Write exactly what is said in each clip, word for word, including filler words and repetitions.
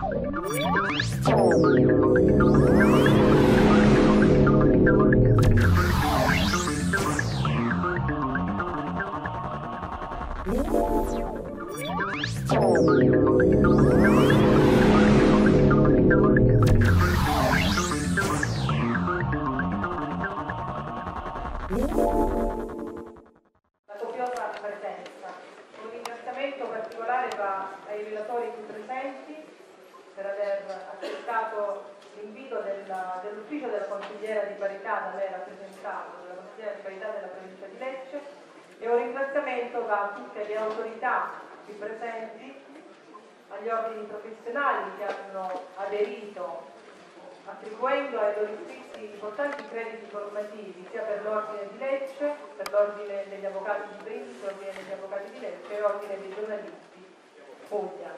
La copiosa presenza. Un ringraziamento particolare va ai relatori qui presenti per aver accettato l'invito della, dell'ufficio della consigliera di parità da lei rappresentato, della consigliera di parità della provincia di Lecce, e un ringraziamento va a tutte le autorità qui presenti, agli ordini professionali che hanno aderito attribuendo ai loro iscritti importanti crediti formativi sia per l'ordine di Lecce, per l'ordine degli avvocati di Brindisi, l'ordine degli avvocati di Lecce e l'ordine dei giornalisti Puglia.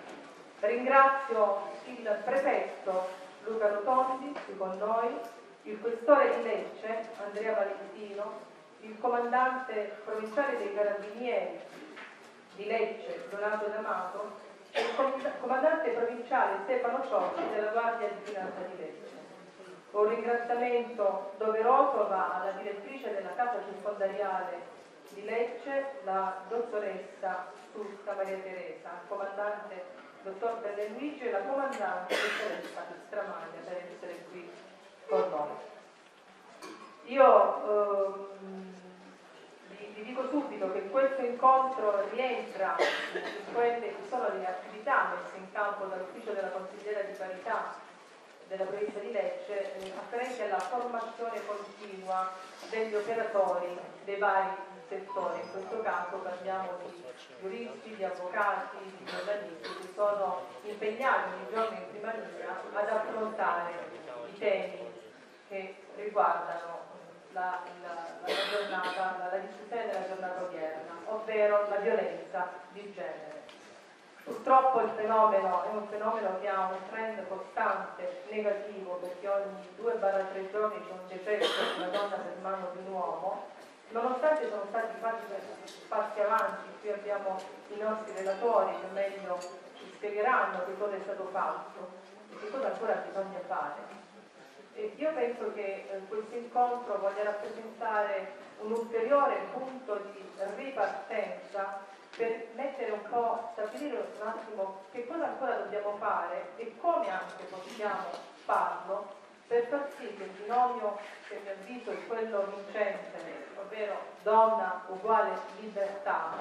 Ringrazio il prefetto Luca Rotondi, qui con noi, il questore di Lecce Andrea Valentino, il comandante provinciale dei carabinieri di Lecce Donato D'Amato e il comandante provinciale Stefano Ciocci della Guardia di Finanza di Lecce. Un ringraziamento doveroso va alla direttrice della casa circondariale di Lecce, la dottoressa Susca Maria Teresa, al comandante dottor Belleluigi e la comandante dottoressa Stramaglia per essere qui con noi. Io ehm, vi dico subito che questo incontro rientra in quelle che sono le attività messe in campo dall'ufficio della consigliera di parità della provincia di Lecce eh, afferenti alla formazione continua degli operatori dei vari settori. In questo caso parliamo di giuristi, di avvocati, di giornalisti che sono impegnati ogni giorno in prima linea ad affrontare i temi che riguardano La, la, la, giornata, la, la discussione della giornata odierna, ovvero la violenza di genere. Purtroppo il fenomeno è un fenomeno che ha un trend costante negativo, perché ogni due tre giorni c'è un decesso di una donna per mano di un uomo, nonostante sono stati fatti passi avanti. Qui abbiamo i nostri relatori che meglio ci spiegheranno che cosa è stato fatto e che cosa ancora bisogna fare. Io penso che eh, questo incontro voglia rappresentare un ulteriore punto di ripartenza per mettere un po', stabilire un attimo che cosa ancora dobbiamo fare e come anche possiamo farlo per far sì che il binomio che a mio avviso è quello vincente, ovvero donna uguale libertà,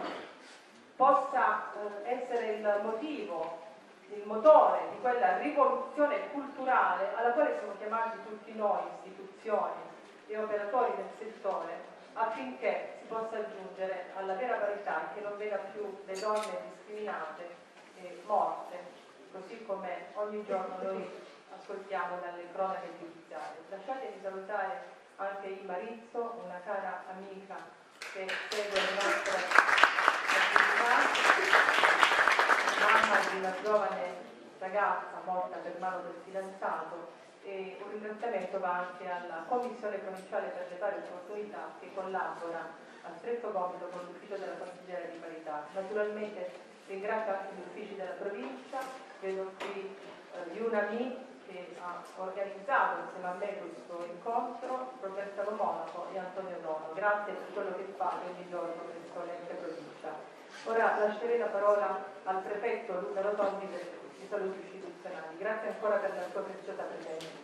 possa eh, essere il motivo, il motore di quella rivoluzione culturale alla quale siamo chiamati tutti noi, istituzioni e operatori del settore, affinché si possa giungere alla vera parità e che non veda più le donne discriminate e morte, così come ogni giorno noi ascoltiamo dalle cronache giudiziarie. Lasciatemi salutare anche Ima Rizzo, una cara amica che segue le nostre attività, mamma di una giovane ragazza morta per mano del fidanzato, e un ringraziamento va anche alla Commissione Provinciale per le Pari Opportunità che collabora a stretto gomito con l'ufficio della consigliera di parità. Naturalmente ringrazio anche gli uffici della provincia, vedo qui eh, Yunami che ha organizzato insieme a me questo incontro, Roberta Lo Monaco e Antonio Dono. Grazie per quello che fate ogni giorno per l'Esponente Provincia. Ora lascerei la parola al prefetto Luca Rotondi per i saluti istituzionali. Grazie ancora per la sua preziosa presenza.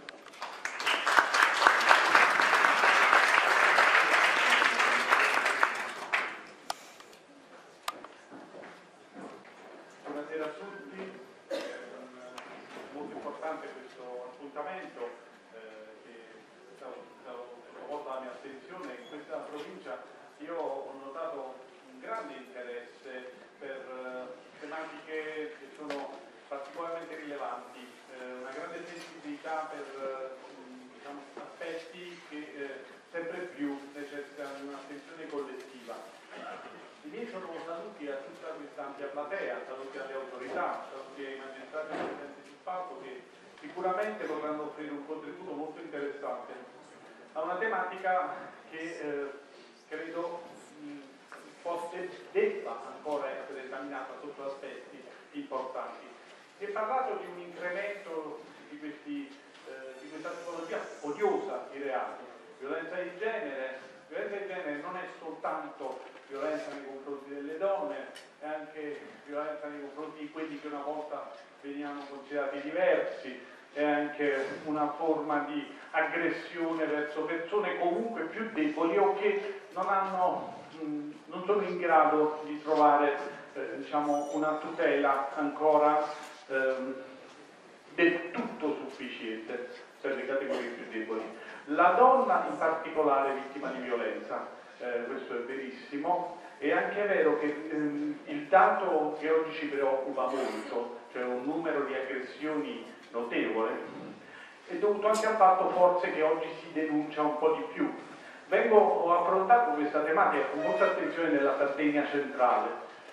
Buonasera a tutti, è molto importante questo appuntamento eh, che è stato sottoposto alla mia attenzione. In questa provincia io ho notato un grande interesse per uh, tematiche che sono particolarmente rilevanti, eh, una grande sensibilità per uh, diciamo, aspetti che eh, sempre più necessitano di un'attenzione collettiva. I miei sono saluti a tutta questa ampia platea, saluti alle autorità, saluti ai magistrati presenti sul palco che sicuramente potranno offrire un contributo molto interessante a una tematica che eh, credo fosse, debba ancora essere esaminata sotto aspetti importanti. Si è parlato di un incremento di, questi, eh, di questa tipologia odiosa di reati. Violenza di genere, violenza di genere non è soltanto violenza nei confronti delle donne, è anche violenza nei confronti di quelli che una volta venivano considerati diversi, è anche una forma di aggressione verso persone comunque più deboli o che non, hanno, mh, non sono in grado di trovare eh, diciamo, una tutela ancora ehm, del tutto sufficiente per le categorie più deboli. La donna in particolare è vittima di violenza, eh, questo è verissimo. È anche vero che ehm, il dato che oggi ci preoccupa molto, cioè un numero di aggressioni notevole, è dovuto anche al fatto forse che oggi si denuncia un po' di più. Vengo, ho affrontato questa tematica con molta attenzione nella Sardegna centrale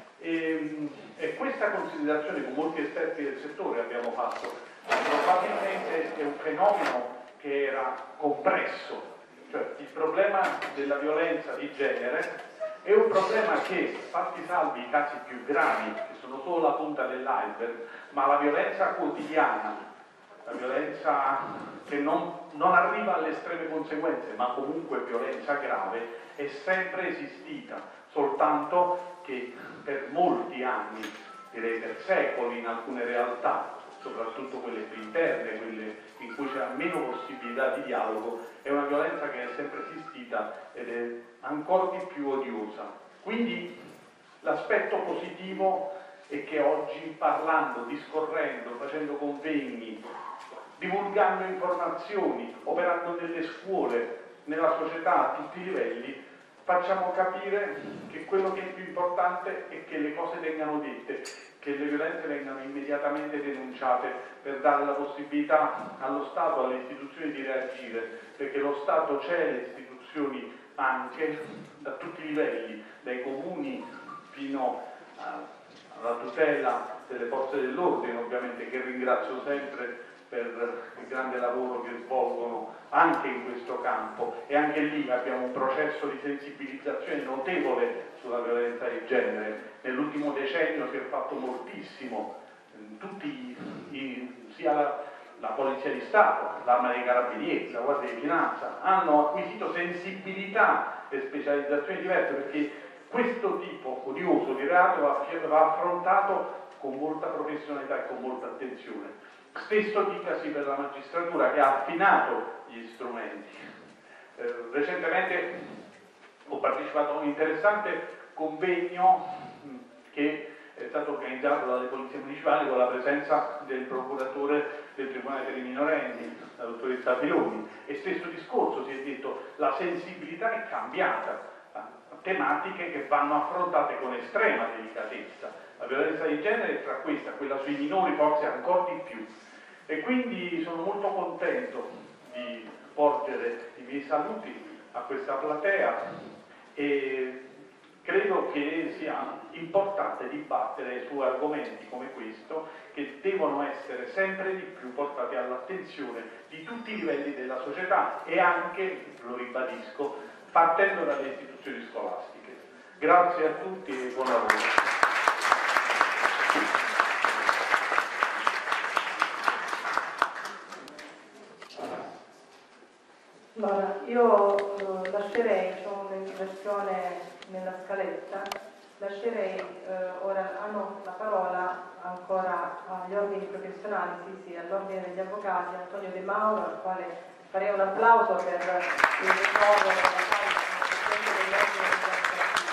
e, e questa considerazione con molti esperti del settore abbiamo fatto. Probabilmente è un fenomeno che era compresso, cioè il problema della violenza di genere è un problema che, fatti salvi i casi più gravi, che sono solo la punta dell'iceberg, ma la violenza quotidiana, la violenza che non, non arriva alle estreme conseguenze, ma comunque violenza grave, è sempre esistita, soltanto che per molti anni, direi per secoli in alcune realtà, soprattutto quelle più interne, quelle in cui c'era meno possibilità di dialogo, è una violenza che è sempre esistita ed è ancora di più odiosa. Quindi l'aspetto positivo è che oggi, parlando, discorrendo, facendo convegni, divulgando informazioni, operando nelle scuole, nella società a tutti i livelli, facciamo capire che quello che è più importante è che le cose vengano dette, che le violenze vengano immediatamente denunciate per dare la possibilità allo Stato, alle istituzioni di reagire, perché lo Stato c'è, le istituzioni anche, da tutti i livelli, dai comuni fino a, alla tutela delle forze dell'ordine, ovviamente, che ringrazio sempre per il grande lavoro che svolgono anche in questo campo, e anche lì abbiamo un processo di sensibilizzazione notevole sulla violenza di genere. Nell'ultimo decennio si è fatto moltissimo, tutti i, sia la, la Polizia di Stato, l'Arma dei Carabinieri, la Guardia di Finanza hanno acquisito sensibilità e specializzazioni diverse, perché questo tipo odioso di reato va, va affrontato con molta professionalità e con molta attenzione. Stesso dicasi per la magistratura, che ha affinato gli strumenti. Eh, recentemente ho partecipato a un interessante convegno mh, che è stato organizzato dalle polizie municipali con la presenza del procuratore del Tribunale per i minorenni, la dottoressa Filoni, e stesso discorso si è detto: la sensibilità è cambiata, tematiche che vanno affrontate con estrema delicatezza. La violenza di genere, tra questa, quella sui minori, forse ancora di più. E quindi sono molto contento di porgere i miei saluti a questa platea e credo che sia importante dibattere su argomenti come questo, che devono essere sempre di più portati all'attenzione di tutti i livelli della società e anche, lo ribadisco, partendo dalle istituzioni scolastiche. Grazie a tutti e buon lavoro. Allora, io eh, lascerei, c'è un'inversione nella scaletta, lascerei eh, ora ah no, la parola ancora agli ordini professionali, sì sì, all'ordine degli avvocati, Antonio De Mauro, al quale farei un applauso per il rinnovo della carica come presidente dell'ordine degli avvocati.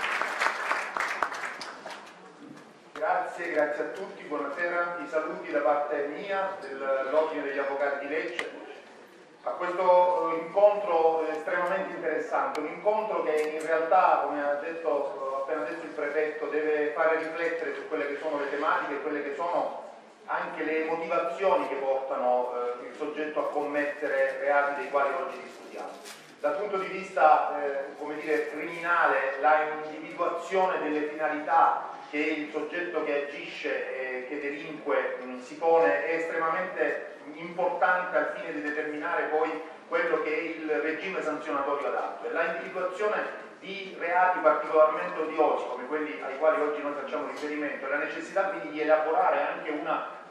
Grazie, grazie a tutti, buonasera, i saluti da parte mia, dell'ordine degli avvocati di Lecce, a questo incontro estremamente interessante, un incontro che in realtà, come ha detto, appena detto il prefetto, deve fare riflettere su quelle che sono le tematiche, quelle che sono anche le motivazioni che portano eh, il soggetto a commettere reati dei quali oggi discutiamo. Dal punto di vista eh, come dire, criminale, la individuazione delle finalità che il soggetto che agisce e che delinque mh, si pone è estremamente importante al fine di determinare poi quello che è il regime sanzionatorio adatto, e la individuazione di reati particolarmente odiosi come quelli ai quali oggi noi facciamo riferimento, e la necessità quindi di elaborare anche una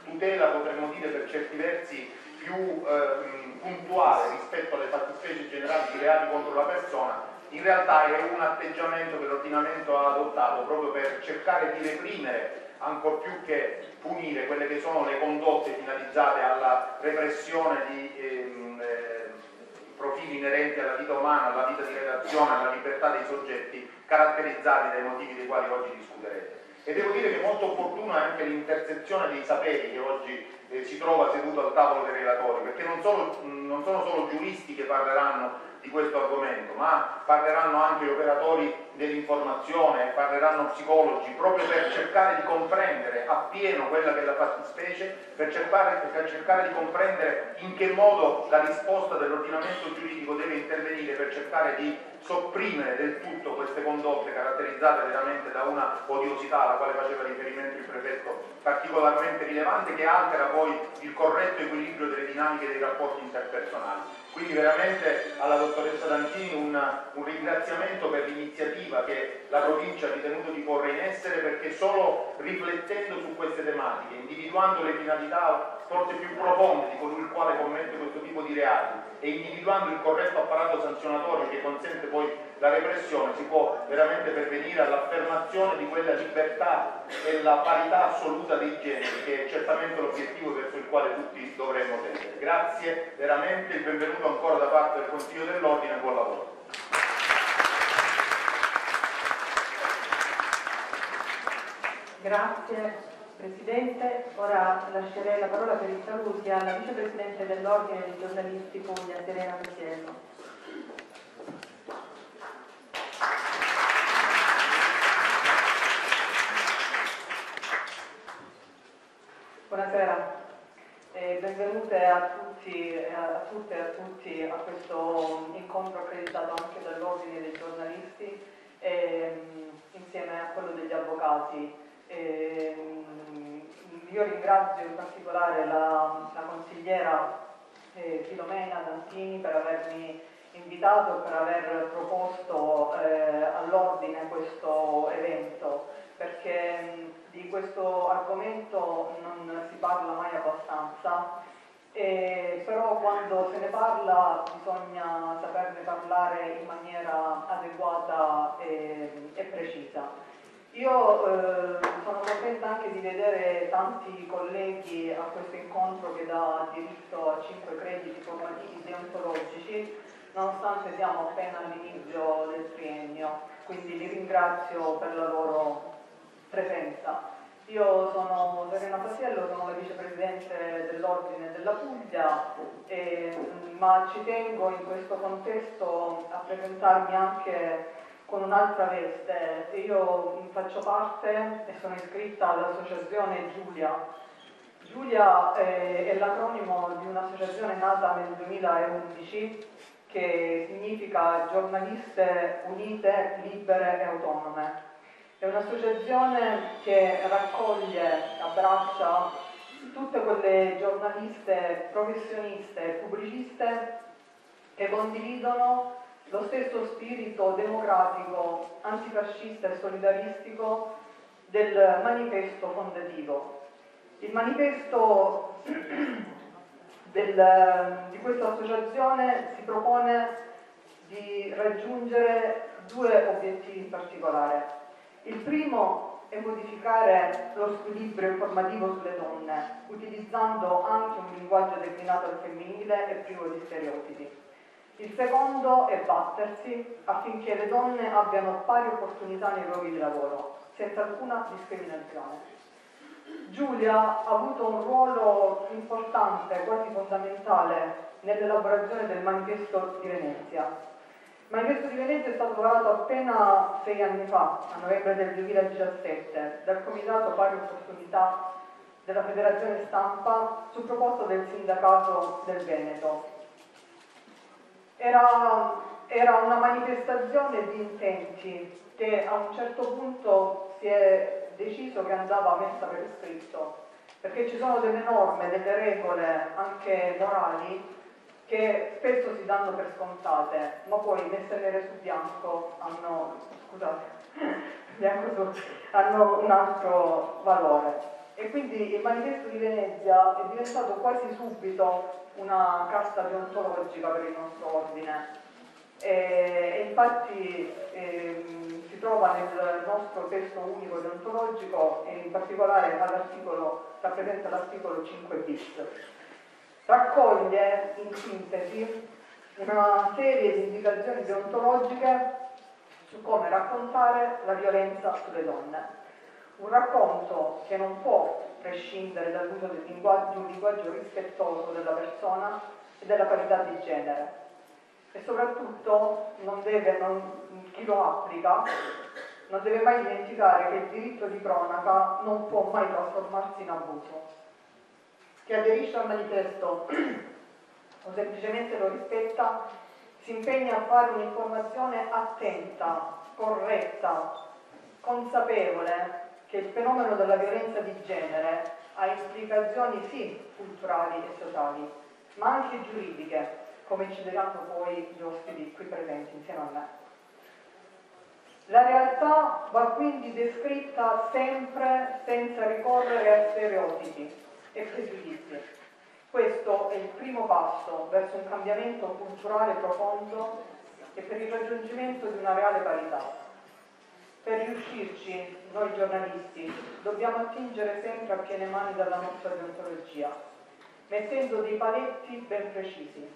tutela, potremmo dire per certi versi, più eh, puntuale rispetto alle fattispecie generali di reati contro la persona, in realtà è un atteggiamento che l'ordinamento ha adottato proprio per cercare di reprimere, ancor più che punire, quelle che sono le condotte finalizzate alla repressione di ehm, eh, profili inerenti alla vita umana, alla vita di relazione, alla libertà dei soggetti caratterizzati dai motivi dei quali oggi discuterete. E devo dire che molto opportuna è anche l'intersezione dei saperi che oggi eh, si trova seduto al tavolo dei relatori, perché non, solo, non sono solo giuristi che parleranno di questo argomento, ma parleranno anche operatori dell'informazione, parleranno psicologi, proprio per cercare di comprendere appieno quella che è la fattispecie, per cercare, per cercare di comprendere in che modo la risposta dell'ordinamento giuridico deve intervenire per cercare di sopprimere del tutto queste condotte caratterizzate veramente da una odiosità alla quale faceva riferimento il prefetto, particolarmente rilevante, che altera poi il corretto equilibrio delle dinamiche dei rapporti interpersonali. Quindi veramente alla dottoressa D'Antini un, un ringraziamento per l'iniziativa che la provincia ha ritenuto di porre in essere, perché solo riflettendo su queste tematiche, individuando le finalità forse più profonde di colui il quale commette questo tipo di reati e individuando il corretto apparato sanzionatorio che consente poi la repressione, si può veramente pervenire all'affermazione di quella libertà e la parità assoluta dei generi, che è certamente l'obiettivo verso il quale tutti dovremmo tendere. Grazie veramente, il benvenuto ancora da parte del Consiglio dell'Ordine e buon lavoro. Grazie Presidente. Ora lascerei la parola per i saluti alla Vicepresidente dell'Ordine dei giornalisti Puglia, Serena Paisiello. Buonasera, eh, benvenute a tutti, a tutte e a tutti a questo incontro accreditato anche dall'Ordine dei giornalisti eh, insieme a quello degli avvocati. Eh, io ringrazio in particolare la, la consigliera eh, Filomena D'Antini per avermi invitato e per aver proposto eh, all'Ordine questo evento, perché di questo argomento non si parla mai abbastanza, eh, però quando se ne parla bisogna saperne parlare in maniera adeguata e, e precisa. Io eh, sono contenta anche di vedere tanti colleghi a questo incontro che dà diritto a cinque crediti formativi deontologici, nonostante siamo appena all'inizio del triennio, quindi li ringrazio per la loro presenza. Io sono Serena Paisiello, sono la vicepresidente dell'Ordine della Puglia, e, ma ci tengo in questo contesto a presentarmi anche con un'altra veste. Io faccio parte e sono iscritta all'associazione Giulia. Giulia è, è l'acronimo di un'associazione nata nel duemilaundici che significa Giornaliste Unite, Libere e Autonome. È un'associazione che raccoglie, abbraccia tutte quelle giornaliste professioniste e pubbliciste che condividono lo stesso spirito democratico, antifascista e solidaristico del manifesto fondativo. Il manifesto del, di questa associazione si propone di raggiungere due obiettivi in particolare. Il primo è modificare lo squilibrio informativo sulle donne, utilizzando anche un linguaggio declinato al femminile e privo di stereotipi. Il secondo è battersi affinché le donne abbiano pari opportunità nei luoghi di lavoro, senza alcuna discriminazione. Giulia ha avuto un ruolo importante, quasi fondamentale, nell'elaborazione del Manifesto di Venezia. Il Manifesto di Venezia è stato varato appena sei anni fa, a novembre del duemiladiciassette, dal Comitato Pari Opportunità della Federazione Stampa su proposta del Sindacato del Veneto. Era, era una manifestazione di intenti che a un certo punto si è deciso che andava messa per iscritto, perché ci sono delle norme, delle regole anche morali che spesso si danno per scontate, ma poi messe nere su bianco hanno, scusate, bianco su, hanno un altro valore. e quindi il manifesto di Venezia è diventato quasi subito una carta deontologica per il nostro ordine. E, e infatti ehm, si trova nel nostro testo unico deontologico e in particolare all'articolo, rappresenta l'articolo cinque bis. Raccoglie in sintesi una serie di indicazioni deontologiche su come raccontare la violenza sulle donne. Un racconto che non può prescindere dall'uso del linguaggio, di un linguaggio rispettoso della persona e della parità di genere. E soprattutto non deve, non, chi lo applica non deve mai dimenticare che il diritto di cronaca non può mai trasformarsi in abuso. Chi aderisce al manifesto o semplicemente lo rispetta si impegna a fare un'informazione attenta, corretta, consapevole che il fenomeno della violenza di genere ha implicazioni sì culturali e sociali, ma anche giuridiche, come ci diranno poi gli ospiti qui presenti insieme a me. La realtà va quindi descritta sempre senza ricorrere a stereotipi e pregiudizi. Questo è il primo passo verso un cambiamento culturale profondo e per il raggiungimento di una reale parità. Per riuscirci, noi giornalisti, dobbiamo attingere sempre a piene mani dalla nostra deontologia, mettendo dei paletti ben precisi.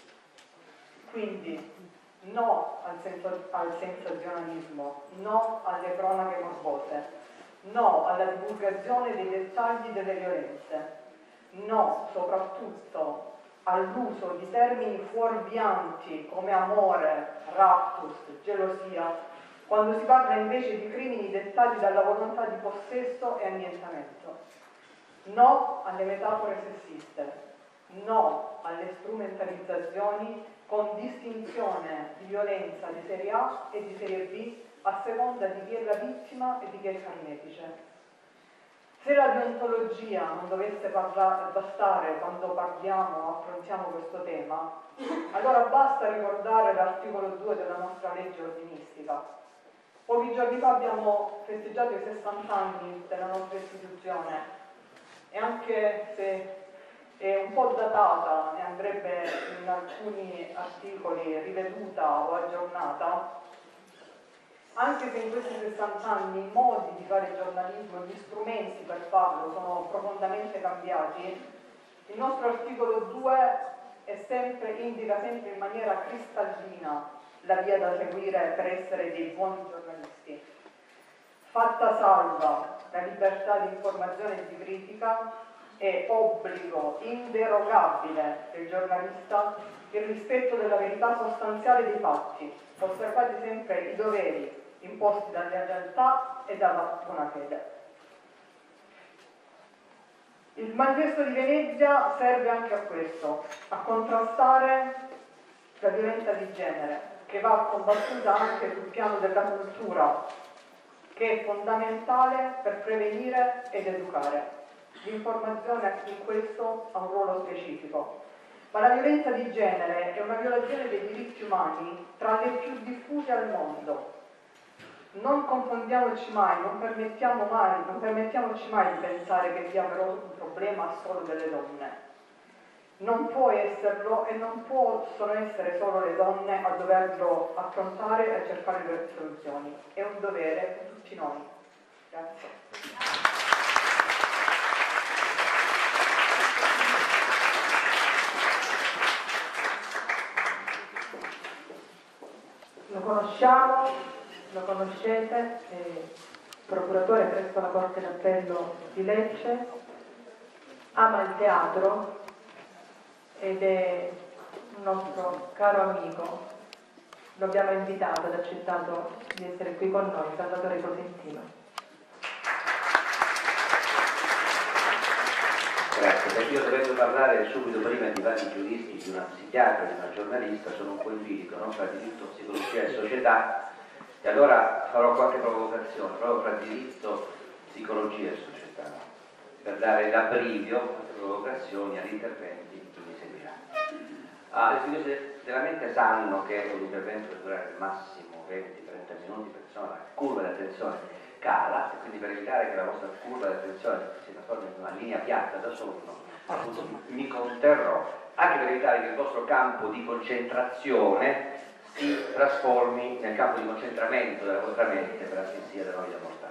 Quindi no al, senso, al sensazionalismo, no alle cronache morbose, no alla divulgazione dei dettagli delle violenze, no soprattutto all'uso di termini fuorvianti come amore, raptus, gelosia, quando si parla invece di crimini dettati dalla volontà di possesso e annientamento. No alle metafore sessiste, no alle strumentalizzazioni con distinzione di violenza di serie A e di serie B a seconda di chi è la vittima e di chi è il carnefice. Se la deontologia non dovesse parla- bastare quando parliamo, affrontiamo questo tema, allora basta ricordare l'articolo due della nostra legge ordinistica. Pochi giorni fa abbiamo festeggiato i sessanta anni della nostra istituzione e anche se è un po' datata e andrebbe in alcuni articoli riveduta o aggiornata, anche se in questi sessanta anni i modi di fare giornalismo e gli strumenti per farlo sono profondamente cambiati, il nostro articolo due è sempre, indica sempre in maniera cristallina la via da seguire per essere dei buoni giornalisti. Fatta salva la libertà di informazione e di critica, è obbligo inderogabile del giornalista il rispetto della verità sostanziale dei fatti, osservati sempre i doveri imposti dalla realtà e dalla buona fede. Il manifesto di Venezia serve anche a questo, a contrastare la violenza di genere, che va combattuta anche sul piano della cultura, che è fondamentale per prevenire ed educare. L'informazione in questo ha un ruolo specifico. Ma la violenza di genere è una violazione dei diritti umani tra le più diffuse al mondo. Non confondiamoci mai, non permettiamo mai, non permettiamoci mai di pensare che sia però un problema solo delle donne. Non può esserlo e non possono essere solo le donne a doverlo affrontare e a cercare le soluzioni. È un dovere per tutti noi. Grazie. Lo conosciamo, lo conoscete, è procuratore presso la Corte d'Appello di Lecce, ama il teatro ed è un nostro caro amico. Lo abbiamo invitato ed ha accettato di essere qui con noi, Salvatore Cosentino. Grazie, perché io dovendo parlare subito prima di vari giuristi, di una psichiatra, di una giornalista, sono un po' in bilico, no? Fra diritto, psicologia e società, e allora farò qualche provocazione, proprio fra diritto, psicologia e società, per dare l'abbrivio, queste provocazioni, agli interventi che mi seguiranno. Ah, le studiosi della mente sanno che un intervento deve durare al massimo venti trenta minuti, perché sono la curva di attenzione cala, e quindi per evitare che la vostra curva di attenzione si trasformi in una linea piatta da sonno, appunto mi conterrò, anche per evitare che il vostro campo di concentrazione si trasformi nel campo di concentramento della vostra mente per assenza della vita mortale.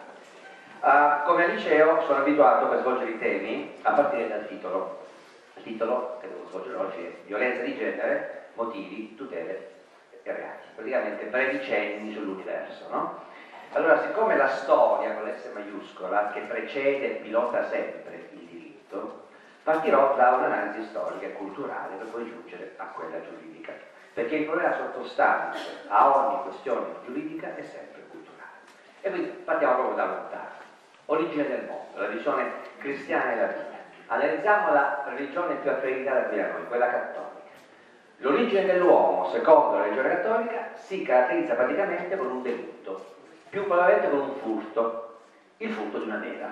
Uh, come al liceo sono abituato per svolgere i temi a partire dal titolo. Il titolo che devo svolgere oggi è violenza di genere, motivi, tutele e reati. Praticamente brevi cenni sull'universo, no? Allora, siccome la storia con l'S maiuscola che precede e pilota sempre il diritto, partirò da un'analisi storica e culturale per poi giungere a quella giuridica, perché il problema sottostante a ogni questione giuridica è sempre culturale. E quindi partiamo proprio da lontano. Origine del mondo, la visione cristiana e latina. Analizziamo la religione più accreditata qui da noi, quella cattolica. L'origine dell'uomo, secondo la religione cattolica, si caratterizza praticamente con un delitto, più probabilmente con un furto, il furto di una mela.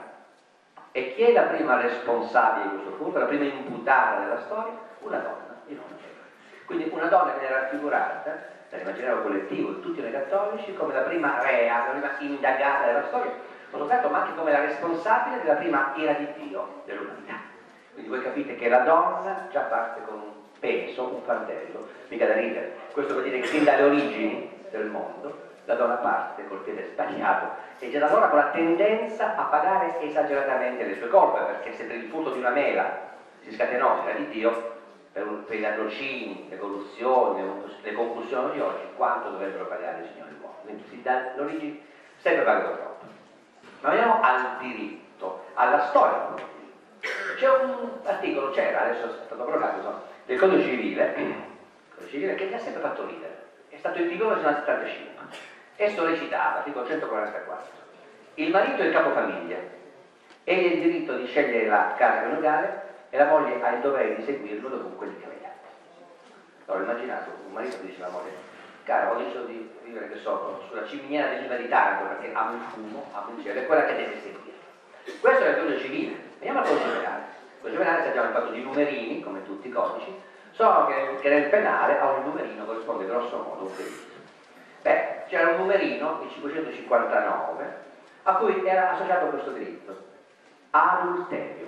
E chi è la prima responsabile di questo furto, la prima imputata della storia? Una donna, di nome Eva. Quindi una donna viene raffigurata dall'immaginario collettivo di tutti noi cattolici come la prima rea, la prima indagata della storia, ma anche come la responsabile della prima ira di Dio dell'umanità. Quindi voi capite che la donna già parte con un peso, un fardello, mica da ridere. Questo vuol dire che sin dalle origini del mondo la donna parte col piede sbagliato e già da allora con la tendenza a pagare esageratamente le sue colpe, perché se per il furto di una mela si scatenò l'ira di Dio, per, un, per i ladrocini, le corruzioni, le conclusioni di oggi, quanto dovrebbero pagare i signori uomini? Quindi sin dalle origini sempre pagano troppo. Ma veniamo al diritto, alla storia. C'è un articolo, c'era, adesso è stato abrogato, no? Del Codice Civile, Codice Civile che mi ha sempre fatto ridere, è stato in vigore fino al settantacinque. Esso recitava, articolo centoquarantaquattro, il marito è il capofamiglia, egli ha il diritto di scegliere la casa coniugale e la moglie ha il dovere di seguirlo dovunque gli chiamate. Allora immaginate un marito che dice alla moglie: cara, ho deciso di vivere, che so, sulla ciminiera dell'Ilva di Taranto perché amo il fumo, amo il cielo, è quella che deve seguire. Questo è il codice civile. Veniamo al codice penale. Il codice penale sappiamo il fatto di numerini, come tutti i codici, solo che, che nel penale a un numerino corrisponde grosso modo un delitto. Beh, c'era un numerino, il cinquecentocinquantanove, a cui era associato questo delitto: adulterio.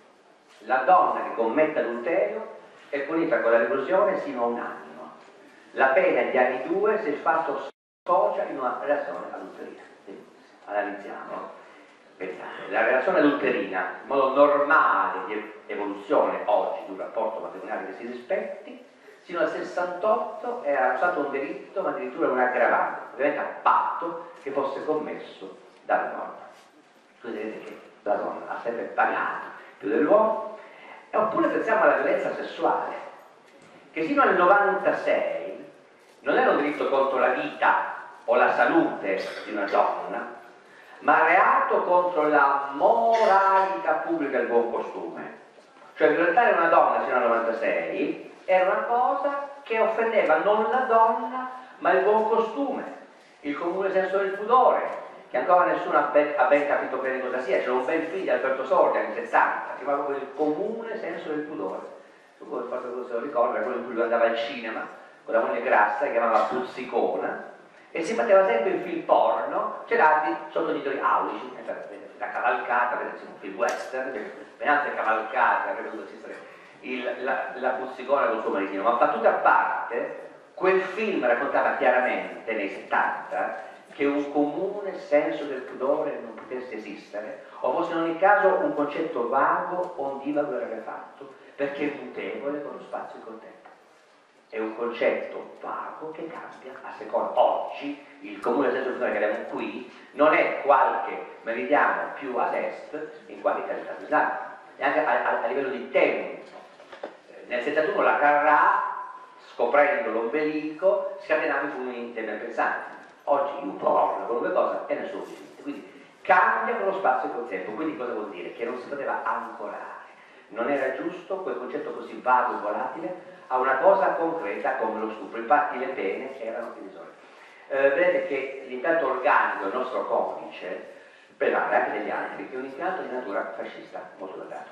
La donna che commette adulterio è punita con la reclusione sino a un anno. La pena è di anni due se il fatto sfocia in una relazione adulterina. Quindi, analizziamo. Pensate, la relazione adulterina, in modo normale di evoluzione oggi di un rapporto matrimoniale che si rispetti, sino al sessantotto era stato un delitto, ma addirittura un aggravante, ovviamente a patto che fosse commesso dalla donna. Quindi vedete che la donna ha sempre pagato più dell'uomo. Oppure pensiamo alla violenza sessuale, che sino al novantasei non era un diritto contro la vita o la salute di una donna, ma reato contro la moralità pubblica e il buon costume. Cioè violentare una donna sino al novantasei era una cosa che offendeva non la donna, ma il buon costume, il comune senso del pudore, che ancora nessuno ha ben, ha ben capito bene cosa sia. C'era un bel film di Alberto Sordi anni settanta, che chiamava il comune senso del pudore, su cui forse se lo ricorda, quello in cui lui andava al cinema con la moglie grassa, che chiamava Puzzicona, e si metteva sempre in film porno, celati sottotitoli aulici, la cavalcata, per esempio un film western, mediante cavalcata avrebbe dovuto esistere il, la, la Puzzicona con il suo maritino, ma battute a parte, quel film raccontava chiaramente nei settanta che un comune senso del pudore non potesse esistere, o fosse in ogni caso un concetto vago, ondivago e rarefatto, perché è mutevole con lo spazio e col tempo. È un concetto vago che cambia a seconda. Oggi il comune senso del pudore che abbiamo qui non è qualche meridiano più ad est in qualche carità islamica, e anche a, a, a livello di tempo. Nel settantuno la Carrà, scoprendo l'ombelico, scatenava i fumi interne pensanti. Oggi un porno, qualunque cosa, e nessuno si sente. Quindi cambia con lo spazio e col tempo. Quindi cosa vuol dire? Che non si poteva ancorare. Non era giusto quel concetto così vago e volatile a una cosa concreta come lo stupro. Infatti le pene erano irrisorie. Eh, vedete che l'impianto organico del nostro codice penale, anche degli altri, è un impianto di natura fascista molto datato.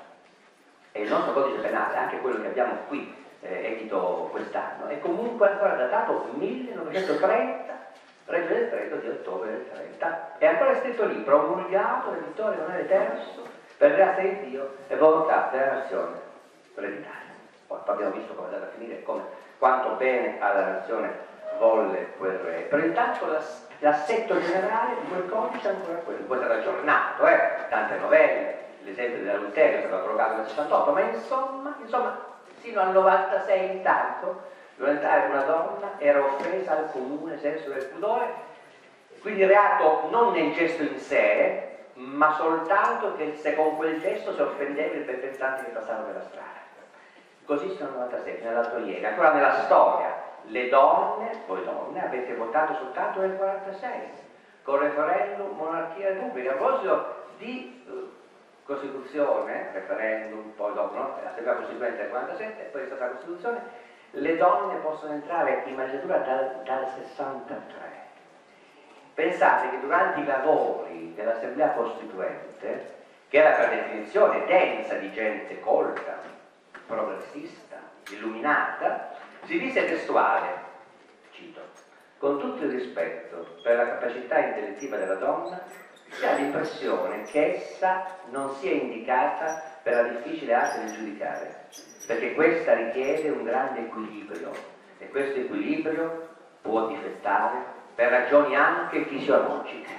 E il nostro codice penale, anche quello che abbiamo qui, eh, edito quest'anno, è comunque ancora datato millenovecentotrenta Regio Decreto di ottobre del trenta, è ancora scritto lì, promulgato da Vittorio Emanuele terzo per grazia di Dio e volontà della nazione ereditaria. Poi abbiamo visto come è andata a finire, come, quanto bene alla nazione volle quel re, però intanto l'assetto generale di quel codice è ancora quello, poi è stato aggiornato, eh? Tante novelle, l'esempio dell'adulterio è stato abrogato nel sessantotto, ma insomma, insomma, sino al novantasei intanto, violentare una donna era offesa al comune senso del pudore, quindi reato non nel gesto in sé, ma soltanto che se con quel gesto si offendeva il pensante che passava per la strada. Così sono al novantasei, fino all'altro ieri. Ancora nella storia, le donne, voi donne, avete votato soltanto nel quarantasei, con referendum, monarchia e repubblica. A proposito di uh, Costituzione, referendum, poi dopo, no? L'Assemblea Costituente del quarantasette, poi è stata la Costituzione, le donne possono entrare in magistratura dal, dal sessantatré. Pensate che durante i lavori dell'Assemblea Costituente, che era per definizione densa di gente colta, progressista, illuminata, si dice testuale, cito, con tutto il rispetto per la capacità intellettiva della donna, si ha l'impressione che essa non sia indicata per la difficile arte del giudicare, perché questa richiede un grande equilibrio e questo equilibrio può difettare per ragioni anche fisiologiche.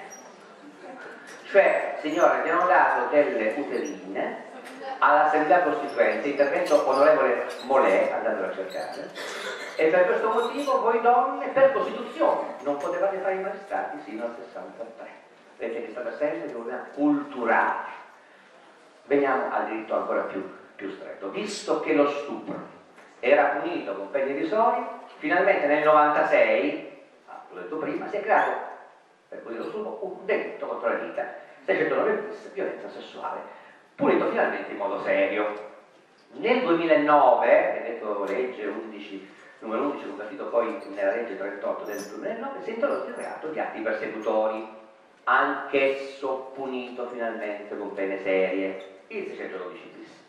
Cioè, signore, abbiamo dato delle uterine all'Assemblea Costituente, intervento onorevole Molè, andatelo a cercare, e per questo motivo voi donne, per Costituzione, non potevate fare i magistrati sino al sessantatré. Vedete che è stata sempre di una culturale. Veniamo al diritto ancora più, più stretto. Visto che lo stupro era punito con pene irrisorie, finalmente nel novantasei, ah, l'ho detto prima, si è creato, per cui lo stupro, un delitto contro la vita, seicentonove bis, violenza sessuale, punito finalmente in modo serio. Nel duemilanove, vedete legge undici, numero undici, convertito poi nella legge trentotto del duemilanove, si è introdotto il reato di atti persecutori, anch'esso punito finalmente con pene serie, il seicentododici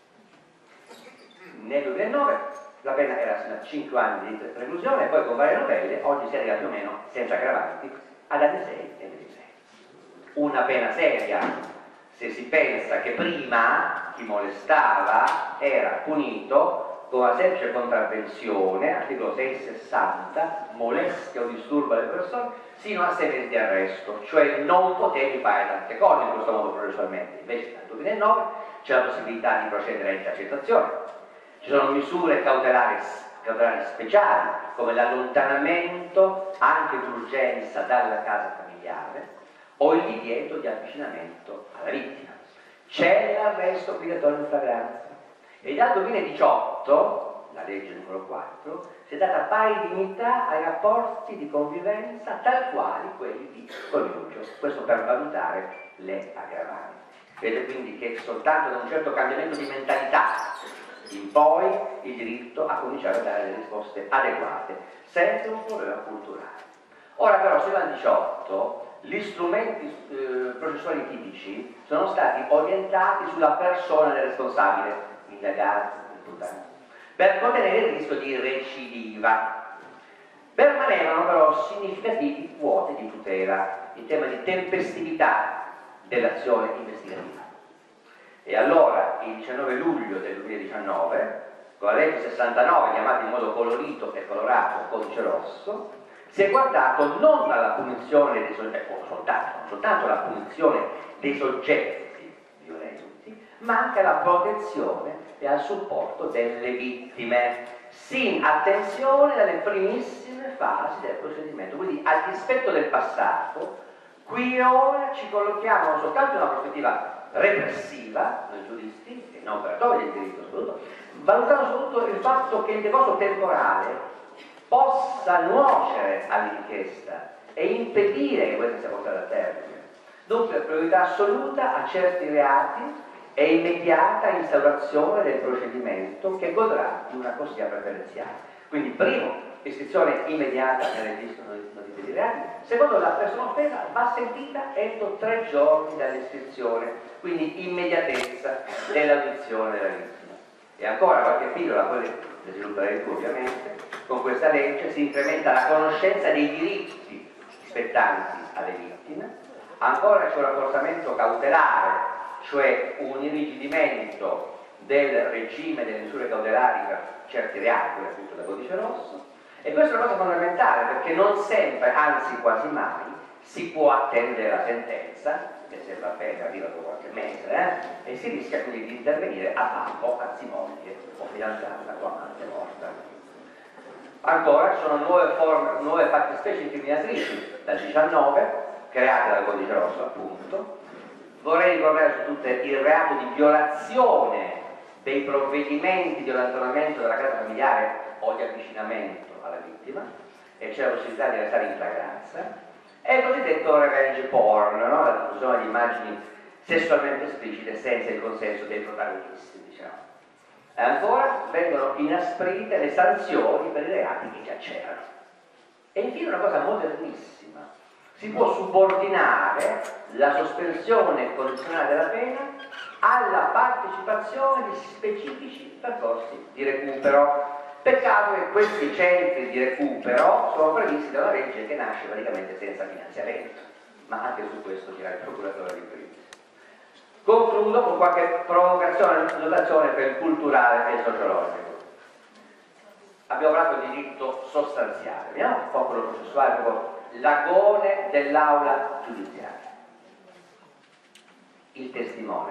bis. Nel duemilanove la pena era sino a cinque anni di reclusione e poi con varie novelle oggi si arriva più o meno, senza aggravanti, ad anni sei e ventisei. Una pena seria se si pensa che prima chi molestava era punito con la semplice contravvenzione, articolo seicentosessanta, molestia o disturbo alle persone, sino a sei mesi di arresto, cioè non potevi fare tante cose in questo modo processualmente. Invece nel duemilanove c'è la possibilità di procedere a intercettazione, ci sono misure cautelari, cautelari speciali, come l'allontanamento anche d'urgenza dalla casa familiare o il divieto di avvicinamento alla vittima. C'è l'arresto obbligatorio in flagranza e dal duemiladiciotto, la legge numero quattro, si è data pari dignità ai rapporti di convivenza tal quali quelli di coniugio, questo per valutare le aggravanti. Vede quindi che soltanto da un certo cambiamento di mentalità in poi il diritto a cominciare a dare le risposte adeguate, sempre un problema culturale. Ora però, se nel diciotto gli strumenti eh, processuali tipici sono stati orientati sulla persona del responsabile, indagato, imputato, per contenere il rischio di recidiva. Permanevano però significativi vuoti di tutela in tema di tempestività dell'azione investigativa. E allora, il diciannove luglio del duemiladiciannove, con la legge sessantanove, chiamata in modo colorito e colorato Codice Rosso, si è guardato non alla punizione dei soggetti, o soltanto, non soltanto alla punizione dei soggetti violenti, ma anche alla protezione e al supporto delle vittime, sin attenzione dalle primissime fasi del procedimento. Quindi, al dispetto del passato, qui e ora ci collochiamo non soltanto in una prospettiva repressiva, noi giuristi, e non per togliere il diritto assoluto, valutando soprattutto il fatto che il decorso temporale possa nuocere all'inchiesta e impedire che questa sia portata a termine. Dunque, priorità assoluta a certi reati e immediata instaurazione del procedimento che godrà di una corsia preferenziale. Quindi, primo, iscrizione immediata nel registro notizie di reati. Secondo, la persona offesa va sentita entro tre giorni dall'iscrizione, quindi immediatezza dell'audizione della vittima. E ancora qualche pillola, poi le svilupperei tu ovviamente. Con questa legge si incrementa la conoscenza dei diritti spettanti alle vittime. Ancora c'è un rafforzamento cautelare, cioè un irrigidimento del regime delle misure cautelari per certi reati, come appunto da codice rosso. E questa è una cosa fondamentale, perché non sempre, anzi quasi mai, si può attendere la sentenza, che se va bene arriva dopo qualche mese, eh? E si rischia quindi di intervenire a babbo, anzimoglie o fidanzata o amante morta. Ancora ci sono nuove, forme, nuove fattispecie incriminatrici, dal diciannove, create dal codice rosso appunto. Vorrei ricordare su tutte il reato di violazione dei provvedimenti di allontanamento dalla casa familiare o di avvicinamento alla vittima, e c'è la possibilità di restare in flagranza, e il cosiddetto revenge porn, no? La diffusione di immagini sessualmente esplicite senza il consenso dei protagonisti, diciamo. E ancora vengono inasprite le sanzioni per i reati che già c'erano. E infine una cosa modernissima: si può subordinare la sospensione condizionale della pena alla partecipazione di specifici percorsi di recupero. Peccato che questi centri di recupero sono previsti da una legge che nasce praticamente senza finanziamento, ma anche su questo dirà il procuratore di Brindisi. Concludo con qualche provocazione e notazione per il culturale e il sociologico. Abbiamo parlato di diritto sostanziale, vediamo un po' quello processuale, proprio l'agone dell'aula giudiziaria. Il testimone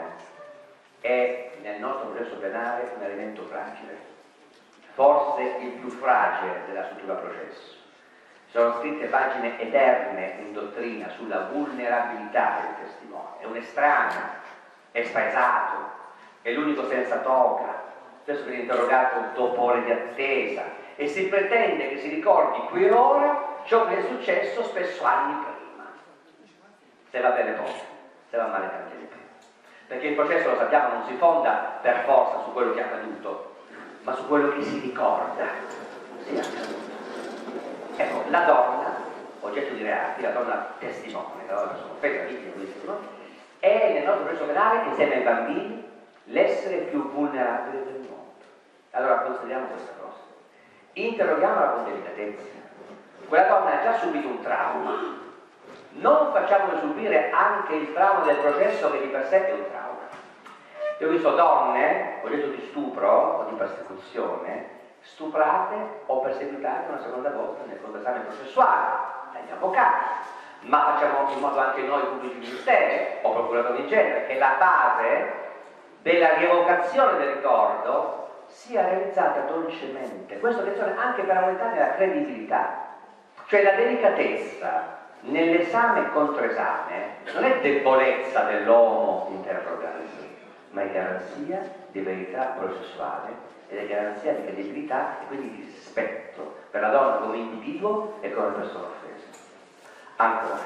è nel nostro processo penale un elemento fragile, forse il più fragile della struttura processo. Sono scritte pagine eterne in dottrina sulla vulnerabilità del testimone. È un estraneo, è spaesato, è l'unico senza toga, spesso viene interrogato dopo ore di attesa, e si pretende che si ricordi qui e ora ciò che è successo spesso anni prima. Se va bene poco, se va male tante di più. Perché il processo, lo sappiamo, non si fonda per forza su quello che è accaduto, ma su quello che si ricorda sia accaduto. Ecco, la donna, oggetto di reati, la donna testimone, la donna persona offesa, vittima di testimone, è nel nostro processo penale, insieme ai bambini, l'essere più vulnerabile del mondo. Allora consideriamo questa cosa. Interroghiamola con delicatezza. Quella donna ha già subito un trauma. Non facciamole subire anche il trauma del processo, che di per sé è un trauma. Io ho visto donne, oggetto di stupro o di persecuzione, stuprate o perseguitate una seconda volta nel corso d'esame processuale dagli avvocati, ma facciamo in modo anche noi pubblici ministeri o procuratori in genere che la fase della rievocazione del ricordo sia realizzata dolcemente. Questo attenzione anche per aumentare la credibilità, cioè la delicatezza nell'esame e controesame non è debolezza dell'uomo interrogante, ma è garanzia di verità processuale ed è garanzia di credibilità e quindi di rispetto per la donna come individuo e come persona offesa. Ancora,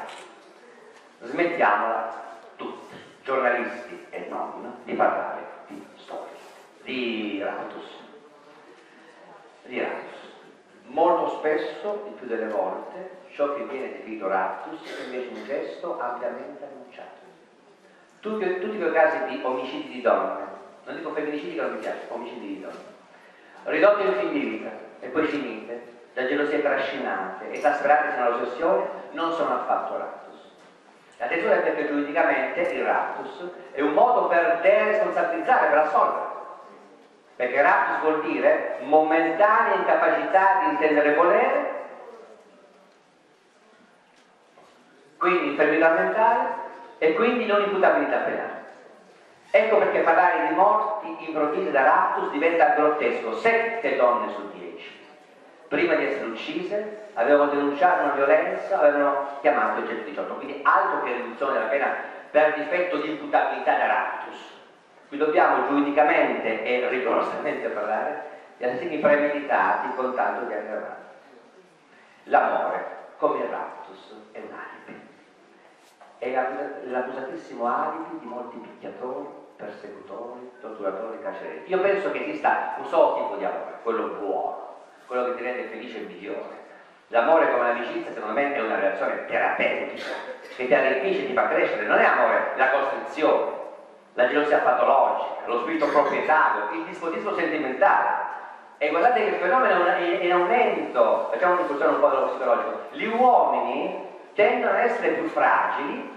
smettiamola tutti, giornalisti e non, di parlare di storia, di raptus. Di raptus. Molto spesso, il più delle volte, ciò che viene definito raptus è invece un gesto ampiamente annunciato. Tutti, tutti quei casi di omicidi di donne, non dico femminicidi che non mi piace, omicidi di donne, ridotti in fin di vita e poi finite da gelosie trascinate, esasperate fino all'ossessione, non sono affatto raptus. Attenzione, perché giuridicamente il raptus è un modo per deresponsabilizzare, per assolvere. Perché raptus vuol dire momentanea incapacità di intendere volere, quindi infermità mentale e quindi non imputabilità penale. Ecco perché parlare di morti improvvise da raptus diventa grottesco. Sette donne su dieci, prima di essere uccise, avevano denunciato una violenza, avevano chiamato il centodiciotto, quindi altro che riduzione della pena per difetto di imputabilità da raptus. Qui dobbiamo giuridicamente e rigorosamente parlare di assassini premeditati con tanto di aggravanti. L'amore, come il raptus, è un alibi. È l'abusatissimo alibi di molti picchiatori, persecutori, torturatori, carcerati. Io penso che esista un solo tipo di amore, quello buono, quello che ti rende felice e migliore. L'amore come l'amicizia, secondo me, è una relazione terapeutica, che ti arricchisce e ti fa crescere. Non è amore la costrizione, la gelosia patologica, lo spirito proprietario, il dispotismo sentimentale. E guardate che il fenomeno è in aumento. Facciamo una discussione un po' dello psicologico. Gli uomini tendono ad essere più fragili,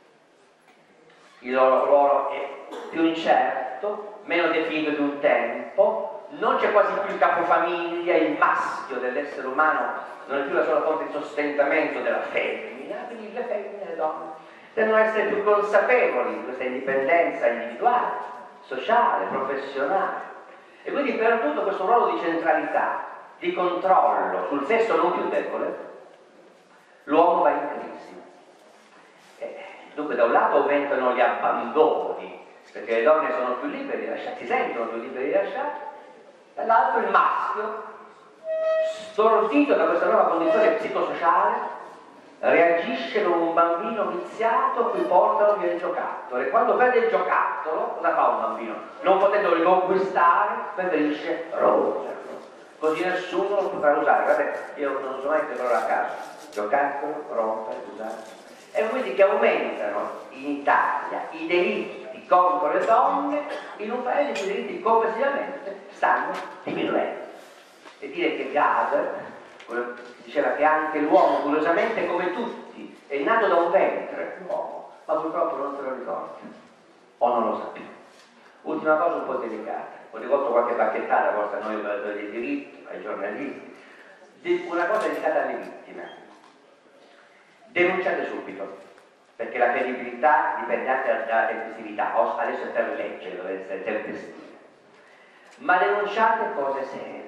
il loro ruolo è più incerto, meno definito di un tempo, non c'è quasi più il capofamiglia, il maschio dell'essere umano non è più la sola fonte di sostentamento della femmina, quindi le femmine e le donne tendono ad essere più consapevoli di questa indipendenza individuale, sociale, professionale, e quindi per tutto questo ruolo di centralità, di controllo sul sesso non più debole, l'uomo va in crisi. Eh, dunque da un lato aumentano gli abbandoni, perché le donne sono più libere di lasciare, si sentono più libere di lasciare, dall'altro il maschio, stordito da questa nuova condizione psicosociale, reagisce come un bambino viziato a cui portano via il giocattolo, e quando perde il giocattolo, cosa fa un bambino? Non potendo riconquistare, preferisce romperlo, così nessuno lo potrà usare. Guardate, io non so mai che parola a caso, giocattolo, rompere, usare. E quindi che aumentano in Italia i delitti contro le donne in un paese in cui i delitti complessivamente stanno diminuendo. E dire che Gaber diceva che anche l'uomo, curiosamente come tutti, è nato da un ventre, l'uomo, ma purtroppo non se lo ricorda o non lo sa più. Ultima cosa un po' delicata, ho rivolto qualche bacchettata forse a noi operatori del diritto, ai giornalisti, una cosa dedicata alle vittime. Denunciate subito, perché la credibilità dipende anche dalla tempestività, adesso è per legge, deve essere tempestiva, ma denunciate cose serie.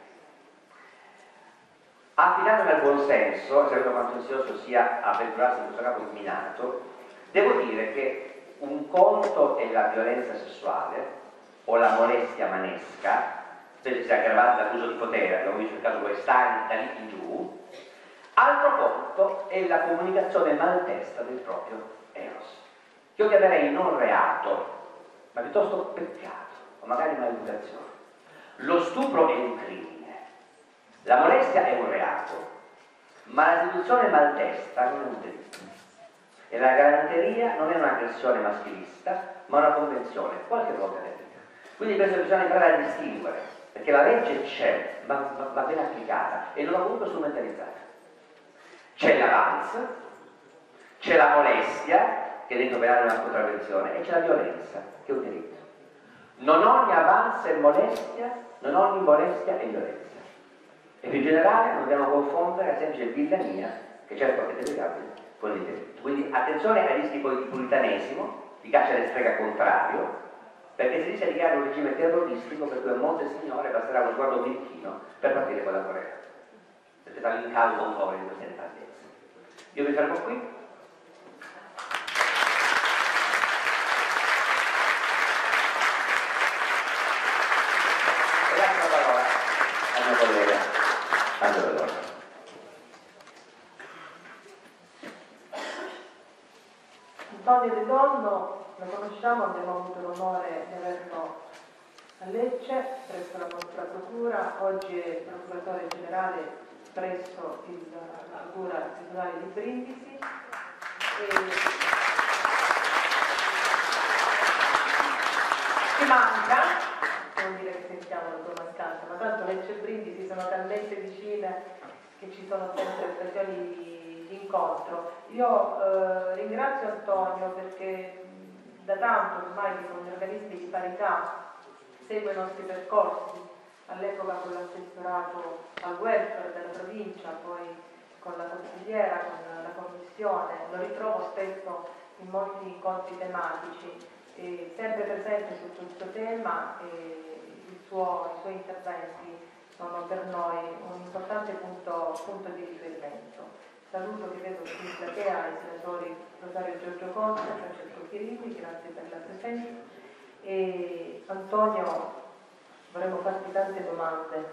Affidandomi al buon senso, sapendo quanto insidioso sia avventurarsi in questo campo minato, devo dire che un conto è la violenza sessuale o la molestia manesca, specie se aggravata dall'uso di potere, abbiamo visto il caso Westani, da lì in giù. Altro conto è la comunicazione maltesta del proprio eros, che io chiamerei non reato, ma piuttosto peccato, o magari maleducazione. Lo stupro è un crimine. La molestia è un reato, ma la seduzione maltesta non è un delitto. E la galanteria non è un'aggressione maschilista, ma una convenzione, qualche volta etica. Quindi penso che bisogna imparare a distinguere, perché la legge c'è, ma va ben applicata e non va comunque strumentalizzata. C'è l'avance, c'è la molestia, che è dentro penale una contravvenzione, e c'è la violenza, che è un delitto. Non ogni avance è molestia, non ogni molestia è violenza. E più in generale non dobbiamo confondere la semplice villania, che certo è delegato, con il delitto. Quindi attenzione ai rischi poi di puritanesimo, di caccia alle streghe contrario, perché si rischia di creare un regime terroristico per cui a molte signore basterà uno sguardo birichino per partire con la Corea. Perché stanno in causa un po' di queste nefandezze. Io mi fermo qui. E lascio la parola al mio collega. Allora, Antonio De Donno, lo conosciamo, abbiamo avuto l'onore di averlo a Lecce presso la nostra procura, oggi è procuratore generale presso il, la procura tribunale di Brindisi. E ci manca, non dire che sentiamo la tua mancanza, ma tanto Lecce e Brindisi sono talmente vicine che ci sono sempre occasioni di, di incontro. Io eh, ringrazio Antonio perché da tanto ormai con gli organismi di parità segue i nostri percorsi, all'epoca con l'assessorato al welfare della provincia, poi con la consigliera, con la commissione, lo ritrovo spesso in molti incontri tematici, e sempre presente su questo tema, e il suo, i suoi interventi sono per noi un importante punto, punto di riferimento. Saluto che vedo qui in platea i senatori Rosario Giorgio Conte e Francesco Chirini, grazie per la presenza. E Antonio, vorremmo farti tante domande.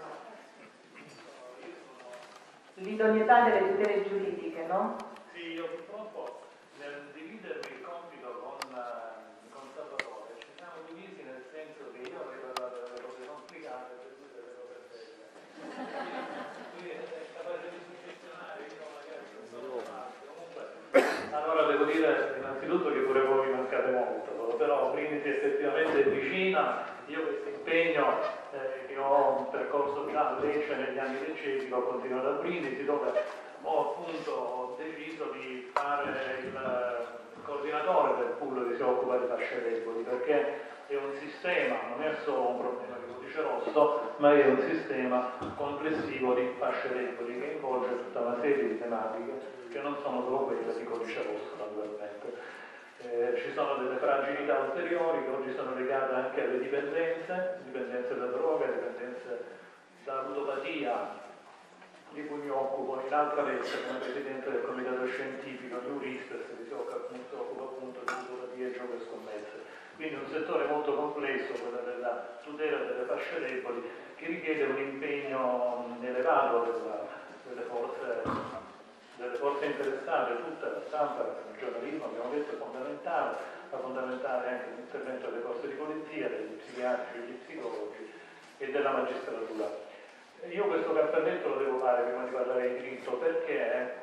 L'idoneità delle tutele giuridiche, no? Sì, io purtroppo nel dividermi il compito con, con Salvatore ci siamo divisi, nel senso che io avrei parlato delle cose complicate e lui delle cose belle. Quindi è capace di suggestionare, io magari non sono male. Comunque, allora devo dire innanzitutto che pure voi mi mancate molto, però Brindisi effettivamente è vicina. Io questo impegno eh, che ho percorso già a Lecce negli anni leccesi l'ho continuato a Brindisi, dove ho appunto deciso di fare il coordinatore del pool che si occupa di fasce deboli, perché è un sistema, non è solo un problema di codice rosso, ma è un sistema complessivo di fasce deboli che involge tutta una serie di tematiche che non sono solo quelle di codice rosso, naturalmente. Eh, ci sono delle fragilità ulteriori che oggi sono legate anche alle dipendenze, dipendenze da droga, dipendenze da ludopatia, di cui mi occupo in altra veste come presidente del comitato scientifico Euristes, che si occupa, si occupa appunto di ludopatia e gioco e scommesse. Quindi un settore molto complesso, quello della tutela delle fasce deboli, che richiede un impegno elevato della, delle, forze, delle forze interessate, tutta la stampa, il giornalismo, abbiamo detto, è fondamentale, ma fondamentale anche l'intervento delle forze di polizia, degli psichiatrici, degli psicologi e della magistratura. Io questo cappelletto lo devo fare prima di parlare di diritto, perché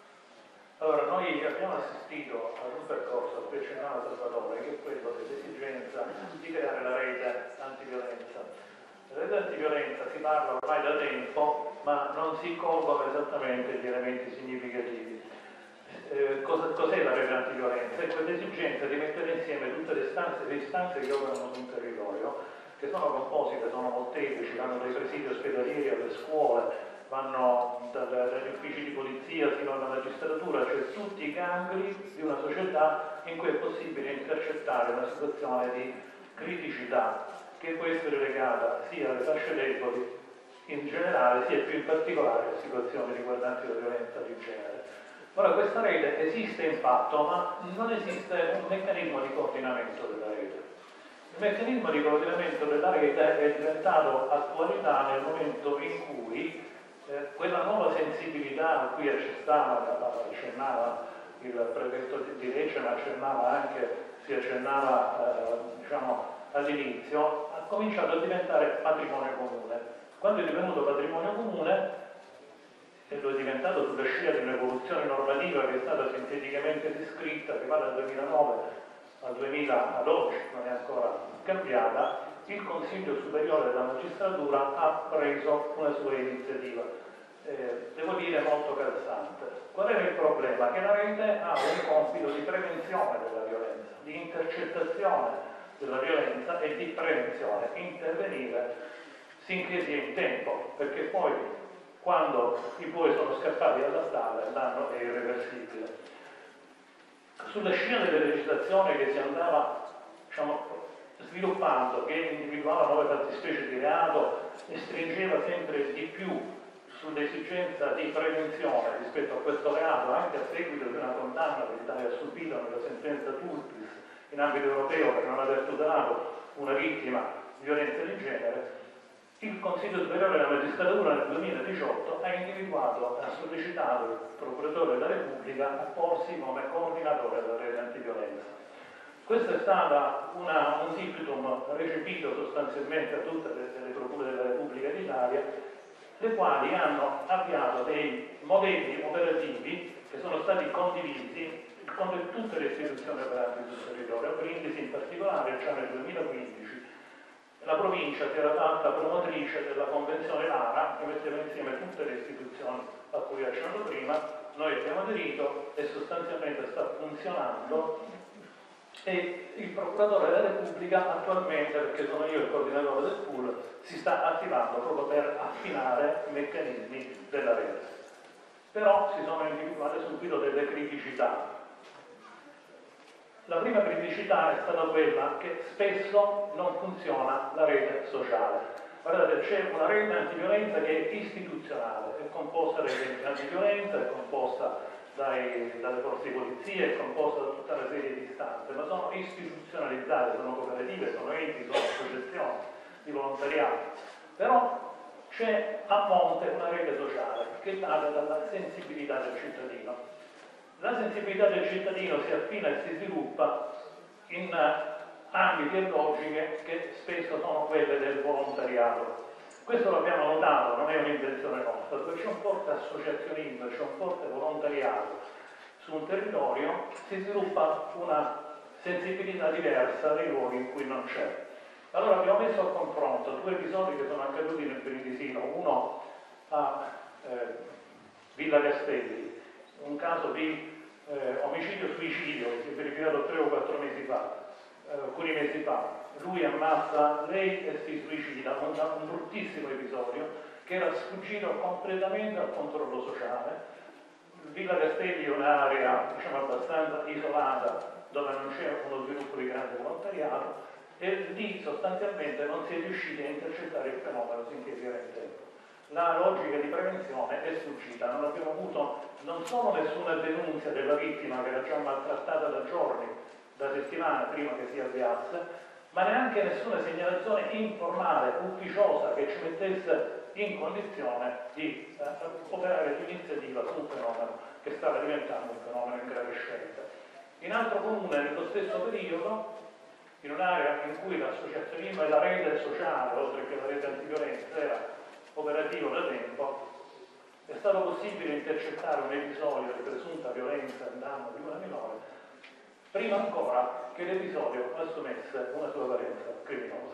allora noi abbiamo assistito ad un percorso a cui accennava Salvatore, che è quello dell'esigenza di creare la rete antiviolenza. La rete antiviolenza si parla ormai da tempo, ma non si colgono esattamente gli elementi significativi. Eh, cosa, cos'è la rete antiviolenza? È quell'esigenza di mettere insieme tutte le istanze, le istanze che operano su un territorio, che sono composite, sono molteplici, vanno dai presidi ospedalieri alle scuole, vanno dagli uffici di polizia fino alla magistratura, cioè tutti i gangli di una società in cui è possibile intercettare una situazione di criticità che può essere legata sia alle fasce deboli in generale, sia più in particolare a situazioni riguardanti la violenza di genere. Ora, questa rete esiste in fatto, ma non esiste un meccanismo di coordinamento della rete. Il meccanismo di coordinamento della rete è diventato attualità nel momento in cui eh, quella nuova sensibilità a cui accennava, accennava il prefetto di Lecce, ma accennava anche, si accennava eh, diciamo, all'inizio, ha cominciato a diventare patrimonio comune. Quando è divenuto patrimonio comune, e lo è diventato sulla scia di un'evoluzione normativa che è stata sinteticamente descritta, che va dal duemilanove al duemila ad oggi, non è ancora cambiata, il Consiglio Superiore della Magistratura ha preso una sua iniziativa, eh, devo dire molto calzante. Qual era il problema? Che la rete ha un compito di prevenzione della violenza, di intercettazione della violenza e di prevenzione, intervenire sinché sia in tempo, perché poi quando i buoi sono scappati dalla stalla il danno è irreversibile. Sulla scia delle legislazioni che si andava diciamo, sviluppando, che individuava nuove fattispecie di reato e stringeva sempre di più sull'esigenza di prevenzione rispetto a questo reato, anche a seguito di una condanna che l'Italia ha subito nella sentenza Turpis in ambito europeo per non aver tutelato una vittima di violenza di genere, il Consiglio Superiore della Magistratura nel duemiladiciotto ha individuato, ha sollecitato il Procuratore della Repubblica a porsi come coordinatore della rete antiviolenza. Questo è stato una, un dictum recepito sostanzialmente a tutte le, le Procure della Repubblica d'Italia, le quali hanno avviato dei modelli operativi che sono stati condivisi con tutte le istituzioni operanti sul territorio. Brindisi in particolare, già nel duemilaquindici, la provincia si era fatta promotrice della Convenzione Lara, che metteva insieme tutte le istituzioni a cui ho accennato prima. Noi abbiamo aderito e sostanzialmente sta funzionando, e il Procuratore della Repubblica attualmente, perché sono io il coordinatore del pool, si sta attivando proprio per affinare i meccanismi della rete. Però si sono individuate subito delle criticità. La prima criticità è stata quella che spesso non funziona la rete sociale. Guardate, c'è una rete antiviolenza che è istituzionale, è composta dai centri antiviolenza, è composta dai, dalle forze di polizia, è composta da tutta una serie di istanze, ma sono istituzionalizzate, sono cooperative, sono enti, sono associazioni di volontariato. Però c'è a monte una rete sociale che è data dalla sensibilità del cittadino. La sensibilità del cittadino si affina e si sviluppa in ambiti e logiche che spesso sono quelle del volontariato. Questo l'abbiamo notato, non è un'invenzione nostra, dove c'è un forte associazionismo, c'è un forte volontariato su un territorio, si sviluppa una sensibilità diversa nei luoghi in cui non c'è. Allora abbiamo messo a confronto due episodi che sono accaduti nel Brindisino, uno a eh, Villa Castelli, un caso di eh, omicidio-suicidio che si è verificato tre o quattro mesi fa, eh, alcuni mesi fa. Lui ammazza lei e si suicida, un, un bruttissimo episodio che era sfuggito completamente al controllo sociale. Villa Castelli è un'area, diciamo, abbastanza isolata, dove non c'è uno sviluppo di grande volontariato, e lì sostanzialmente non si è riusciti a intercettare il fenomeno finché si era in tempo. La logica di prevenzione è sfuggita, non abbiamo avuto non solo nessuna denuncia della vittima che era già maltrattata da giorni, da settimane prima che si avviasse, ma neanche nessuna segnalazione informale, ufficiosa, che ci mettesse in condizione di eh, operare l'iniziativa su un fenomeno che stava diventando un fenomeno in crescita. In altro comune, nello stesso periodo, in un'area in cui l'associazionismo e la rete sociale, oltre che la rete antiviolenza, era operativo da tempo, è stato possibile intercettare un episodio di presunta violenza in danno di una minore, prima ancora che l'episodio assumesse una sua valenza criminosa.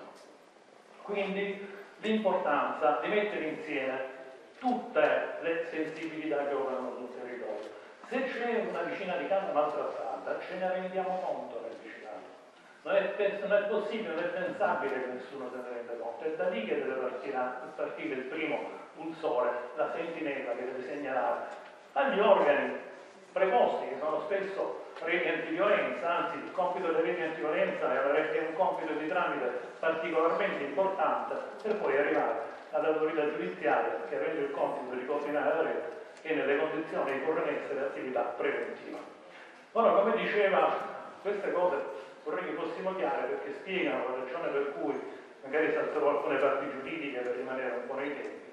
Quindi l'importanza di mettere insieme tutte le sensibilità che operano sul territorio. Se c'è una vicina di casa maltrattata, ce ne rendiamo conto nel vicinato. Non è, non è possibile, non è pensabile che nessuno se ne renda conto. È da lì che deve partire, partire il primo pulsore, la sentinella che deve segnalare agli organi preposti, che sono spesso reti antiviolenza, anzi il compito delle reti antiviolenza è un compito di tramite particolarmente importante, per poi arrivare all'autorità giudiziaria che avendo il compito di coordinare la rete e nelle condizioni di porre in essere attività preventiva. Ora, come diceva, queste cose vorrei che fossimo chiare perché spiegano la ragione per cui magari salterò alcune parti giuridiche per rimanere un po' nei tempi.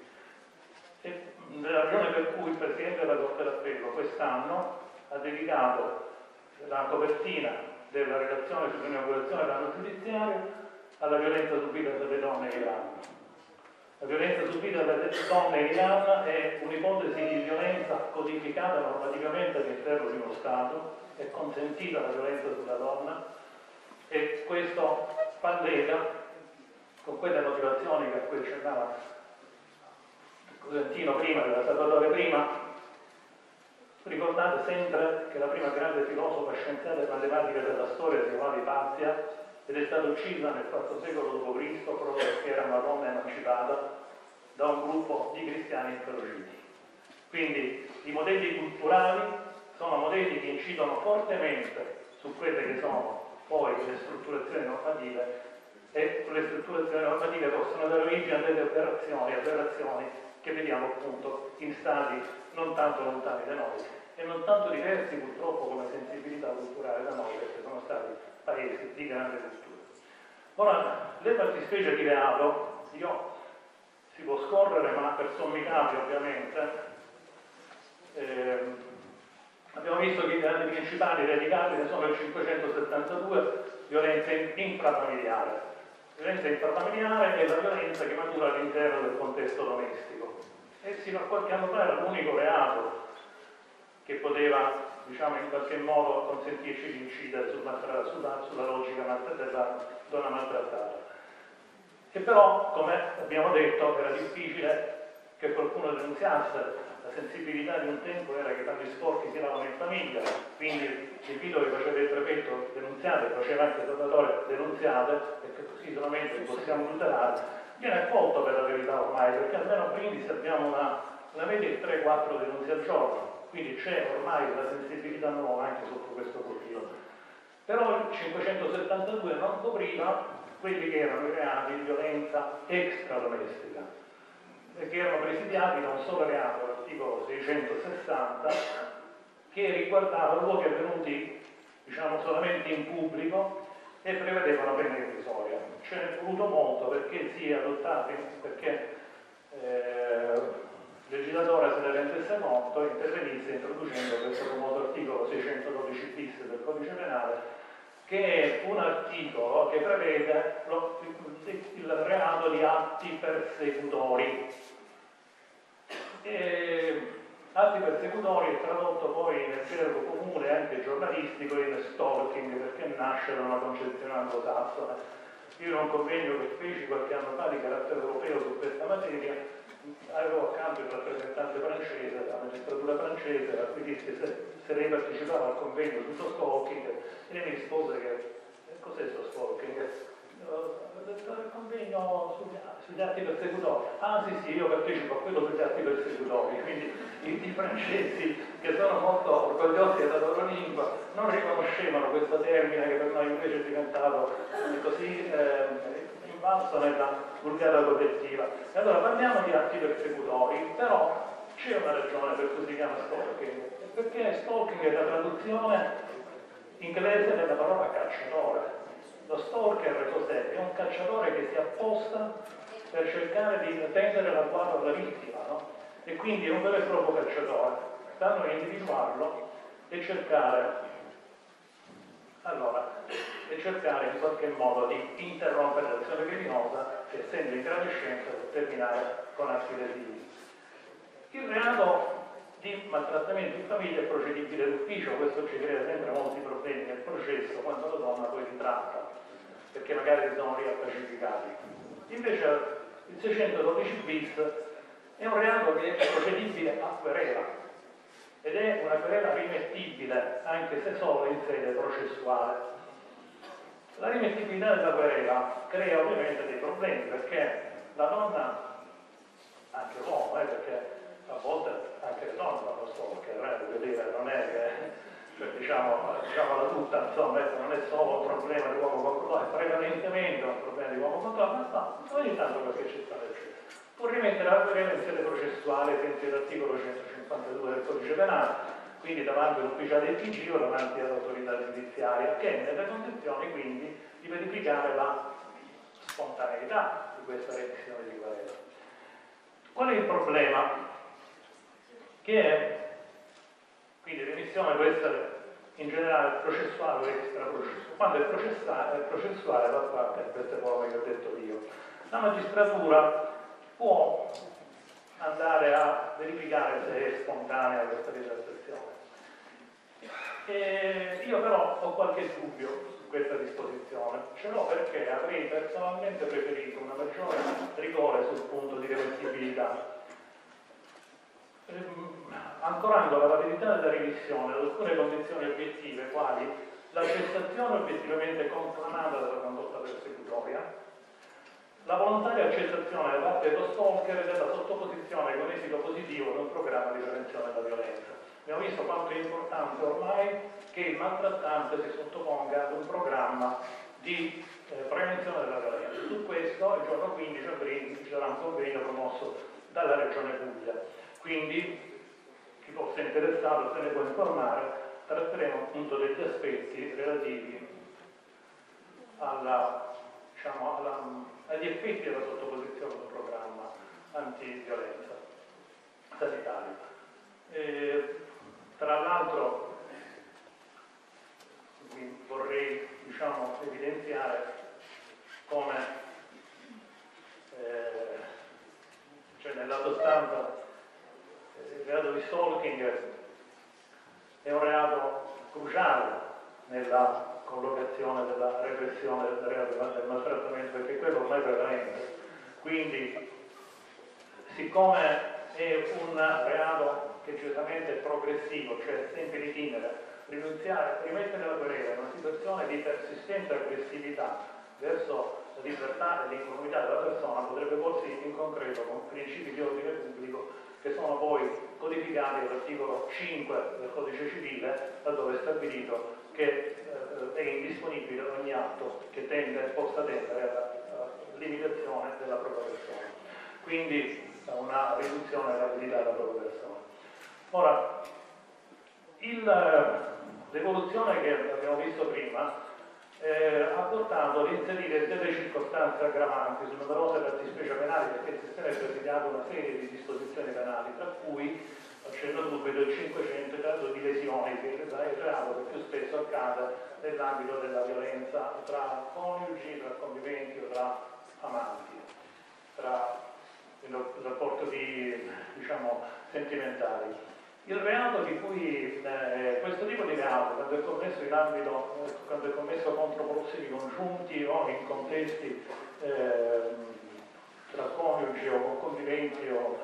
E la ragione per cui il Presidente della Corte d'Appello quest'anno ha dedicato la copertina della relazione sull'inaugurazione dell'anno giudiziario alla violenza subita dalle donne in Iran. La violenza subita dalle donne in Iran è un'ipotesi di violenza codificata normativamente all'interno di uno Stato, è consentita la violenza sulla donna e questo pallega con quelle motivazioni che a cui accennava Cosentino prima, della Salvatore prima. Ricordate sempre che la prima grande filosofa scienziata e matematica della storia si chiamava Ipazia ed è stata uccisa nel quarto secolo dopo Cristo proprio perché era una donna emancipata da un gruppo di cristiani inferociti. Quindi i modelli culturali sono modelli che incidono fortemente su quelle che sono poi le strutturazioni normative e le strutturazioni normative possono dare origine a delle operazioni, aberrazioni che vediamo appunto in stati non tanto lontani da noi e non tanto diversi purtroppo come sensibilità culturale da noi, perché sono stati paesi di grande cultura. Ora, le fattispecie di reato, io si può scorrere, ma per sommi capi ovviamente, ehm, abbiamo visto che i reati principali radicati ne sono il cinquecentosettantadue, violenza infrafamiliare. Violenza infrafamiliare è la violenza che matura all'interno del contesto domestico e sino a qualche anno fa era l'unico reato che poteva, diciamo, in qualche modo consentirci di incidere sulla, sulla, sulla logica della donna maltrattata. E però, come abbiamo detto, era difficile che qualcuno denunziasse. La sensibilità di un tempo era che tanti sporchi si lavano in famiglia, quindi l'invito che faceva il prefetto denunziate, faceva anche il dotatore denunziate, perché così solamente possiamo tutelare, viene accolto per la verità ormai, perché almeno a Brindisi abbiamo una, una media di tre quattro denunce al giorno, quindi c'è ormai una sensibilità nuova anche sotto questo profilo. Però il cinquecentosettantadue non copriva quelli che erano i reati di violenza extradomestica, che erano presidiati da un solo reato, l'articolo seicentosessanta, che riguardava luoghi avvenuti, diciamo, solamente in pubblico e prevedevano pena irrisoria. Ce n'è voluto molto perché si è adottato, perché eh, il legislatore se ne rendesse conto e intervenisse introducendo questo famoso articolo seicentododici bis del codice penale, che è un articolo che prevede lo, il, il reato di atti persecutori. E, atti persecutori è tradotto poi nel gergo comune anche giornalistico in stalking, perché nasce da una concezione anglosassone. Io in un convegno che feci qualche anno fa di carattere europeo su questa materia avevo accanto il rappresentante francese, la magistratura francese, a cui dissi se, se lei partecipava al convegno sullo stalking, e lei mi rispose che eh, cos'è sto stalking? Il convegno sugli, sugli atti persecutori. Ah sì sì, io partecipo a quello sugli atti persecutori, quindi i, i francesi, che sono molto orgogliosi della loro lingua, non riconoscevano questo termine che per noi invece è diventato così eh, invalso nella vulgata collettiva. E allora parliamo di atti persecutori, però c'è una ragione per cui si chiama stalking, perché stalking è la traduzione inglese della parola cacciatore. Lo stalker cos'è? È un cacciatore che si apposta per cercare di tendere l'agguato alla vittima, no? E quindi è un vero e proprio cacciatore. Stanno a individuarlo e cercare, allora, e cercare in qualche modo di interrompere l'azione criminosa che, essendo in gravescenza, può terminare con atti lesivi. Il reato di maltrattamento in famiglia è procedibile d'ufficio, questo ci crea sempre molti problemi nel processo quando la donna poi ritratta, perché magari si sono riappacificati. Invece il seicentododici bis è un reato che è procedibile a querela ed è una querela rimettibile anche se solo in sede processuale. La rimettibilità della querela crea ovviamente dei problemi perché la donna, anche l'uomo, eh, perché a volte anche le donne fanno stalker, eh, voglio dire, non è che, cioè, diciamo, diciamola tutta, insomma, non è solo un problema di uomo contro donna, è prevalentemente un problema di uomo contro donna, ma ogni tanto qualche eccezione c'è. Può rimettere la querela in sede processuale, senza l'articolo centocinquantadue del codice penale, quindi davanti all'ufficiale del P G o davanti all'autorità giudiziaria, che è nelle condizioni quindi di verificare la spontaneità di questa remissione di querela. Qual è il problema? Che è, quindi l'emissione può essere in generale processuale o extraprocessuale. Quando è processuale, è processuale va fatta in queste forme che ho detto io. La magistratura può andare a verificare se è spontanea questa ritrattazione. E io però ho qualche dubbio su questa disposizione. Ce l'ho perché avrei personalmente preferito una maggiore rigore sul punto di reversibilità. Ancorando la validità della remissione ad alcune condizioni obiettive, quali la cessazione obiettivamente conclamata della condotta persecutoria, la volontaria accettazione da parte dello stalker della sottoposizione con esito positivo ad un programma di prevenzione della violenza. Abbiamo visto quanto è importante ormai che il maltrattante si sottoponga ad un programma di eh, prevenzione della violenza. Su questo il giorno quindici aprile ci sarà un convegno promosso dalla Regione Puglia. Quindi chi fosse interessato se ne può informare, tratteremo appunto degli aspetti relativi alla, diciamo, alla, agli effetti della sottoposizione del programma antiviolenza sanitario. E, tra l'altro vorrei, diciamo, evidenziare come eh, cioè nella sostanza il reato di stalking è un reato cruciale nella collocazione della repressione del reato del maltrattamento, perché quello ormai è prevalente. Quindi, siccome è un reato che certamente è progressivo, cioè sempre in itinere, rinunziare, rimettere la querela in una situazione di persistente aggressività verso la libertà e l'incolumità della persona potrebbe porsi in concreto con principi di ordine pubblico che sono poi codificati all'articolo cinque del Codice Civile, laddove è stabilito che eh, è indisponibile ogni atto che tende, possa tendere alla, alla limitazione della propria persona. Quindi una riduzione della vita della propria persona. Ora, l'evoluzione che abbiamo visto prima eh, ha portato ad inserire delle circostanze aggravanti su numerose fattispecie penali, perché il sistema è presidiato una serie di disposizioni penali, tra cui, accenno subito, il cinquecento, il caso di lesioni, che è il reato che più spesso accade nell'ambito della violenza tra coniugi, tra conviventi o tra amanti, tra il rapporto di, diciamo, sentimentali. Il reato di cui, eh, questo tipo di reato, quando è commesso in ambito, eh, quando è commesso contro prossimi congiunti o in contesti eh, tra coniugi o con conviventi o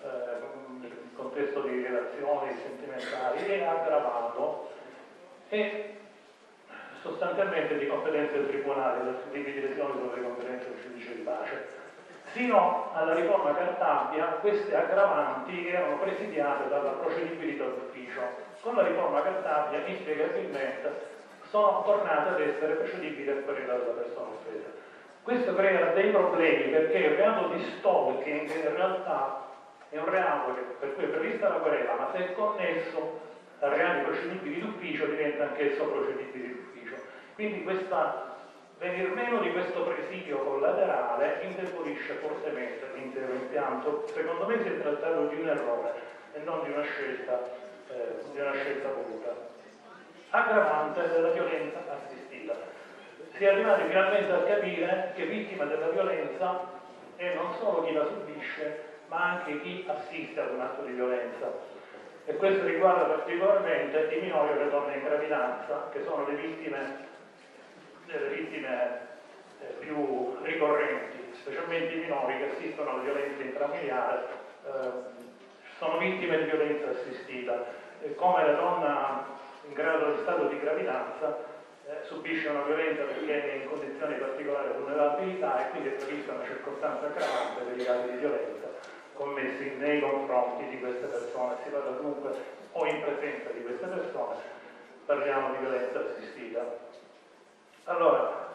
eh, in contesto di relazioni sentimentali, è aggravato e sostanzialmente di competenza del tribunale, di lesioni sulle competenze del giudice di pace. Sino alla riforma Cartabia queste aggravanti erano presidiate dalla procedibilità d'ufficio. Con la riforma Cartabia inspiegabilmente sono tornate ad essere procedibili a querela della persona offesa. Questo crea dei problemi perché il reato di stalking in realtà è un reato che, per cui è prevista la querela, ma se è connesso a reati procedibili d'ufficio diventa anch'esso procedibile d'ufficio. Quindi questa venir meno di questo presidio collaterale indebolisce fortemente l'intero impianto. Secondo me si è trattato di un errore e non di una scelta, eh, di una scelta voluta. Aggravante della violenza assistita. Si è arrivati finalmente a capire che vittima della violenza è non solo chi la subisce, ma anche chi assiste ad un atto di violenza. E questo riguarda particolarmente i minori e le donne in gravidanza, che sono le vittime delle vittime eh, più ricorrenti, specialmente i minori che assistono alla violenza intrafamiliare, eh, sono vittime di violenza assistita. E come la donna in grado di stato di gravidanza eh, subisce una violenza perché è in condizioni di particolare vulnerabilità e quindi è prevista una circostanza aggravante per i casi di violenza commessi nei confronti di queste persone. Si parla dunque o in presenza di queste persone, parliamo di violenza assistita. Allora,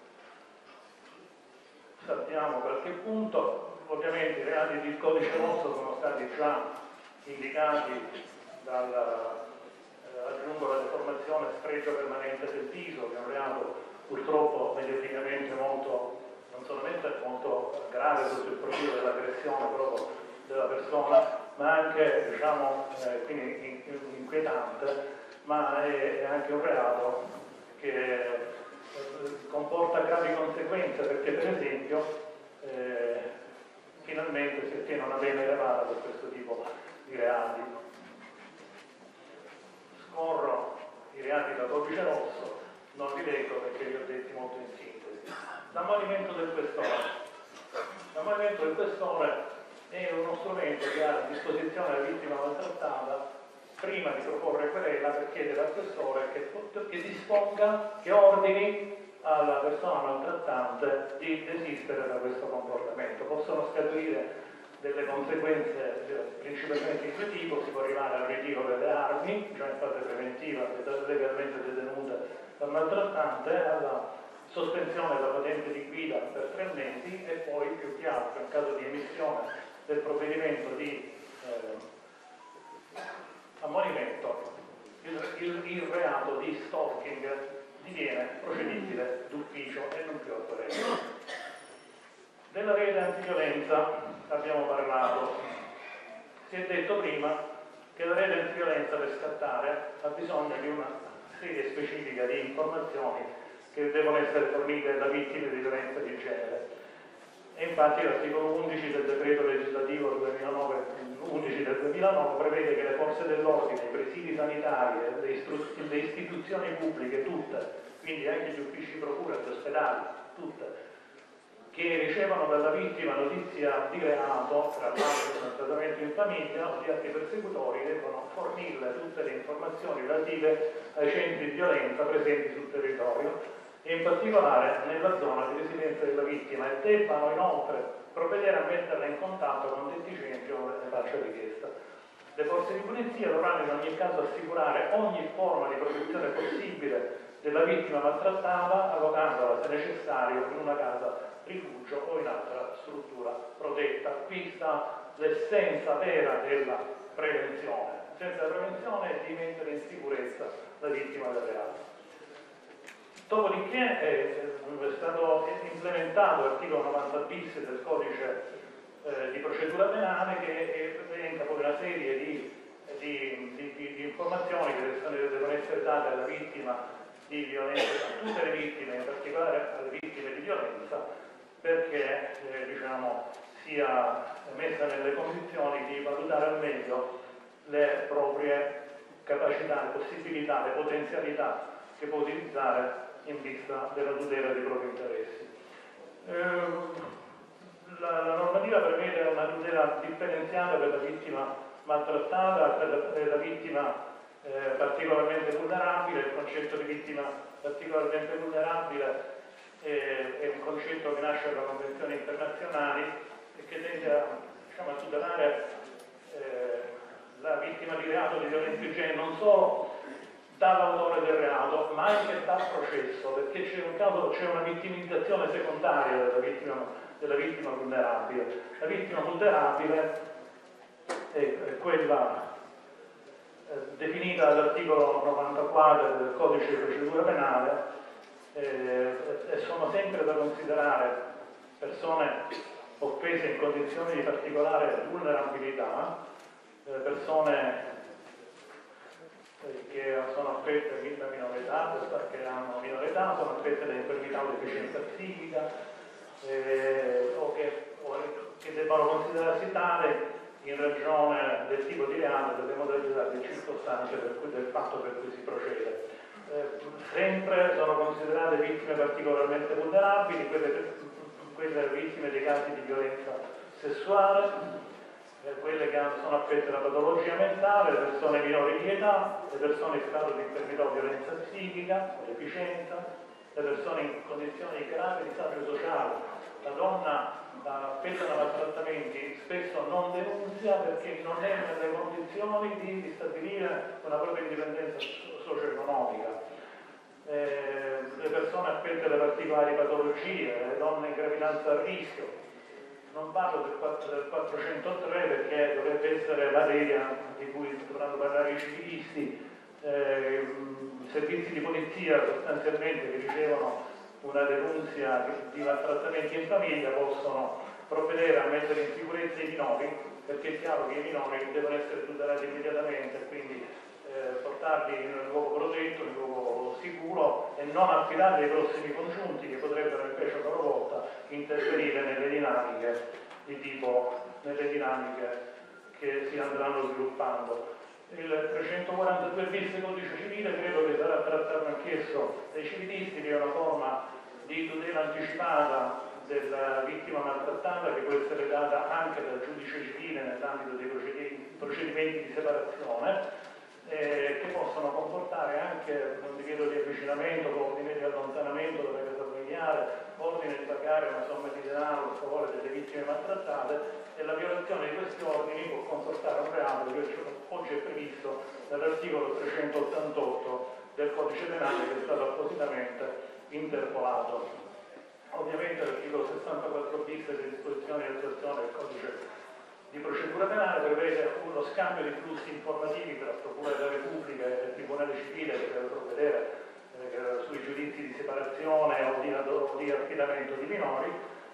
sappiamo a qualche punto, ovviamente i reati del codice rosso sono stati già indicati dal, eh, aggiungo la deformazione sfregio permanente del viso, che è un reato purtroppo mediaticamente molto, non solamente molto grave sotto il profilo dell'aggressione proprio della persona, ma anche, diciamo, eh, quindi inquietante, ma è, è anche un reato che comporta gravi conseguenze perché per esempio eh, finalmente si ottiene una pena elevata per questo tipo di reati. Scorro i reati da codice rosso, non li leggo perché li ho detti molto in sintesi. L'ammonimento del questore. L'ammonimento del questore è uno strumento che ha a disposizione la vittima maltrattata prima di proporre querela per chiedere al questore che, che disponga, che ordini alla persona maltrattante di desistere da questo comportamento. Possono scaturire delle conseguenze principalmente di due tipo: si può arrivare al ritiro delle armi, già in fase preventiva, legalmente detenute dal maltrattante, alla sospensione della patente di guida per tre mesi e poi, più che altro, in caso di emissione del provvedimento di eh, ammonimento, il, il, il reato di stalking diviene procedibile d'ufficio e non più a querela. Della rete antiviolenza abbiamo parlato. Si è detto prima che la rete antiviolenza per scattare ha bisogno di una serie specifica di informazioni che devono essere fornite da vittime di violenza di genere. E infatti l'articolo undici del decreto legislativo duemilanove, undici del duemilanove prevede che le forze dell'ordine, i presidi sanitari, le, istru- le istituzioni pubbliche, tutte, quindi anche gli uffici procura, gli ospedali, tutte, che ricevono dalla vittima notizia di reato, tra l'altro un trattamento in famiglia o di atti persecutori, devono fornirle tutte le informazioni relative ai centri di violenza presenti sul territorio e in particolare nella zona di residenza della vittima, e debbano inoltre provvedere a metterla in contatto con detti centri ove ne faccia richiesta. Le forze di polizia dovranno in ogni caso assicurare ogni forma di protezione possibile della vittima maltrattata, allocandola se necessario in una casa rifugio o in altra struttura protetta. Qui sta l'essenza vera della prevenzione. Senza prevenzione è di mettere in sicurezza la vittima del reato. Dopodiché è, è stato implementato l'articolo novanta bis del codice eh, di procedura penale, che elenca poi una serie di, di, di, di, di informazioni che devono essere date alla vittima di violenza, a tutte le vittime, in particolare alle vittime di violenza, perché eh, diciamo, sia messa nelle condizioni di valutare al meglio le proprie capacità, le possibilità, le potenzialità che può utilizzare in vista della tutela dei propri interessi. Eh, la, la normativa prevede una tutela tutela differenziata per la vittima maltrattata, per la, per la vittima eh, particolarmente vulnerabile. Il concetto di vittima particolarmente vulnerabile è, è un concetto che nasce da convenzioni internazionali e che tende a, diciamo, a tutelare eh, la vittima di reato di violenza di genere non solo dall'autore del reato, ma anche dal processo, perché c'è un caso, c'è una vittimizzazione secondaria della vittima, della vittima vulnerabile. La vittima vulnerabile è, è quella eh, definita dall'articolo novantaquattro del Codice di procedura penale eh, e sono sempre da considerare persone offese in condizioni di particolare vulnerabilità, eh, persone che sono affette da minore età, che hanno minore età, sono affette da infermità o deficienza psichica eh, o, che, o che debbano considerarsi tale in ragione del tipo di reato, delle modalità, delle circostanze per cui, del fatto per cui si procede. Eh, sempre sono considerate vittime particolarmente vulnerabili, quelle, quelle vittime dei casi di violenza sessuale, quelle che sono affette da patologia mentale, le persone minori di età, le persone in stato di infermità o violenza psichica, o deficienza, le persone in condizioni di grave disagio sociale. La donna affetta da maltrattamenti spesso non denunzia perché non è nelle condizioni di stabilire una propria indipendenza socio-economica. Eh, le persone affette da particolari patologie, le donne in gravidanza a rischio. Non parlo del quattrocentotre perché dovrebbe essere materia di cui dovranno parlare i civilisti, eh, servizi di polizia sostanzialmente che ricevono una denunzia di maltrattamenti in famiglia possono provvedere a mettere in sicurezza i minori, perché è chiaro che i minori devono essere tutelati immediatamente, quindi eh, portarli in un luogo protetto, in un luogo sicuro e non affidarli ai prossimi congiunti che potrebbero invece a loro volta interferire nelle dinamiche di tipo, nelle dinamiche che si andranno sviluppando. Il trecentoquarantadue bis del Codice Civile credo che sarà trattato anch'esso dai civilisti, che è una forma di tutela anticipata della vittima maltrattata che può essere data anche dal giudice civile nell'ambito dei procedimenti di separazione, eh, che possono comportare anche un divieto di avvicinamento, ordine di allontanamento dalla casa familiare, ordine di pagare una somma di denaro a favore delle vittime maltrattate, e la violazione di questi ordini può comportare un reato che oggi è previsto dall'articolo trecentottantotto del Codice Penale, che è stato appositamente interpolato. Ovviamente l'articolo sessantaquattro bis delle disposizioni di attuazione del Codice di procedura penale prevede lo scambio di flussi informativi tra la Procura della Repubblica e il Tribunale Civile che deve provvedere eh, sui giudizi di separazione o di, o di affidamento di minori,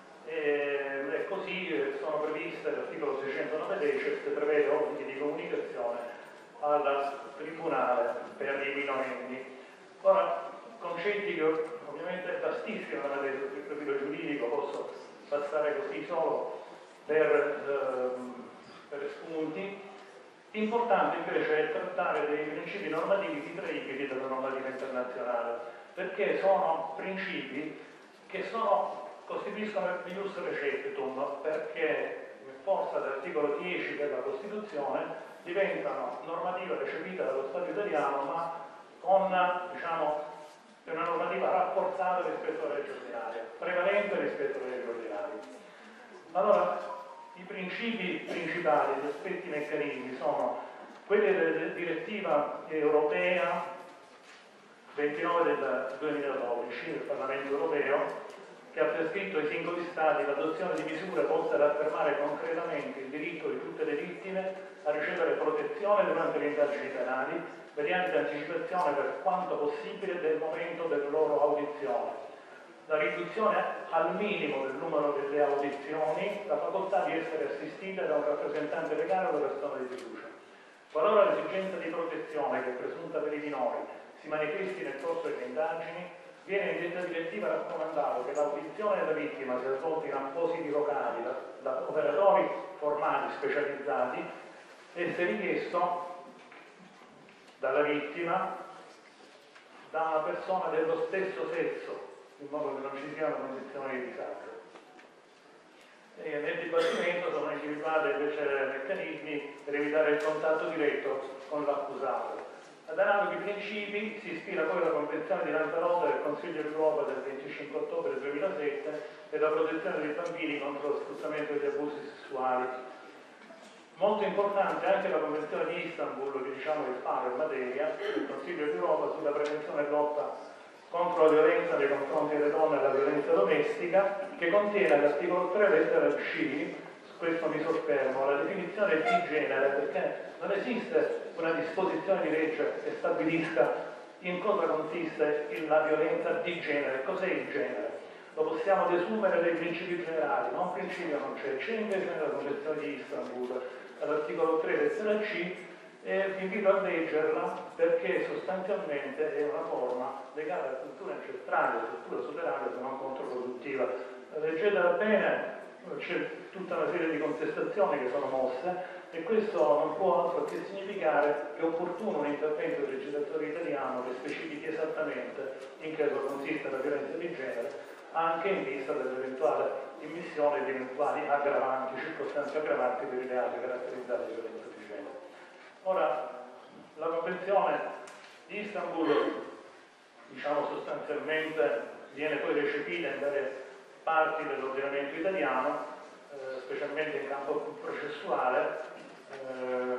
e, e così eh, sono previste l'articolo seicentonove decies che prevede obblighi di comunicazione al Tribunale per i minorenni. Ora, concetti che ovviamente è vastissima la materia del profilo giuridico, posso passare così solo per, ehm, per spunti. Importante invece è trattare dei principi normativi ritraibili dalla normativa internazionale, perché sono principi che sono, costituiscono il ius receptum, perché in forza dell'articolo dieci della Costituzione diventano normativa recepita dallo Stato italiano, ma con, diciamo, una normativa rafforzata rispetto alla legge ordinaria, prevalente rispetto alle leggi ordinarie. Allora, i principi principali, gli aspetti meccanismi sono quelli della direttiva europea ventinove del duemiladodici del Parlamento europeo, che ha prescritto ai singoli Stati l'adozione di misure volte ad affermare concretamente il diritto di tutte le vittime a ricevere protezione durante le indagini penali, mediante anticipazione per quanto possibile del momento della loro audizione, la riduzione al minimo del numero delle audizioni, la facoltà di essere assistite da un rappresentante legale o da persona di fiducia. Qualora l'esigenza di protezione che è presunta per i minori si manifesti nel corso delle indagini, viene in detta direttiva raccomandato che l'audizione della vittima sia svolta in appositi locali da, da operatori formati specializzati e, se richiesto dalla vittima, da una persona dello stesso sesso, in modo che non ci siano condizioni di disagio. E nel dibattimento sono individuate tali invece meccanismi per evitare il contatto diretto con l'accusato. Ad analoghi principi si ispira poi la Convenzione di Lanzarote del Consiglio d'Europa del venticinque ottobre duemilasette per la protezione dei bambini contro lo sfruttamento e gli abusi sessuali. Molto importante anche la Convenzione di Istanbul, che diciamo il faro in materia, del Consiglio d'Europa sulla prevenzione e lotta contro la violenza nei confronti delle donne e la violenza domestica, che contiene all'articolo tre lettera C, su questo mi soffermo, la definizione di genere, perché non esiste una disposizione di legge che stabilisca in cosa consiste la violenza di genere. Cos'è il genere? Lo possiamo desumere dai principi generali, ma un principio non c'è. C'è invece nella Convenzione di Istanbul, all'articolo tre lettera C, e vi invito a leggerla perché sostanzialmente è una forma legata alla cultura ancestrale, alla cultura superata, se non controproduttiva. Leggetela bene, c'è tutta una serie di contestazioni che sono mosse e questo non può altro che significare che è opportuno un intervento del legislatore italiano che specifichi esattamente in che cosa consiste la violenza di genere, anche in vista dell'eventuale immissione di eventuali aggravanti, circostanze aggravanti per i reati caratterizzati di violenza di genere. Ora, la Convenzione di Istanbul, diciamo sostanzialmente, viene poi recepita in varie parti dell'ordinamento italiano, eh, specialmente in campo processuale, eh,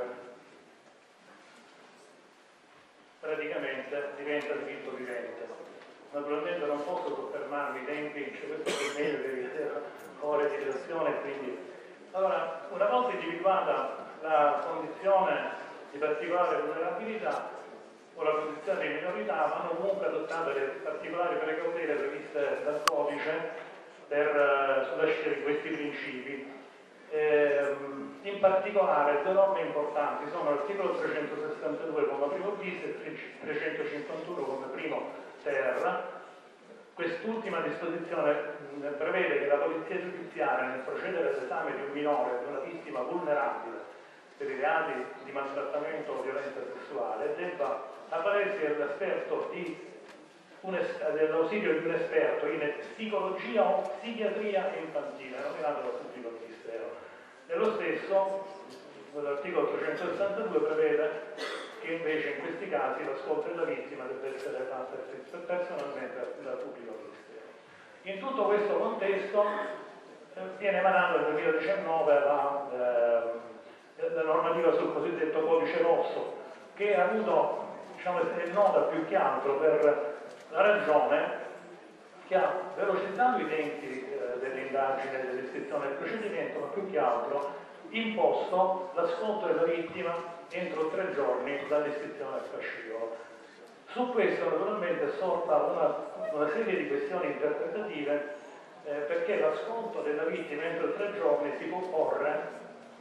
praticamente diventa diritto vivente. Naturalmente non posso soffermarmi i tempi, c'è questo per meglio che ore di relazione, quindi. Allora, una volta individuata la condizione di particolare vulnerabilità o la condizione di minorità, vanno comunque adottate le particolari precautele previste dal codice per uh, sulla scia di questi principi. Ehm, in particolare due norme importanti sono l'articolo trecentosessantadue come primo bis e trecentocinquantuno come primo ter. Quest'ultima disposizione mh, prevede che la polizia giudiziaria, nel procedere all'esame di un minore o di una vittima vulnerabile per i reati di maltrattamento o violenza sessuale, debba avvalersi dell'esperto di dell'ausilio di un esperto in psicologia o psichiatria infantile, nominato dal pubblico ministero. Nello stesso, l'articolo trecentosessantadue prevede che invece in questi casi l'ascolto della vittima deve essere fatto personalmente dal pubblico ministero. In tutto questo contesto eh, viene emanata nel duemiladiciannove la, eh, la normativa sul cosiddetto codice rosso, che ha avuto, diciamo, è nota più che altro per la ragione che ha velocizzato i tempi eh, dell'indagine e dell'iscrizione del procedimento, ma più che altro imposto l'ascolto della vittima entro tre giorni dall'iscrizione al fascicolo. Su questo naturalmente è sorta una, una serie di questioni interpretative eh, perché l'ascolto della vittima entro tre giorni si può porre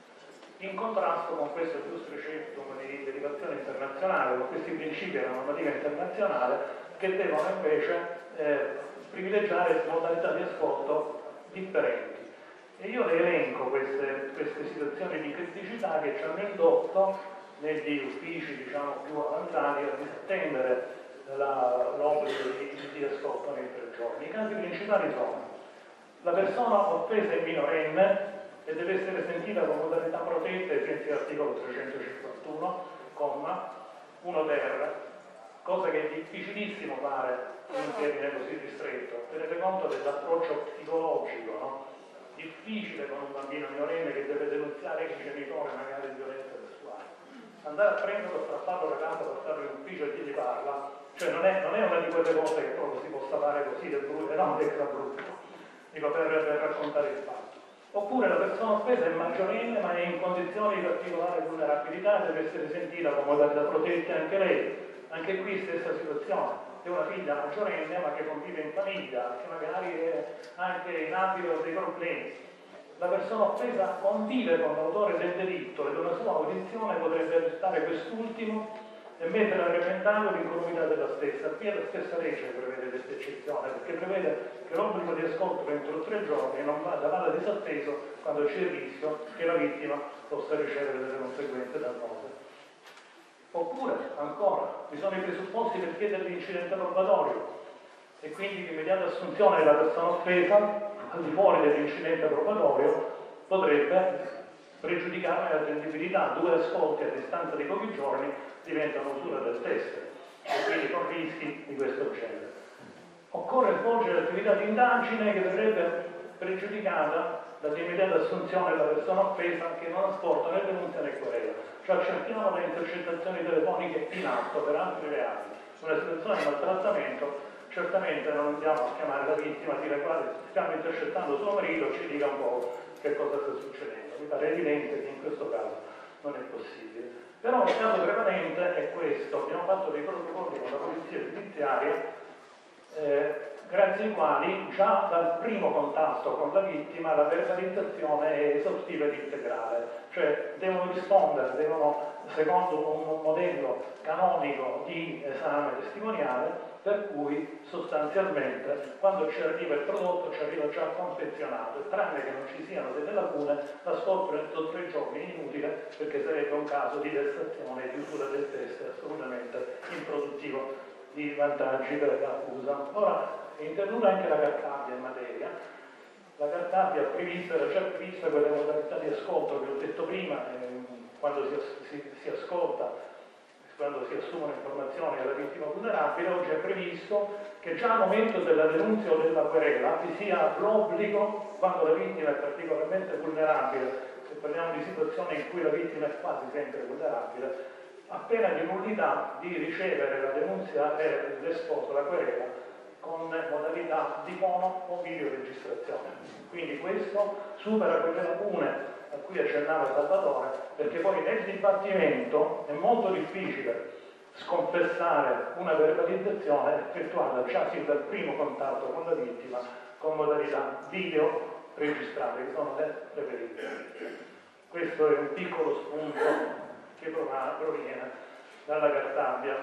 in contrasto con questo giusto precepto di derivazione internazionale, con questi principi della normativa internazionale che devono invece eh, privilegiare modalità di ascolto differenti. E io le elenco queste, queste situazioni di criticità che ci hanno indotto negli uffici diciamo, più avanzati a disattendere l'obbligo di, di ascolto nei tre giorni. I casi principali sono: la persona offesa è minorenne e deve essere sentita con modalità protetta ai sensi dell'articolo trecentocinquantuno, comma, uno ter, cosa che è difficilissimo fare in un termine così ristretto. Tenete conto dell'approccio psicologico, no? Difficile con un bambino minorenne che deve denunziare il genitore magari di violenza sessuale. Andare a prenderlo, strapparlo da casa, portarlo in ufficio e chi gli parla, cioè non è, non è una di quelle cose che proprio si possa fare così del brutto, no, extra brutto, dico per, per raccontare il fatto. Oppure la persona offesa è maggiorenne ma è in condizioni di particolare vulnerabilità e deve essere sentita con modalità protette anche lei. Anche qui stessa situazione, è una figlia maggiorenne ma che convive in famiglia, che magari è anche in ambito dei problemi. La persona offesa convive con l'autore del delitto ed una sua audizione potrebbe arrestare quest'ultimo e mettere a repentaglio l'incolumità della stessa. Qui è la stessa legge che prevede questa eccezione, perché prevede che l'obbligo di ascolto entro tre giorni non vada, vada disatteso quando c'è il rischio che la vittima possa ricevere delle conseguenze dannose. Oppure, ancora, vi sono i presupposti per chiedere l'incidente probatorio e quindi l'immediata assunzione della persona offesa al di fuori dell'incidente probatorio potrebbe pregiudicarne l'attendibilità. Due ascolti a distanza di pochi giorni diventano usura del testo, e quindi con rischi di questo genere. Occorre svolgere l'attività di indagine che verrebbe pregiudicata dall'immediata assunzione della persona offesa che non asporta né denuncia né querela. Cioè accertiamo le intercettazioni telefoniche in atto per altri reati. Una situazione di maltrattamento, certamente non andiamo a chiamare la vittima, a dire guarda, stiamo intercettando suo marito, ci dica un po' che cosa sta succedendo. Mi pare evidente che in questo caso non è possibile. Però il caso prevalente è questo. Abbiamo fatto dei protocolli con la polizia giudiziaria eh, grazie ai quali già dal primo contatto con la vittima la verbalizzazione è esaustiva ed integrale, cioè devono rispondere, devono, secondo un modello canonico di esame testimoniale, per cui sostanzialmente quando ci arriva il prodotto ci arriva già confezionato, e tranne che non ci siano delle lacune, l'ascolto entro tre giorni è inutile, perché sarebbe un caso di vessazione e di usura del testo assolutamente improduttivo di vantaggi per l'accusa. Ora, è intervenuta anche la Cartabia in materia. La Cartabia prevista, era già prevista quelle modalità di ascolto che ho detto prima, eh, quando si, si, si ascolta, quando si assumono informazioni alla vittima vulnerabile. Oggi è previsto che già al momento della denuncia o della querela vi sia l'obbligo, quando la vittima è particolarmente vulnerabile, se parliamo di situazioni in cui la vittima è quasi sempre vulnerabile, appena di nullità, di ricevere la denuncia e l'esposto, la querela, con modalità di fono o videoregistrazione. Quindi questo supera quelle lacune a cui accennava Salvatore, perché poi nel dibattimento è molto difficile sconfessare una verbalizzazione effettuata già sin dal primo contatto con la vittima con modalità video registrate, che sono le preferite. Questo è un piccolo spunto che proviene dalla Cartabia.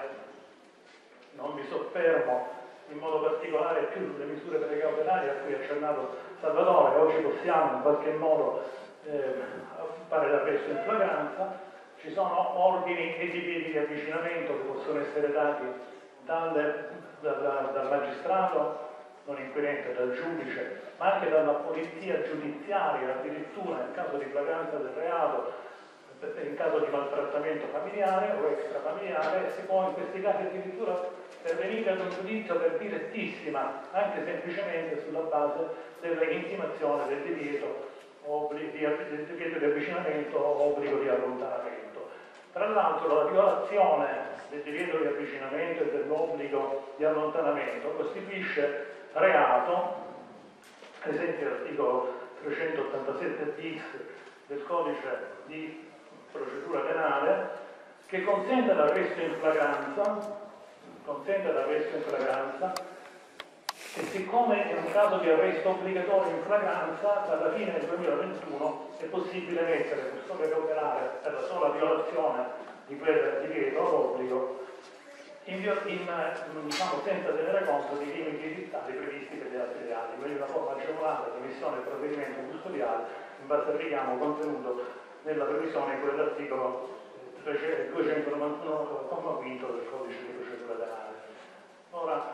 Non mi soffermo in modo particolare più sulle misure precautelari a cui ha accennato Salvatore. Oggi possiamo in qualche modo eh, fare l'arresto in flagranza. Ci sono ordini e divieti di avvicinamento che possono essere dati dal, dal, dal magistrato non inquirente, dal giudice, ma anche dalla polizia giudiziaria, addirittura nel caso di flagranza del reato, in caso di maltrattamento familiare o extrafamiliare. Si può in questi casi addirittura pervenire ad un giudizio per direttissima, anche semplicemente sulla base dell'intimazione del divieto, di, del divieto di avvicinamento o obbligo di allontanamento. Tra l'altro la violazione del divieto di avvicinamento e dell'obbligo di allontanamento costituisce reato, ad esempio l'articolo trecentottantasette bis del codice di procedura penale, che consente l'arresto in flagranza, consente l'arresto in flagranza, e siccome è un caso di arresto obbligatorio in flagranza, dalla fine del duemilaventuno è possibile mettere custodia cautelare per la sola violazione di quel divieto o obbligo, in, in, diciamo, senza tenere conto di limiti edittali previsti per gli altri reati, quindi una forma agevolata di emissione del provvedimento custodiale in base al richiamo contenuto nella previsione di quell'articolo duecentonovantuno, comma quinto del codice di procedura penale. Ora,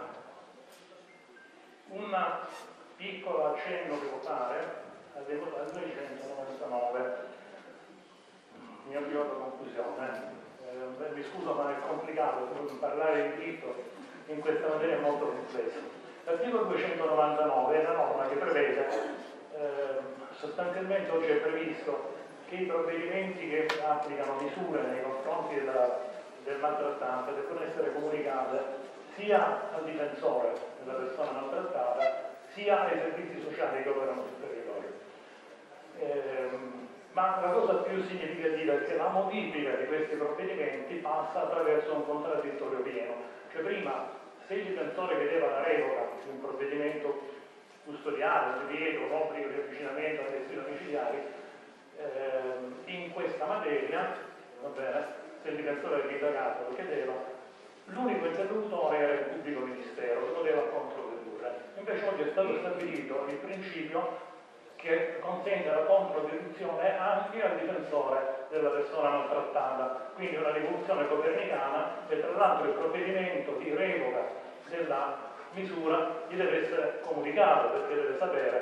un piccolo accenno devo fare al duecentonovantanove, mi avvio alla conclusione. Eh, mi scuso, ma è complicato parlare di diritto in questa materia molto complessa. L'articolo duecentonovantanove è una norma che prevede, eh, sostanzialmente oggi è previsto che i provvedimenti che applicano misure nei confronti della, del maltrattante devono essere comunicate sia al difensore della persona maltrattata, sia ai servizi sociali che operano sul territorio. Eh, ma la cosa più significativa è che la modifica di questi provvedimenti passa attraverso un contraddittorio pieno. Cioè prima, se il difensore chiedeva la revoca di un provvedimento custodiale, un divieto, un obbligo di avvicinamento a arresti domiciliari, eh, in questa materia, va bene, se il difensore dell'indagato lo chiedeva, l'unico interlocutore era il pubblico ministero, lo poteva controdurre. Invece oggi è stato stabilito il principio che consente la controdeduzione anche al difensore della persona maltrattata, quindi una rivoluzione copernicana, e tra l'altro il provvedimento di revoca della misura gli deve essere comunicato, perché deve sapere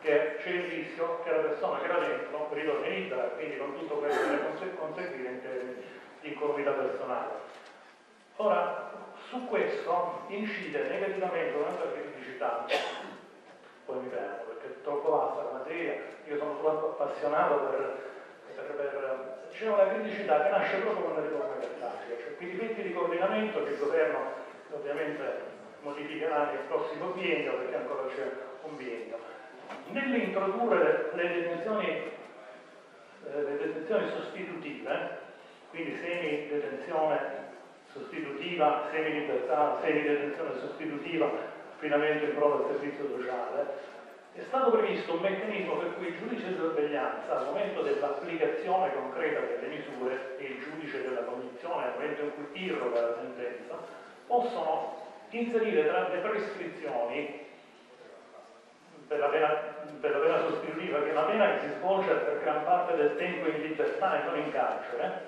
che c'è il rischio che la persona che era dentro ritorni libera, quindi con tutto quello che deve conseguire in termini di incolumità personale. Ora, su questo incide negativamente un'altra criticità, poi mi fermo perché è troppo vasta la materia, io sono troppo appassionato per... per, per c'è una criticità che nasce proprio con la riforma cartaria, cioè quei difetti di coordinamento che il governo ovviamente modificherà nel prossimo biennio, perché ancora c'è un biennio. Nell'introdurre le detenzioni, eh, le detenzioni sostitutive, quindi semi-detenzione sostitutiva, semi-libertà, semi-detenzione sostitutiva, affidamento in prova al servizio sociale, è stato previsto un meccanismo per cui il giudice di sorveglianza, al momento dell'applicazione concreta delle misure, e il giudice della cognizione, al momento in cui irroga la sentenza, possono inserire tra le prescrizioni per la pena, per la pena sostitutiva, che è una pena che si svolge per gran parte del tempo in libertà e non in carcere,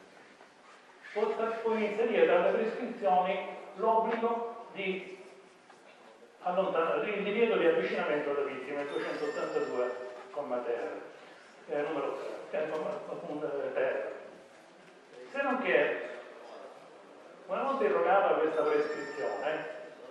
può inserire tra le prescrizioni l'obbligo di allontanare il divieto di avvicinamento alla vittima, il duecentottantadue comma ter, che è numero tre, che è appunto ter. Se non che, una volta irrogata questa prescrizione,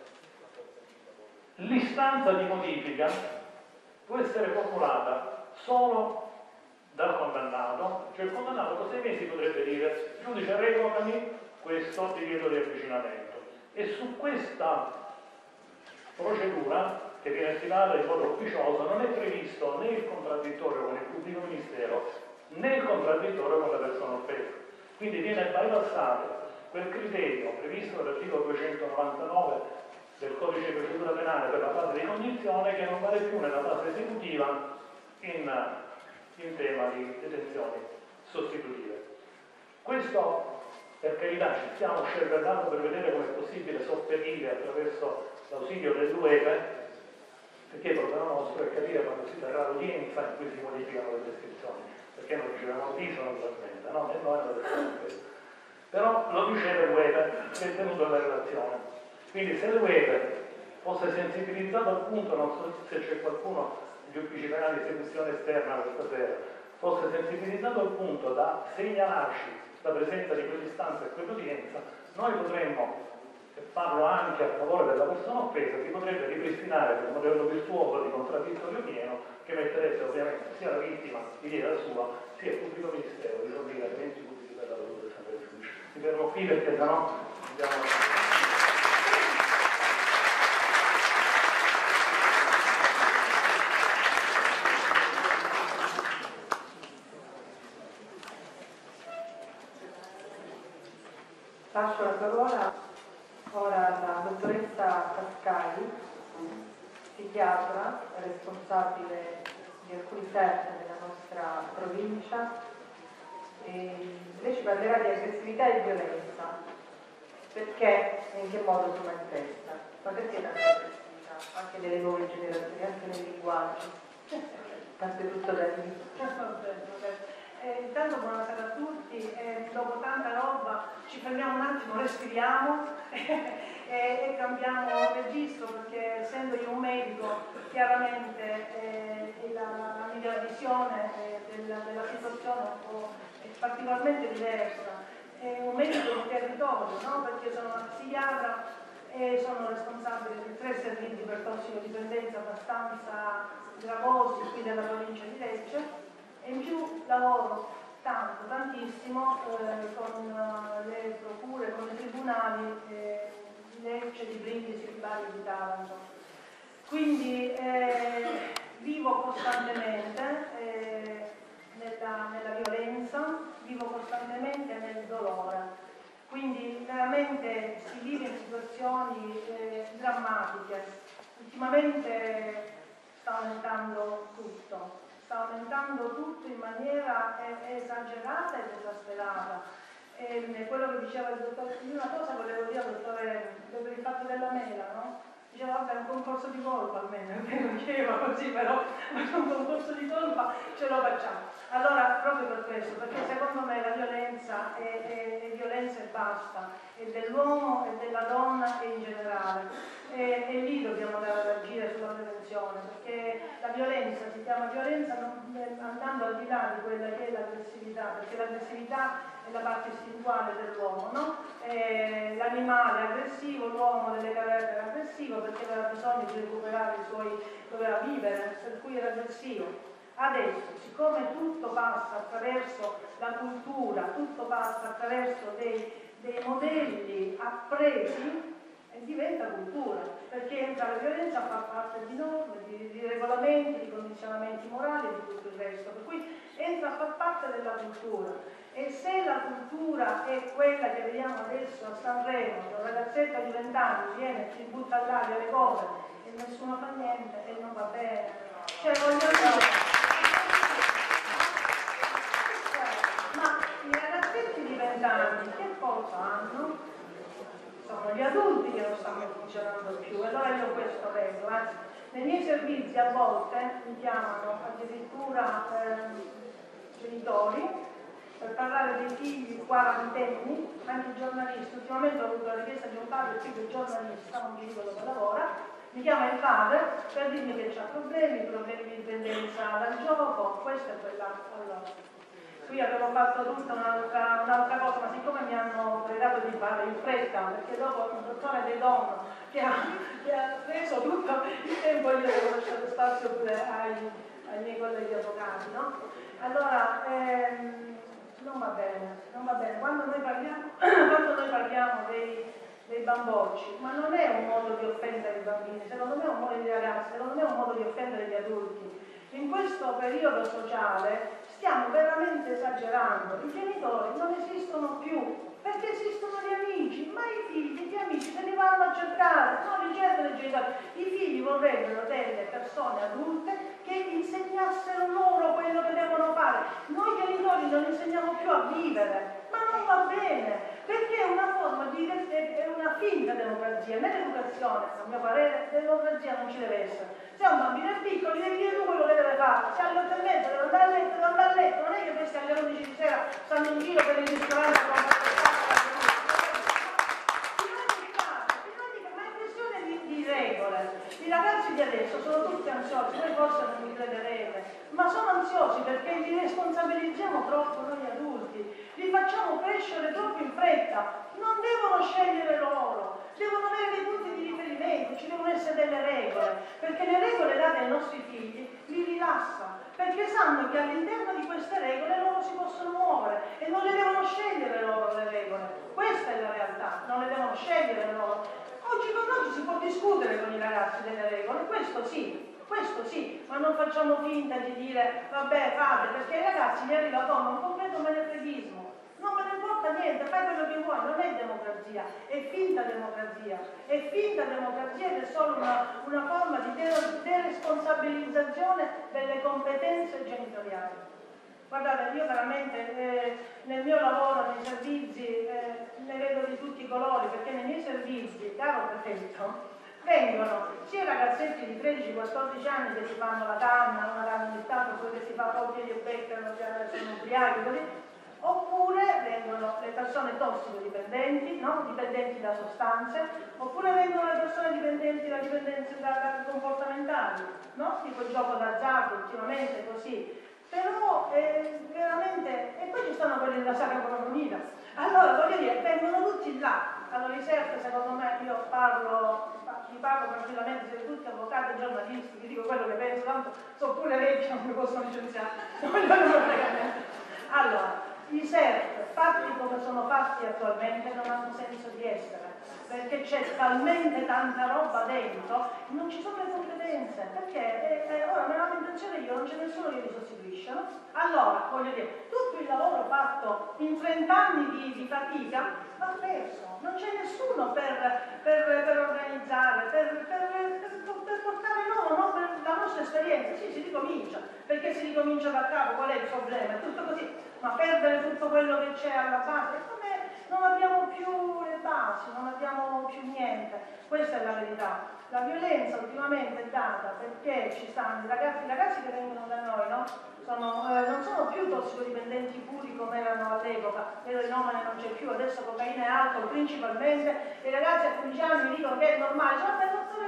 l'istanza di modifica può essere formulata solo dal condannato, cioè il condannato dopo sei mesi potrebbe dire: giudice, revocami questo divieto di avvicinamento. E su questa procedura, che viene attivata in modo ufficioso, non è previsto né il contraddittorio con il pubblico ministero né il contraddittorio con la persona offesa. Quindi viene bypassato quel criterio previsto dall'articolo duecentonovantanove del codice di procedura penale per la fase di cognizione, che non vale più nella fase esecutiva in, in tema di detenzioni sostitutive. Questo, per carità, ci stiamo scervellando per vedere come è possibile sopperire attraverso l'ausilio dell'U E P E, perché il problema nostro è capire quando si terrà l'udienza in cui si modificano le prescrizioni, perché non riceviamo avviso naturalmente, no? E noi non lo questo. Però lo dice l'U E P E, che è tenuto alla relazione. Quindi se l'U E P E fosse sensibilizzato al punto, non so se c'è qualcuno degli uffici penali di esecuzione esterna questa sera, fosse sensibilizzato al punto da segnalarci la presenza di quell'istanza e quell'udienza, noi potremmo, e parlo anche a favore della persona offesa, si potrebbe ripristinare quel modello virtuoso di contraddittorio pieno che metterebbe ovviamente sia la vittima di dire la sua, sia il pubblico ministero di fornire elementi pubblici per la valutazione del giudice. Mi fermo qui perché sennò andiamo... Lascio la parola ora alla dottoressa Cascali, psichiatra, responsabile di alcuni S E R T della nostra provincia. E lei ci parlerà di aggressività e violenza. Perché e in che modo si manifesta? Ma perché tanta aggressività? Anche delle nuove generazioni, anche nei linguaggi. Tanto è tutto da dire. Eh, intanto buonasera a tutti, eh, dopo tanta roba ci fermiamo un attimo, respiriamo e, e cambiamo registro, perché essendo io un medico chiaramente eh, la, la mia visione eh, della, della situazione è particolarmente diversa. È un medico di territorio, no? Perché sono una psichiatra e sono responsabile di tre servizi per tossicodipendenza abbastanza gravosi qui nella provincia di Lecce. E in più lavoro tanto, tantissimo eh, con uh, le procure, con i tribunali eh, di Lecce, di Brindisi, di Bari e di Taranto. Quindi eh, vivo costantemente eh, nella, nella violenza, vivo costantemente nel dolore. Quindi veramente si vive in situazioni eh, drammatiche. Ultimamente sta aumentando tutto. Sta aumentando tutto in maniera esagerata ed esasperata. E quello che diceva il dottor, una cosa volevo dire al dottore per il fatto della mela, no? Diceva vabbè, un concorso di colpa almeno, non diceva così, però un concorso di colpa ce lo facciamo. Allora, proprio per questo, perché secondo me la violenza è, è, è violenza e basta, è dell'uomo e della donna e in generale. e, e lì dobbiamo andare ad agire sulla prevenzione, perché la violenza si chiama violenza non, andando al di là di quella che è l'aggressività, perché l'aggressività è la parte istintuale dell'uomo, no? L'animale è aggressivo, l'uomo delle carattere aggressivo perché aveva bisogno di recuperare i suoi, doveva vivere, per cui era aggressivo. Adesso, siccome tutto passa attraverso la cultura, tutto passa attraverso dei, dei modelli appresi, e diventa cultura, perché entra la violenza a far parte di norme, di, di regolamenti, di condizionamenti morali e di tutto il resto, per cui entra a far parte della cultura. E se la cultura è quella che vediamo adesso a Sanremo, che un ragazzetto di vent'anni viene e ci butta all'aria le cose e nessuno fa niente e non va bene, cioè voglio dire... Anni, che cosa hanno? Sono gli adulti che non stanno funzionando più, e allora io questo vedo. Anzi, nei miei servizi a volte mi chiamano addirittura eh, genitori per parlare dei figli quarantenni, anche i giornalisti. Ultimamente ho avuto la richiesta di un padre qui che è giornalista, non vi dico dove lavora, mi chiama il padre per dirmi che ha problemi, problemi di dipendenza dal gioco, questa e quella. Allora, qui avevo fatto tutta un'altra, un'altra cosa, ma siccome mi hanno pregato di fare in fretta, perché dopo il dottore De Donno che ha, che ha preso tutto il tempo, io devo lasciare spazio pure ai, ai miei colleghi avvocati, no? Allora, ehm, non va bene, non va bene. Quando noi parliamo, quando noi parliamo dei, dei bambocci, ma non è un modo di offendere i bambini, secondo me è un modo di ragazzi, secondo me è un modo di offendere gli adulti. In questo periodo sociale stiamo veramente esagerando, i genitori non esistono più, perché esistono gli amici, ma i figli, gli amici se li vanno a cercare, non li cercano i genitori. I figli vorrebbero delle persone adulte che insegnassero loro quello che devono fare. Noi genitori non insegniamo più a vivere, ma non va bene, perché è una forma di, è una finta democrazia. Nell'educazione, a mio parere, democrazia non ci deve essere. Se un bambino è piccolo, gli devi dire tu quello che deve fare. Se alle otto e mezza deve andare a letto, deve andare a letto. Non è che questi alle undici di sera stanno in giro per il ristorante a comprare. Ma è questione di, di regole. I ragazzi di adesso sono tutti ansiosi, voi forse non mi crederete, ma sono ansiosi perché li responsabilizziamo troppo noi adulti, li facciamo crescere troppo in fretta, non devono scegliere loro, devono avere dei punti di riferimento, ci devono essere delle regole, perché le regole date ai nostri figli li rilassa, perché sanno che all'interno di queste regole loro si possono muovere e non le devono scegliere loro le regole. Questa è la realtà, non le devono scegliere loro. Oggi con oggi si può discutere con i ragazzi delle regole, questo sì, questo sì, ma non facciamo finta di dire vabbè fate, perché ai ragazzi gli arriva come un completo menefreghismo. Non me ne importa niente, fai quello che vuoi, non è democrazia, è finta democrazia, è finta democrazia ed è solo una, una forma di deresponsabilizzazione delle competenze genitoriali. Guardate, io veramente eh, nel mio lavoro, nei servizi, eh, ne vedo di tutti i colori, perché nei miei servizi, caro prefetto, vengono sia ragazzetti di tredici quattordici anni che si fanno la canna, una canna di stato, poi che si fa pochi e beccano, sono ubriachi, così, oppure vengono le persone tossicodipendenti, no? Dipendenti da sostanze, oppure vengono le persone dipendenti da dipendenze da, da comportamentali, no? Tipo il gioco d'azzardo ultimamente così. Però eh, veramente, e poi ci sono quelli della Sacra Economia. Allora voglio dire, vengono tutti là. Allora i serve, secondo me, io parlo, vi parlo tranquillamente, siete tutti avvocati e giornalisti, vi dico quello che penso, tanto sono pure vecchi, non mi possono licenziare. Allora, i S E R T, fatti come sono fatti attualmente, non hanno senso di essere, perché c'è talmente tanta roba dentro, non ci sono le competenze, perché eh, ora nella manutenzione io non c'è nessuno che li sostituisce, no? Allora, voglio dire, tutto il lavoro fatto in trent'anni di, di fatica va perso, non c'è nessuno per, per, per organizzare, per, per, per, per portare loro, no? Per la nostra esperienza. Sì, si ricomincia, perché si ricomincia da capo, qual è il problema? È tutto così, ma perdere tutto quello che c'è alla base, è come non abbiamo più le basi, non abbiamo più niente, questa è la verità. La violenza ultimamente è data perché ci stanno i ragazzi, i ragazzi che vengono da noi, no? Sono, eh, non sono più tossicodipendenti puri come erano all'epoca, l'eroinomane non c'è più, adesso cocaina e alcol principalmente, i ragazzi a quindici anni mi dicono che è normale, cioè,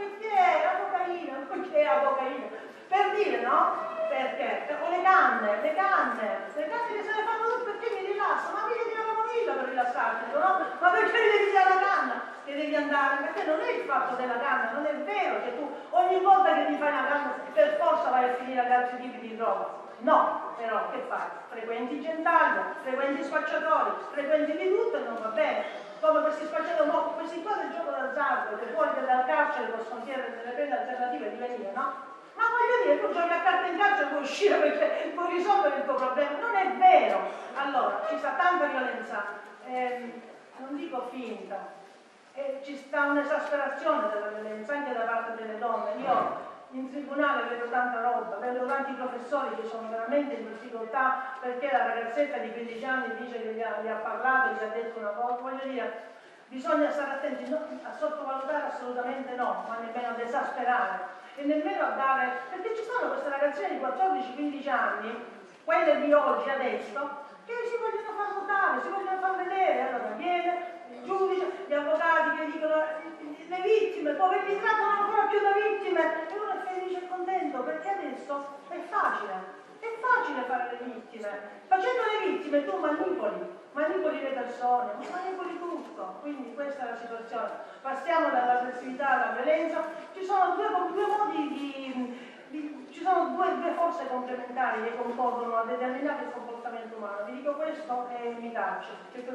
che è avocaina, che è avocaina, per dire, no? Perché? O le canne, le canne, le canne che se ne fanno tutte perché mi rilassa, ma mi devi una camomilla per rilassarti, no? Ma perché mi devi dare la canna? Che devi andare, perché non è il fatto della canna, non è vero che tu ogni volta che ti fai una canna per forza vai a finire ad altri tipi di droga. No, però che fai? Frequenti Gentaglia, frequenti spacciatori, frequenti di tutto e non va bene. Come questi spacciatori, no, questi qua del gioco d'azzardo, che fuori dal carcere possono chiedere delle pene alternative di venire, no? Ma voglio dire, tu giochi a carta in carcere e puoi uscire perché puoi risolvere il tuo problema. Non è vero. Allora, ci sta tanta violenza, ehm, non dico finta, eh, ci sta un'esasperazione della violenza anche da parte delle donne. Io in tribunale vedo tanta roba, vedo tanti professori che sono veramente in difficoltà perché la ragazzetta di quindici anni dice che gli ha, gli ha parlato e gli ha detto una cosa. Voglio dire, bisogna stare attenti, no, a sottovalutare assolutamente no, ma nemmeno ad esasperare e nemmeno a dare, perché ci sono queste ragazzine di quattordici quindici anni, quelle di oggi adesso, che si vogliono far votare, si vogliono far vedere, allora viene il giudice, gli avvocati che dicono le vittime, poi li trattano ancora più da vittime e uno è felice e contento perché adesso è facile. È facile fare le vittime. Facendo le vittime tu manipoli, manipoli le persone, manipoli tutto. Quindi questa è la situazione. Passiamo dall'aggressività alla violenza. Ci sono due, due modi di, di... ci sono due, due forze complementari che concorrono a determinati comportamenti umani. Vi dico questo e mi taccio.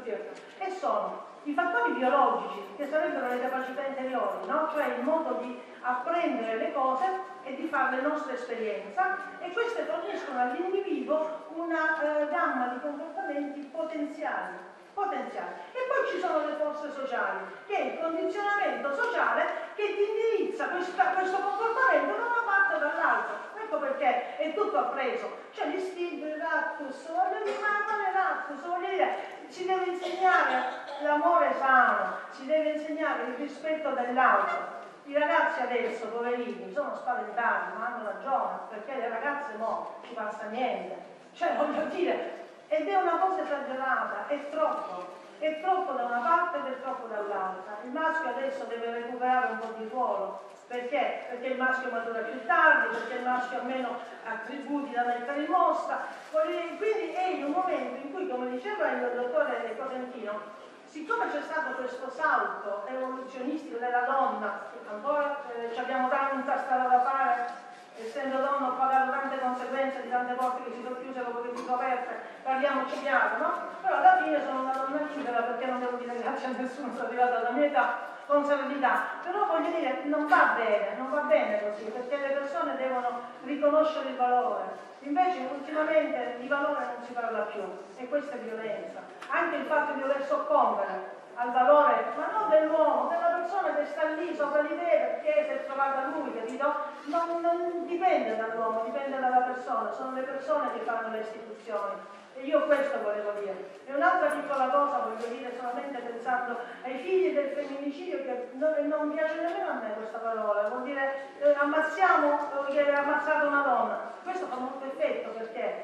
E sono i fattori biologici, che sarebbero le capacità interiori, no? Cioè il modo di apprendere le cose e di fare la nostra esperienza, e queste forniscono all'individuo una eh, gamma di comportamenti potenziali, potenziali. E poi ci sono le forze sociali, che è il condizionamento sociale che ti indirizza questa, questo comportamento da una parte o dall'altra. Ecco perché è tutto appreso. Cioè l'istinto, il raptus, voglio dire, ma quale raptus? Voglio dire, ci deve insegnare l'amore sano, ci deve insegnare il rispetto dell'altro. I ragazzi adesso, poverini, sono spaventati, ma hanno ragione, perché le ragazze no, ci passa niente. Cioè, voglio dire, ed è una cosa esagerata, è troppo. È troppo da una parte ed è troppo dall'altra. Il maschio adesso deve recuperare un po' di ruolo. Perché? Perché il maschio matura più tardi, perché il maschio ha meno attributi da mettere in mostra. Quindi è in un momento in cui, come diceva il dottore Cosentino, siccome c'è stato questo salto evoluzionistico della donna, ancora eh, abbiamo tanta strada da fare, essendo donna ho pagato tante conseguenze di tante porte che si sono chiuse dopo che si sono aperte, parliamoci chiaro, no? Però alla fine sono una donna libera, perché non devo dire grazie a nessuno, sono arrivata alla mia età con serenità. Però voglio dire, non va bene, non va bene così, perché le persone devono riconoscere il valore. Invece ultimamente di valore non si parla più, e questa è violenza. Anche il fatto di dover soccombere al valore, ma non dell'uomo, della persona che sta lì sopra di te perché si è trovata lui, capito? Non, non dipende dall'uomo, dipende dalla persona, sono le persone che fanno le istituzioni. E io questo volevo dire. E un'altra piccola cosa voglio dire, solamente pensando ai figli del femminicidio, che non, non piace nemmeno a me questa parola, vuol dire eh, ammazziamo che è ammazzata una donna. Questo fa molto effetto, perché?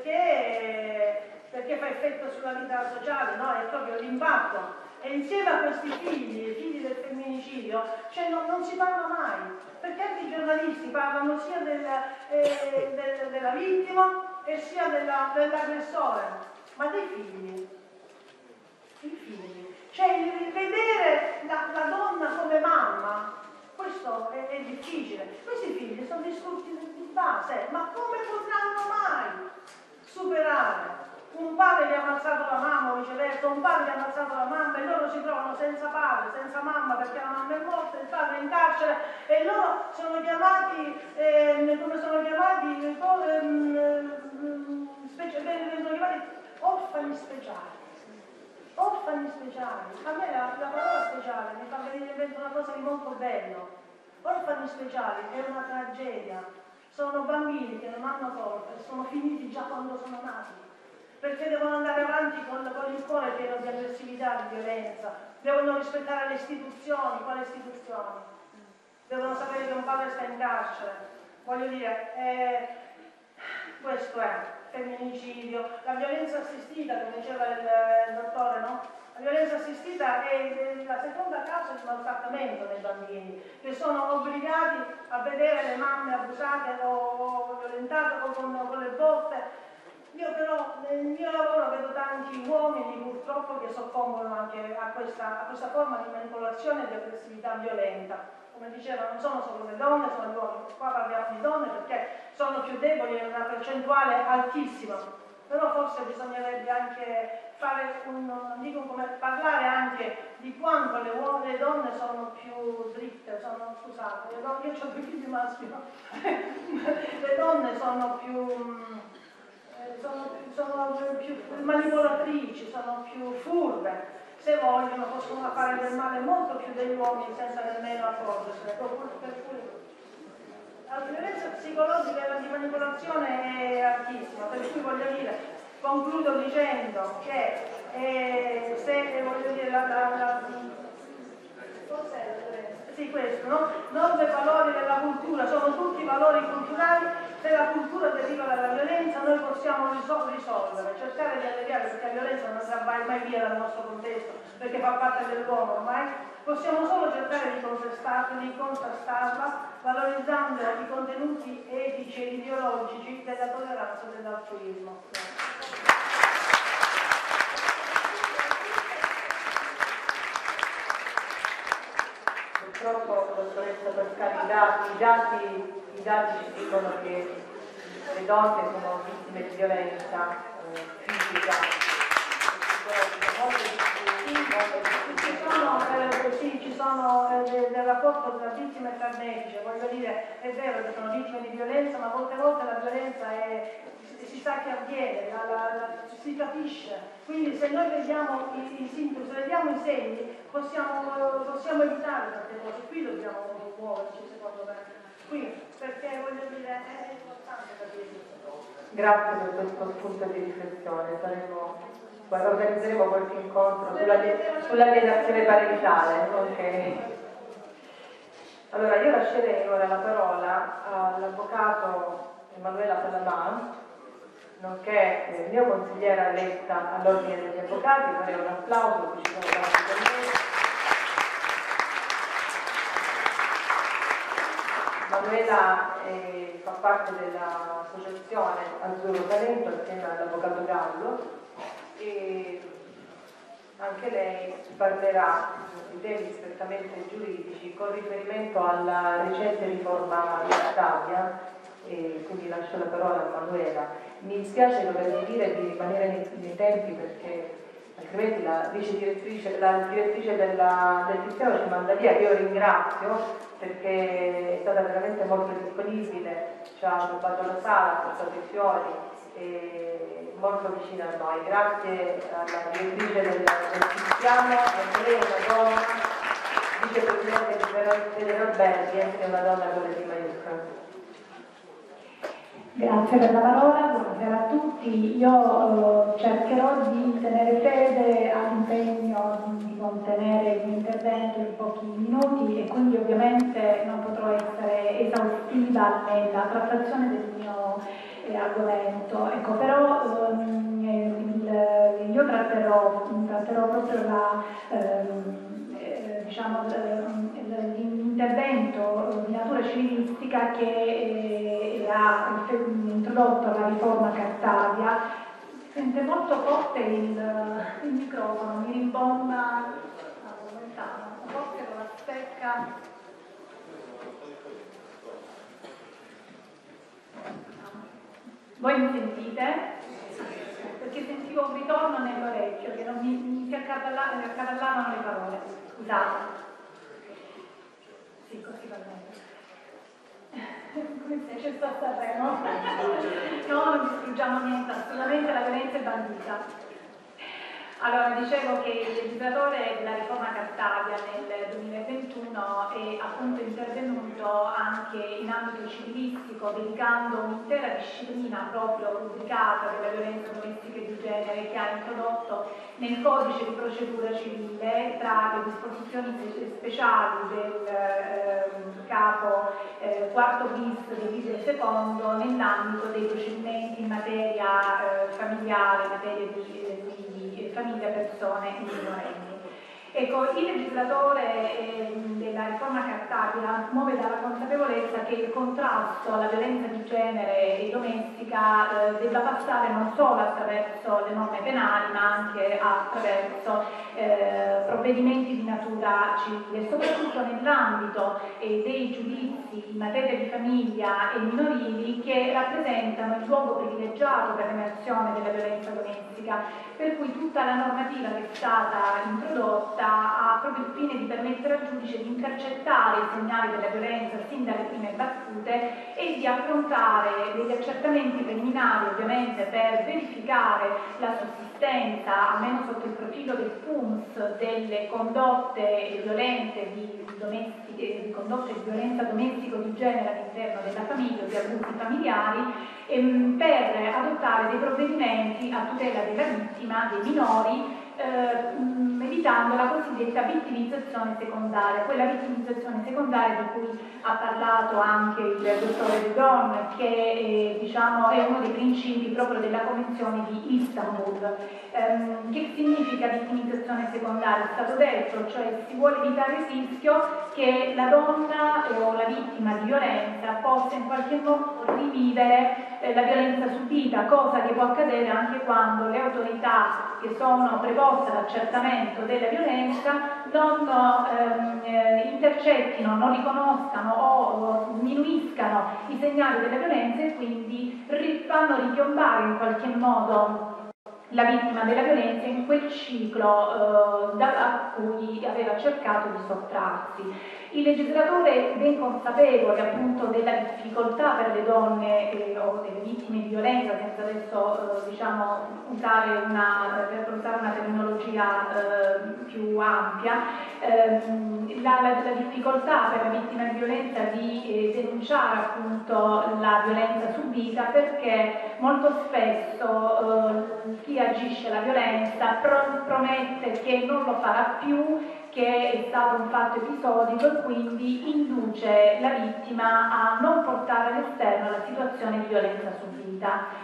Perché, perché fa effetto sulla vita sociale, no? È proprio l'impatto. E insieme a questi figli, i figli del femminicidio, cioè non, non si parla mai, perché anche i giornalisti parlano sia del, eh, del, della vittima e sia della, dell'aggressore, ma dei figli, i figli, cioè il vedere la, la donna come mamma, questo è, è difficile. Questi figli sono distrutti di base, ma come potranno mai superare? Un padre che ha ammazzato la mamma o viceversa, un padre che ha ammazzato la mamma e loro si trovano senza padre, senza mamma perché la mamma è morta, il padre è in carcere e loro sono chiamati, eh, come sono chiamati, ehm, specie, sono chiamati orfani speciali. Orfani speciali. A me la, la parola speciale mi fa venire in mente una cosa di molto bello. Orfani speciali è una tragedia. Sono bambini che non hanno colpa e sono finiti già quando sono nati. Perché devono andare avanti con, con il cuore pieno di aggressività, di violenza, devono rispettare le istituzioni. Quali istituzioni? Devono sapere che un padre sta in carcere. Voglio dire, eh, Questo è femminicidio, la violenza assistita, come diceva il, il dottore, no? La violenza assistita è la seconda causa di maltrattamento nei bambini, che sono obbligati a vedere le mamme abusate o violentate o con, con le botte. Io però nel mio lavoro vedo tanti uomini purtroppo che soccombono anche a questa, a questa forma di manipolazione e di aggressività violenta. Come diceva, non sono solo le donne, sono gli uomini. Qua parliamo di donne perché sono più deboli in una percentuale altissima. Però forse bisognerebbe anche fare un, non dico come, parlare anche di quanto le, uomini, le donne sono più dritte, sono, scusate, le donne, io ho due figli maschi, no? Le donne sono più... Sono, sono più manipolatrici, sono più furbe, se vogliono possono fare del male molto più degli uomini senza nemmeno accorgersene. La violenza psicologica e di manipolazione è altissima, per cui voglio dire, concludo dicendo che eh, se voglio dire la, la, la sì, questo, no? Norme e valori della cultura sono tutti valori culturali. Se la cultura deriva dalla violenza noi possiamo risolvere, cercare di alleviare, perché la violenza non andrà mai, mai via dal nostro contesto, perché fa parte dell'uomo ormai. Possiamo solo cercare di contrastarla, di contrastarla valorizzando i contenuti etici e ideologici della tolleranza e dell'altruismo. Purtroppo, dottoressa Pascali, i dati, i dati, i dati ci dicono che le donne sono vittime di violenza eh, fisica, psicologica, molte di più, molte di più. Ci sono, eh, sì, ci sono eh, del, del rapporto tra vittime e carnefice, voglio dire, è vero che sono vittime di violenza, ma molte volte la violenza è, si, si sa che avviene, la, la, la, si capisce. Quindi se noi vediamo i, i sintomi, se vediamo i segni, possiamo, possiamo evitare tante cose. Qui dobbiamo muoverci, secondo me. Qui, perché voglio dire, è importante capire queste cose. Grazie per questo spunto di riflessione. Saremo, guarda, organizzeremo qualche incontro sull'alienazione parentale. Okay. Allora, io lascerei ora la parola all'avvocato Emanuela Palamà, nonché il mio consigliere eletta all'ordine degli avvocati. Farei un applauso, qui ci sono tanti colleghi. Emanuela eh, fa parte dell'associazione Azzurro Talento assieme all'avvocato Gallo e anche lei parlerà di temi strettamente giuridici con riferimento alla recente riforma Cartabia, e quindi lascio la parola a Emanuela. Mi dispiace dovervi dire di rimanere nei, nei tempi perché altrimenti la vice direttrice, la direttrice della, del sistema ci manda via, che io ringrazio perché è stata veramente molto disponibile, ci ha rubato la sala, ha portato i fiori, e molto vicina a noi. Grazie alla direttrice del, del sistema, anche lei è una donna, vicepresidente di Federalberghi, anche una donna con le D maiuscole. Grazie per la parola, buonasera a tutti. Io eh, cercherò di tenere fede all'impegno di contenere il mio intervento in pochi minuti e quindi ovviamente non potrò essere esaustiva nella trattazione del mio eh, argomento. Ecco, però ehm, il, io tratterò, tratterò proprio la, ehm, eh, diciamo, l'intervento di natura civilistica che eh, ha introdotto la riforma Cartabia. Sente molto forte il, il microfono, mi rimbomba lontano, forse con la stecca. Voi mi sentite? Perché sentivo un ritorno nell'orecchio, che non mi, mi si accavallavano le parole. Scusate. Sì, così va bene. Come se c'è stato a Sanremo. No, non distruggiamo niente, assolutamente la violenza è bandita. Allora, dicevo che il legislatore della riforma Cartabia nel duemilaventuno è appunto intervenuto anche in ambito civilistico, dedicando un'intera disciplina proprio rubricata della violenza domestica e di genere, che ha introdotto nel codice di procedura civile, tra le disposizioni speciali del eh, capo eh, quarto bis del libro secondo, nell'ambito dei procedimenti in materia eh, familiare, in materia di, di famiglia, persone minorenni. Ecco, il legislatore eh, della riforma Cartabia muove dalla consapevolezza che il contrasto alla violenza di genere e domestica eh, debba passare non solo attraverso le norme penali, ma anche attraverso eh, provvedimenti di natura civile, soprattutto nell'ambito eh, dei giudizi in materia di famiglia e minorili, che rappresentano il luogo privilegiato per l'emersione della violenza domestica, per cui tutta la normativa che è stata introdotta ha proprio il fine di permettere al giudice di intercettare i segnali della violenza sin dalle prime battute e di affrontare degli accertamenti preliminari, ovviamente, per verificare la sussistenza, almeno sotto il profilo del F U M S, delle condotte violente di, domestiche, di condotte di violenza domestico di genere all'interno della famiglia o di abusi familiari, ehm, per adottare dei provvedimenti a tutela della vittima, dei minori, eh, evitando la cosiddetta vittimizzazione secondaria, quella vittimizzazione secondaria di cui ha parlato anche il dottore De Don, che eh, diciamo, è uno dei principi proprio della Convenzione di Istanbul. Ehm, che significa vittimizzazione secondaria? È stato detto, cioè si vuole evitare il rischio che la donna o la vittima di violenza possa in qualche modo rivivere eh, la violenza subita, cosa che può accadere anche quando le autorità che sono preposte all'accertamento della violenza non ehm, eh, intercettino, non riconoscano o, o diminuiscano i segnali della violenza e quindi fanno ripiombare in qualche modo la vittima della violenza in quel ciclo eh, da cui aveva cercato di sottrarsi. Il legislatore, ben consapevole appunto della difficoltà per le donne eh, o delle vittime di violenza, senza adesso eh, diciamo, usare una, per usare una terminologia eh, più ampia, ehm, la, la, la difficoltà per la vittima di violenza di eh, denunciare appunto la violenza subita, perché molto spesso eh, chi agisce la violenza pro promette che non lo farà più, che è stato un fatto episodico e quindi induce la vittima a non portare all'esterno la situazione di violenza subita.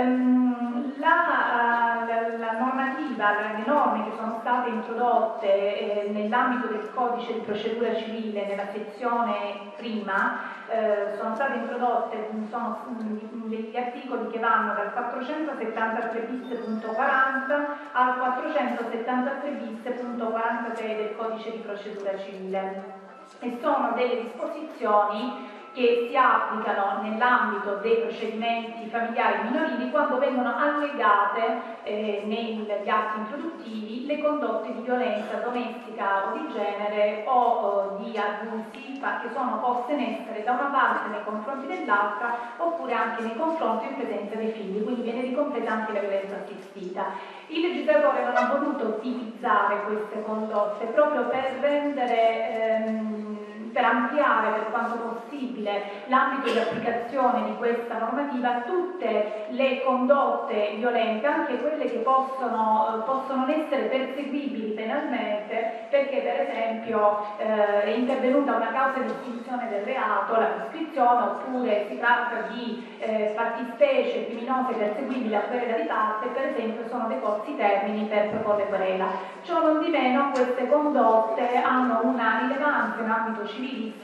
Um, la, la, la normativa, le norme che sono state introdotte eh, nell'ambito del codice di procedura civile nella sezione prima eh, sono state introdotte, sono mh, degli articoli che vanno dal quattrocentosettantatré bis punto quaranta al quattrocentosettantatré bis punto quarantasei del codice di procedura civile, e sono delle disposizioni che si applicano nell'ambito dei procedimenti familiari minorili quando vengono allegate eh, negli atti introduttivi le condotte di violenza domestica o di genere o, o di abusi che sono poste in essere da una parte nei confronti dell'altra oppure anche nei confronti in presenza dei figli, quindi viene ricompresa anche la violenza assistita. Il legislatore non ha voluto tipizzare queste condotte proprio per rendere ehm, per ampliare per quanto possibile l'ambito di applicazione di questa normativa a tutte le condotte violente, anche quelle che possono, possono non essere perseguibili penalmente, perché per esempio eh, è intervenuta una causa di estinzione del reato, la prescrizione, oppure si tratta di eh, fattispecie criminose perseguibili a querela di parte, per esempio sono decorsi i termini per proporre querela. Ciò non di meno queste condotte hanno una rilevanza in ambito civilistico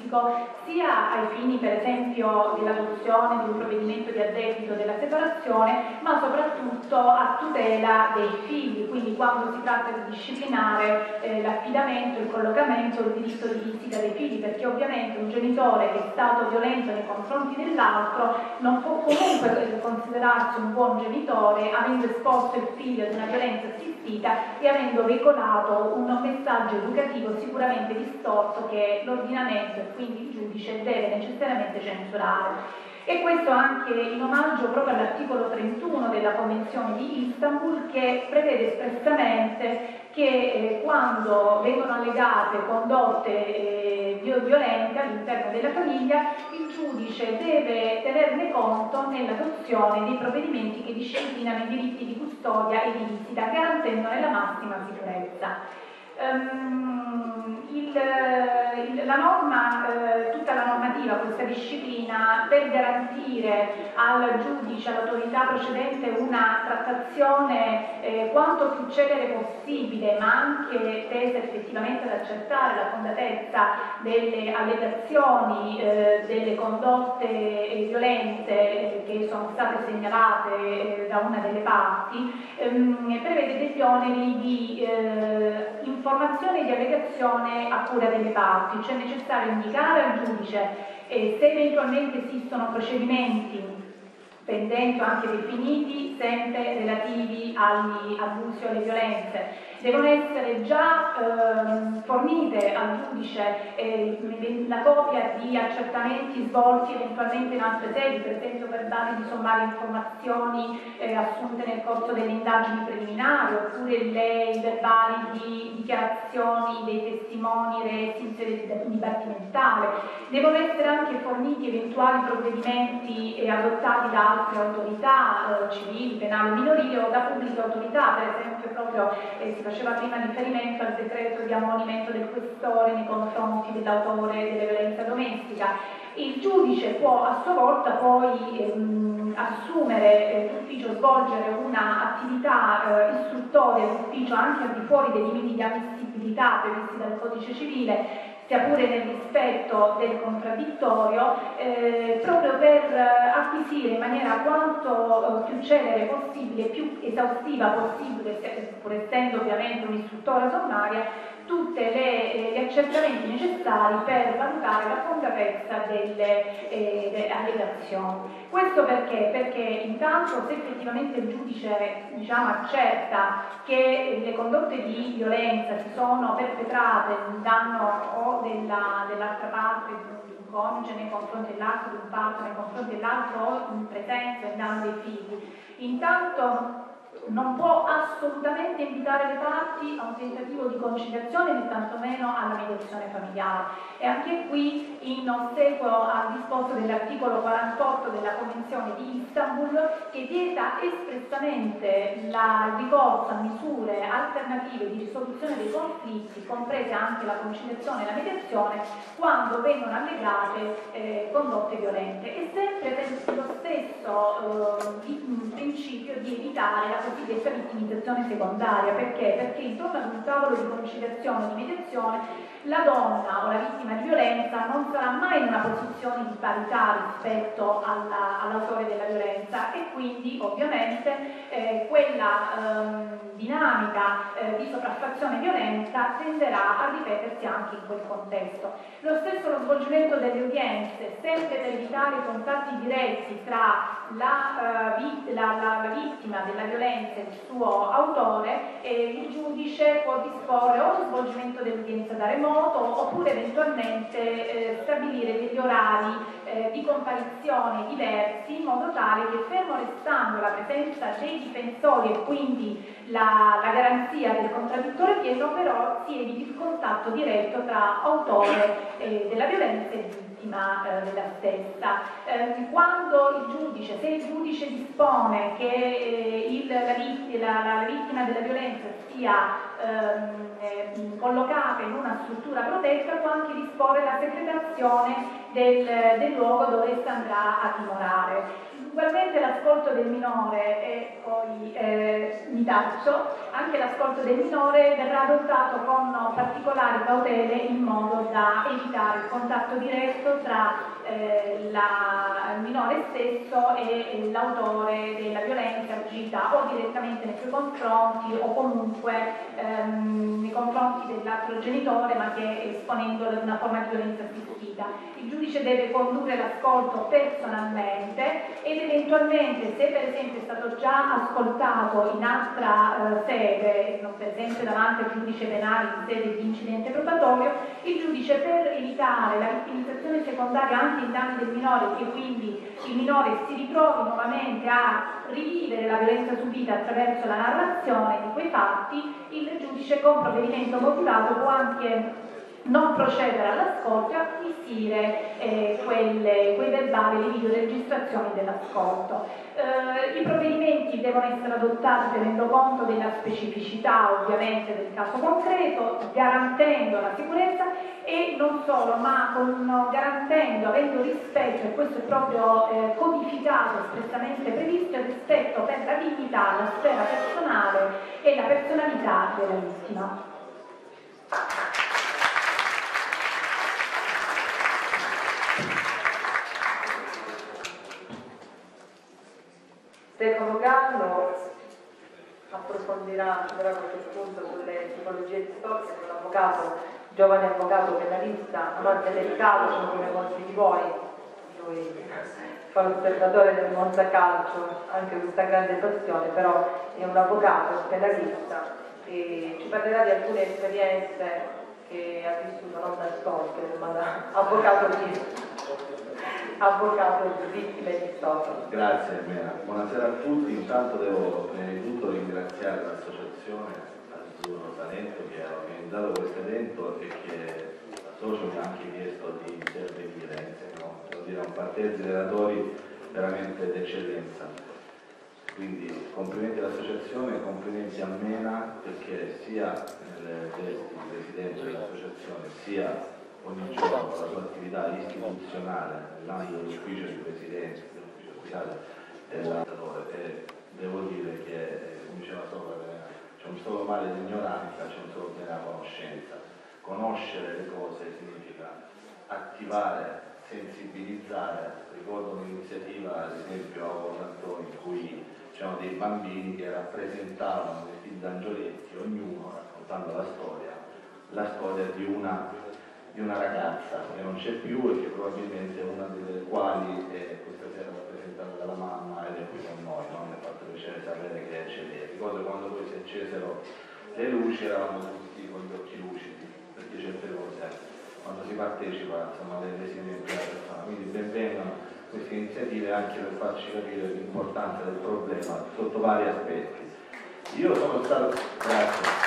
sia ai fini per esempio dell'adozione di un provvedimento di addebito della separazione, ma soprattutto a tutela dei figli, quindi quando si tratta di disciplinare eh, l'affidamento, il collocamento, il diritto di visita dei figli, perché ovviamente un genitore che è stato violento nei confronti dell'altro non può comunque considerarsi un buon genitore avendo esposto il figlio ad una violenza assistita e avendo veicolato un messaggio educativo sicuramente distorto che l'ordinamento e quindi il giudice deve necessariamente censurare. E questo anche in omaggio proprio all'articolo trentuno della Convenzione di Istanbul, che prevede espressamente che eh, quando vengono allegate condotte eh, violente all'interno della famiglia, il giudice deve tenerne conto nell'adozione dei provvedimenti che disciplinano i diritti di custodia e di visita, garantendone la massima sicurezza. Um, il, il, la norma, eh, tutta la normativa, questa disciplina, per garantire al giudice, all'autorità procedente, una trattazione eh, quanto più celere possibile, ma anche tesa effettivamente ad accertare la fondatezza delle allegazioni, eh, delle condotte eh, violente eh, che sono state segnalate eh, da una delle parti, ehm, prevede degli oneri di eh, informazione e di allegazione a cura delle parti, cioè è necessario indicare al giudice eh, se eventualmente esistono procedimenti pendenti o anche definiti, sempre relativi agli abusi o alle violenze. Devono essere già eh, fornite al giudice eh, la copia di accertamenti svolti eventualmente in altre sedi, per esempio verbali di sommarie informazioni eh, assunte nel corso delle indagini preliminari, oppure le, i verbali di dichiarazioni dei testimoni resi in sede dibattimentale. Devono essere anche forniti eventuali provvedimenti eh, adottati da altre autorità eh, civili, penali, minorili o da pubbliche autorità, per esempio proprio eh, si faceva prima riferimento al decreto di ammonimento del questore nei confronti dell'autore delle violenze domestica. Il giudice può a sua volta poi ehm, assumere eh, d'ufficio, svolgere un'attività eh, istruttoria d'ufficio anche al di fuori dei limiti di ammissibilità previsti dal Codice Civile, sia pure nel rispetto del contraddittorio, eh, proprio per eh, acquisire in maniera quanto eh, più celere possibile, più esaustiva possibile, pur essendo ovviamente un'istruttoria sommaria, tutti gli accertamenti necessari per valutare la fondatezza delle, eh, delle allegazioni. Questo perché? Perché intanto se effettivamente il giudice, diciamo, accerta che le condotte di violenza si sono perpetrate in danno o della, dell'altra parte, di un coniuge nei confronti dell'altro, di un parto nei confronti dell'altro, o in presenza in danno dei figli, intanto non può assolutamente invitare le parti a un tentativo di conciliazione né tantomeno alla mediazione familiare. E anche qui, in ossequio al disposto dell'articolo quarantotto della Convenzione di Istanbul, che vieta espressamente la, il ricorso a misure alternative di risoluzione dei conflitti, comprese anche la conciliazione e la mediazione, quando vengono allegate eh, condotte violente, e sempre per lo stesso eh, di, principio di evitare la cosiddetta vittimizzazione secondaria. Perché? Perché intorno ad un tavolo di conciliazione e di mediazione la donna o la vittima di violenza non sarà mai in una posizione di parità rispetto alla, all'autore della violenza, e quindi ovviamente eh, quella ehm, dinamica eh, di sopraffazione violenta tenderà a ripetersi anche in quel contesto. Lo stesso lo svolgimento delle udienze, sempre per evitare i contatti diretti tra la, uh, la, la, la vittima della violenza e il suo autore, eh, il giudice può disporre o lo svolgimento dell'udienza da remoto, oppure eventualmente eh, stabilire degli orari eh, di comparizione diversi, in modo tale che, fermo restando la presenza dei difensori e quindi la, la garanzia del contraddittore pieno, però si eviti il contatto diretto tra autore eh, della violenza e vittima eh, della stessa. Eh, quando il giudice, se il giudice dispone che eh, il, la, vittima, la, la vittima della violenza sia ehm, eh, collocata in una struttura protetta, può anche disporre la secretazione del, del luogo dove essa andrà a dimorare. Ugualmente l'ascolto del minore, e poi eh, mi taccio, anche l'ascolto del minore verrà adottato con particolari cautele, in modo da evitare il contatto diretto tra eh, la, il minore stesso e, e l'autore della violenza, fragilità o direttamente nei suoi confronti o comunque ehm, nei confronti dell'altro genitore, ma che esponendolo ad una forma di violenza assistita. Il giudice deve condurre l'ascolto personalmente ed eventualmente, se per esempio è stato già ascoltato in altra eh, sede, non per esempio davanti al giudice penale in sede di incidente probatorio, il giudice, per evitare la vittimizzazione secondaria anche in danni del minore, che quindi il minore si ritrovi nuovamente a rivivere la violenza subita attraverso la narrazione di quei fatti, il giudice con provvedimento motivato può anche non procedere all'ascolto e acquisire eh, quelle, quei verbali, le videoregistrazioni dell'ascolto. Eh, I provvedimenti devono essere adottati tenendo conto della specificità ovviamente del caso concreto, garantendo la sicurezza e non solo, ma con, garantendo, avendo rispetto, e questo è proprio eh, codificato, espressamente previsto, il rispetto per la dignità, la sfera personale e la personalità della vittima. Stefano Gallo approfondirà, ci darà qualche spunto sulle tipologie distorte, è un avvocato, giovane avvocato penalista, amante del calcio come molti di voi, lui fa l'osservatore del Monza Calcio, anche questa grande passione, però è un avvocato penalista e ci parlerà di alcune esperienze che ha vissuto non da stalker, ma da avvocato di avvocato di vittime di stalker. Grazie Mena, buonasera a tutti. Intanto devo prima di tutto ringraziare l'associazione Azzurro Talento che ha organizzato questo evento e che la socio mi ha anche chiesto di intervenire insieme no? dire, a un parterre di relatori veramente d'eccellenza. Quindi complimenti all'associazione e complimenti a Mena perché sia nelle vesti di presidente dell'associazione sia ogni giorno la sua attività istituzionale nell'ambito dell'ufficio di presidente, dell'ufficio ufficiale dell'assessore e devo dire che, come diceva sopra, c'è un solo male di ignoranza, c'è un solo bene alla conoscenza. Conoscere le cose significa attivare, sensibilizzare. Ricordo un'iniziativa, ad esempio, a Orlantoni, in cui c'erano dei bambini che rappresentavano vestiti da angioletti, ognuno raccontando la storia, la storia di una di una ragazza che non c'è più e che probabilmente è una delle quali è questa sera rappresentata dalla mamma ed è qui con noi, no? Mi ha fatto piacere sapere che c'è lei. Ricordo quando poi si accesero le luci eravamo tutti con gli occhi lucidi, perché certe cose quando si partecipa insomma le si deve della persona. Quindi benvengano queste iniziative anche per farci capire l'importanza del problema sotto vari aspetti. Io sono stato grazie.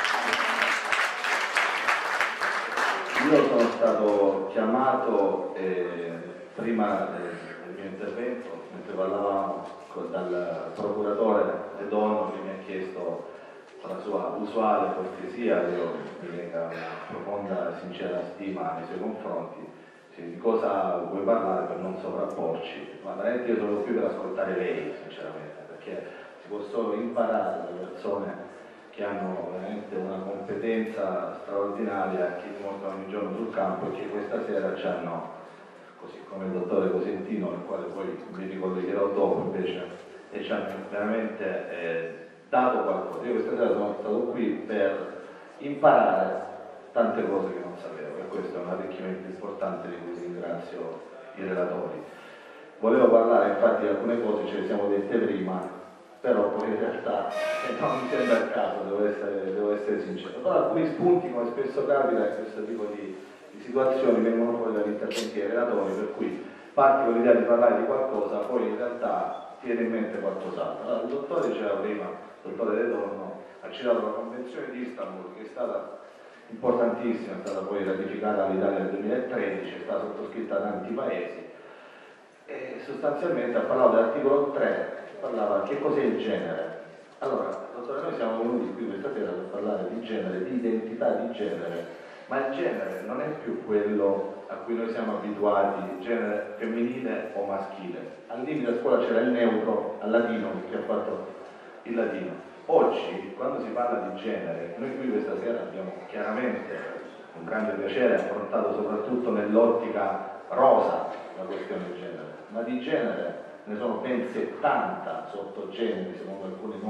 Io sono stato chiamato eh, prima del, del mio intervento, mentre parlavamo con, dal procuratore De Donno che mi ha chiesto con la sua usuale cortesia, io mi lega una profonda e sincera stima nei suoi confronti, cioè, di cosa vuoi parlare per non sovrapporci. Ma veramente io sono qui per ascoltare lei, sinceramente, perché si può solo imparare dalle persone che hanno veramente una competenza straordinaria, che dimostrano ogni giorno sul campo e che questa sera ci hanno, così come il dottore Cosentino, al quale poi mi ricollegherò dopo invece, e ci hanno veramente eh, dato qualcosa. Io questa sera sono stato qui per imparare tante cose che non sapevo e questo è un arricchimento importante di cui ringrazio i relatori. Volevo parlare infatti di alcune cose, ce le siamo dette prima, però poi in realtà eh, non mi sembra il caso, devo essere, devo essere sincero. Però alcuni spunti, come spesso capita in questo tipo di, di situazioni, vengono fuori dagli interventi dei relatori, per cui parti con l'idea di parlare di qualcosa, poi in realtà tiene in mente qualcos'altro. Allora, il dottore diceva prima, il dottore De Donno, ha citato la Convenzione di Istanbul, che è stata importantissima, è stata poi ratificata dall'Italia nel duemilatredici, è stata sottoscritta da tanti paesi, e sostanzialmente ha parlato dell'articolo tre, parlava che cos'è il genere. Allora, dottore, noi siamo venuti qui questa sera per parlare di genere, di identità di genere, ma il genere non è più quello a cui noi siamo abituati, genere femminile o maschile. Al limite a scuola c'era il neutro, al latino, che ha fatto il latino. Oggi, quando si parla di genere, noi qui questa sera abbiamo chiaramente, con grande piacere, affrontato soprattutto nell'ottica rosa la questione del genere, ma di genere ne sono ben settanta sottogeneri, secondo alcuni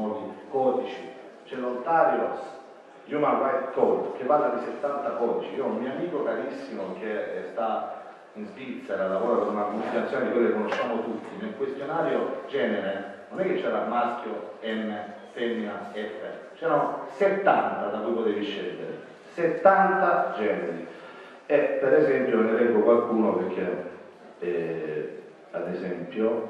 varios Human Rights Code, che parla di settanta codici. Io ho un mio amico carissimo che sta in Svizzera, lavora per una multinazionale di quelle che conosciamo tutti. Nel questionario genere non è che c'era maschio M, femmina F, c'erano settanta da cui potevi scegliere, settanta generi. E per esempio ne leggo qualcuno perché eh, ad esempio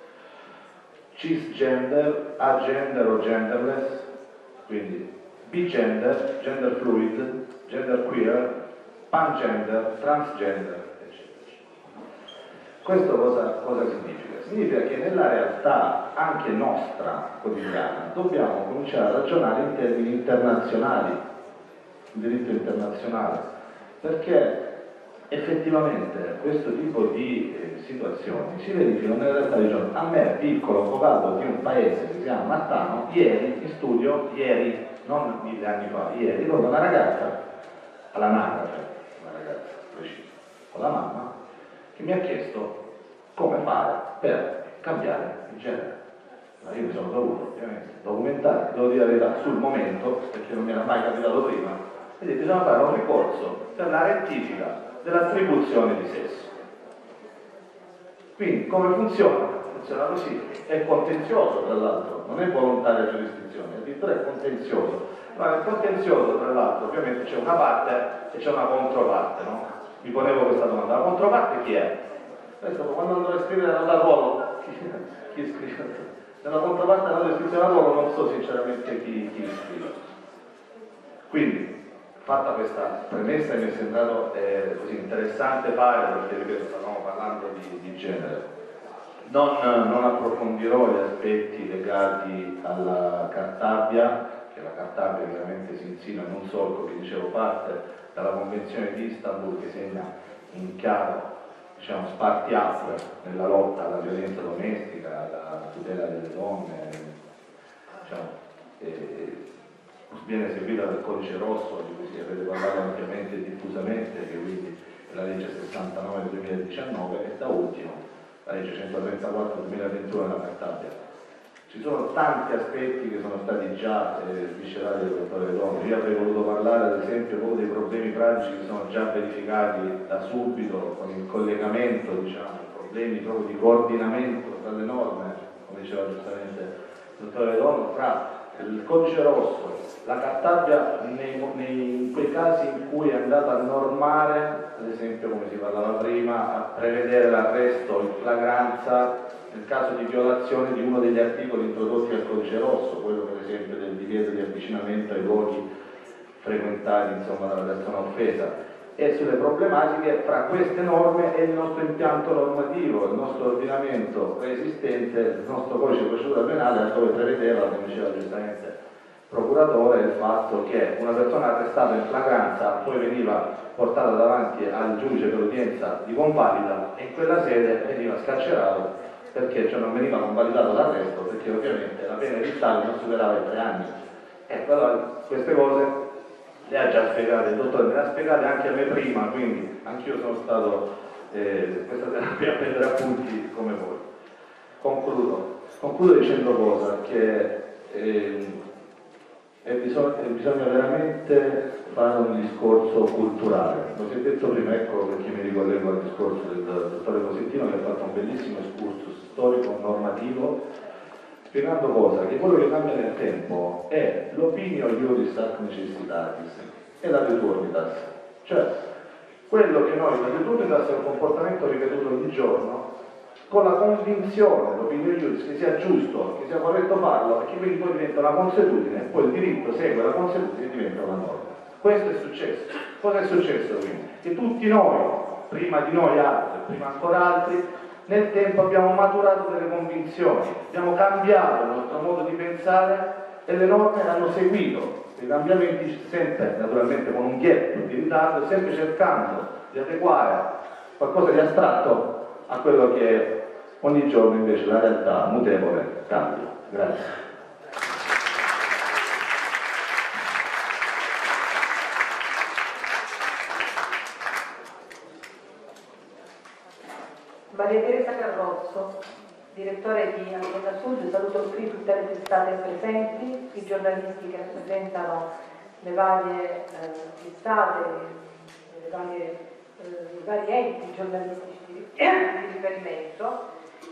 cisgender, agender o genderless, quindi bigender, gender fluid, gender queer, pangender, transgender, eccetera. Questo cosa, cosa significa? Significa che nella realtà anche nostra quotidiana dobbiamo cominciare a ragionare in termini internazionali, il diritto internazionale, perché effettivamente questo tipo di eh, situazioni si verificano nella realtà di giorno. A me, piccolo avvocato di un paese che si chiama Mattano, ieri in studio, ieri, non mille anni fa, ieri, con una ragazza all'anagrafe, una ragazza precisa, con la mamma, che mi ha chiesto come fare per cambiare il genere. Ma io mi sono dovuto ovviamente documentare, devo dire la verità, sul momento, perché non mi era mai capitato prima, e bisogna fare un ricorso per la rettifica dell'attribuzione di sesso. Quindi come funziona? Funziona così, è contenzioso tra l'altro, non è volontaria giurisdizione, addirittura è contenzioso. Ma nel contenzioso tra l'altro ovviamente c'è una parte e c'è una controparte, no? Mi ponevo questa domanda, la controparte chi è? Questo quando andrò a scrivere la ruolo, chi, chi scrive? Nella controparte della descrizione del ruolo non so sinceramente chi, chi scrive. Quindi fatta questa premessa mi è sembrato eh, così interessante fare, perché ripeto, stavamo parlando di, di genere. Non, non approfondirò gli aspetti legati alla Cartabia, che la Cartabia veramente si insinua in un solco che dicevo parte dalla Convenzione di Istanbul, che segna un chiaro, diciamo, spartiacque nella lotta alla violenza domestica, alla tutela delle donne, diciamo, eh, viene seguita dal codice rosso di cui si avete parlato ampiamente e diffusamente, che quindi è la legge sessantanove del duemiladiciannove, e da ultimo la legge centotrentaquattro del duemilaventuno della Cartabia. Ci sono tanti aspetti che sono stati già eh, sviscerati dal dottore Donno. Io avrei voluto parlare ad esempio proprio dei problemi pratici che sono già verificati da subito con il collegamento, diciamo, problemi proprio di coordinamento tra le norme, come diceva giustamente il dottore Donno, tra il codice rosso, la Cartabia nei, nei, in quei casi in cui è andata a normare, ad esempio come si parlava prima, a prevedere l'arresto in flagranza nel caso di violazione di uno degli articoli introdotti al codice rosso, quello per esempio del divieto di avvicinamento ai luoghi frequentati, insomma, dalla persona offesa, e sulle problematiche fra queste norme e il nostro impianto normativo, il nostro ordinamento preesistente, il nostro codice di procedura penale, dove prevedeva, come diceva giustamente il procuratore, il fatto che una persona arrestata in flagranza poi veniva portata davanti al giudice per l'udienza di convalida e in quella sede veniva scarcerato perché cioè, non veniva convalidato l'arresto, perché ovviamente la pena edittale non superava i tre anni. Ecco, allora queste cose le ha già spiegate, il dottore me le ha spiegate anche a me prima, quindi anch'io sono stato eh, questa terapia a prendere appunti come voi. Concludo, concludo dicendo cosa? Che eh, è bisogno, è bisogna veramente fare un discorso culturale. Lo si è detto prima, ecco perché mi ricollego al discorso del dottore Cosentino, che ha fatto un bellissimo excursus storico, normativo, spiegando cosa? Che quello che cambia nel tempo è l'opinio iuris ac necessitatis e la virtuositas. Cioè, quello che noi, la virtuositas è un comportamento ripetuto ogni giorno, con la convinzione, l'opinio iuris, che sia giusto, che sia corretto farlo, e che quindi poi diventa una consuetudine, e poi il diritto segue la consuetudine e diventa una norma. Questo è successo. Cosa è successo quindi? Che tutti noi, prima di noi altri, prima ancora altri, nel tempo abbiamo maturato delle convinzioni, abbiamo cambiato il nostro modo di pensare e le norme hanno seguito i cambiamenti, sempre naturalmente con un gap di ritardo, sempre cercando di adeguare qualcosa di astratto a quello che ogni giorno invece la realtà mutevole cambia. Grazie. Maria Teresa Carrozzo. direttore di Antena Sud. Saluto qui tutte le testate presenti, i giornalisti che rappresentano le varie eh, testate, le varie, eh, i vari enti giornalistici di, di riferimento.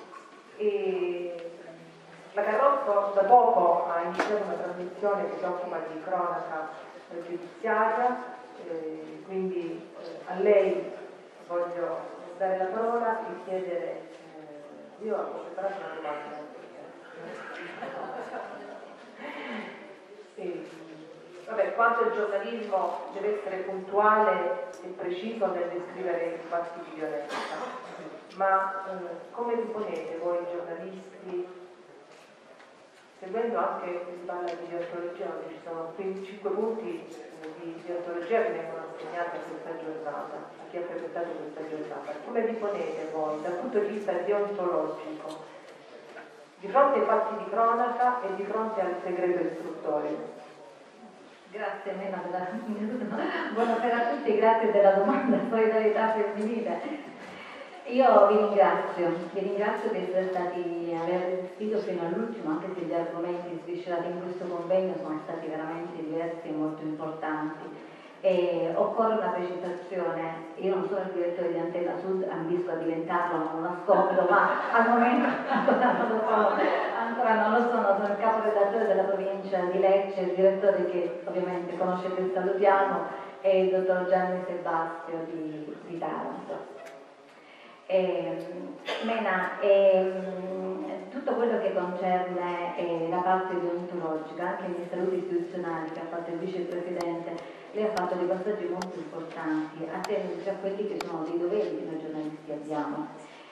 E la Carrozzo da poco ha iniziato una trasmissione che si occupa di cronaca giudiziaria, eh, quindi eh, a lei voglio dare la parola e chiedere, eh, io ho preparato una domanda. E, vabbè, quanto il giornalismo deve essere puntuale e preciso nel descrivere i fatti di violenza, ma eh, come vi ponete voi giornalisti, seguendo anche, si parla di deontologia, ci sono qui cinque punti di deontologia che vengono assegnati a questa giornata, a chi ha frequentato questa giornata. Come vi ponete voi dal punto di vista deontologico di fronte ai fatti di cronaca e di fronte al segreto istruttore? Grazie Mena, della... buonasera a tutti, grazie della domanda, solidarietà femminile. Io vi ringrazio, vi ringrazio di essere stati, aver resistito fino all'ultimo, anche se gli argomenti sviscerati in questo convegno sono stati veramente diversi e molto importanti. E occorre una precisazione, io non sono il direttore di Antena Sud, ambisco a diventarlo, non lo nascondo, ma al momento ancora non lo sono, ancora non lo sono, sono il caporedattore della provincia di Lecce, il direttore che ovviamente conoscete e salutiamo, è il dottor Gianni Sebastio di, di Taranto. Eh, Mena, eh, tutto quello che concerne eh, la parte deontologica, anche nei saluti istituzionali che ha fatto il vicepresidente, lei ha fatto dei passaggi molto importanti, attenendosi a quelli che sono dei doveri che noi giornalisti abbiamo.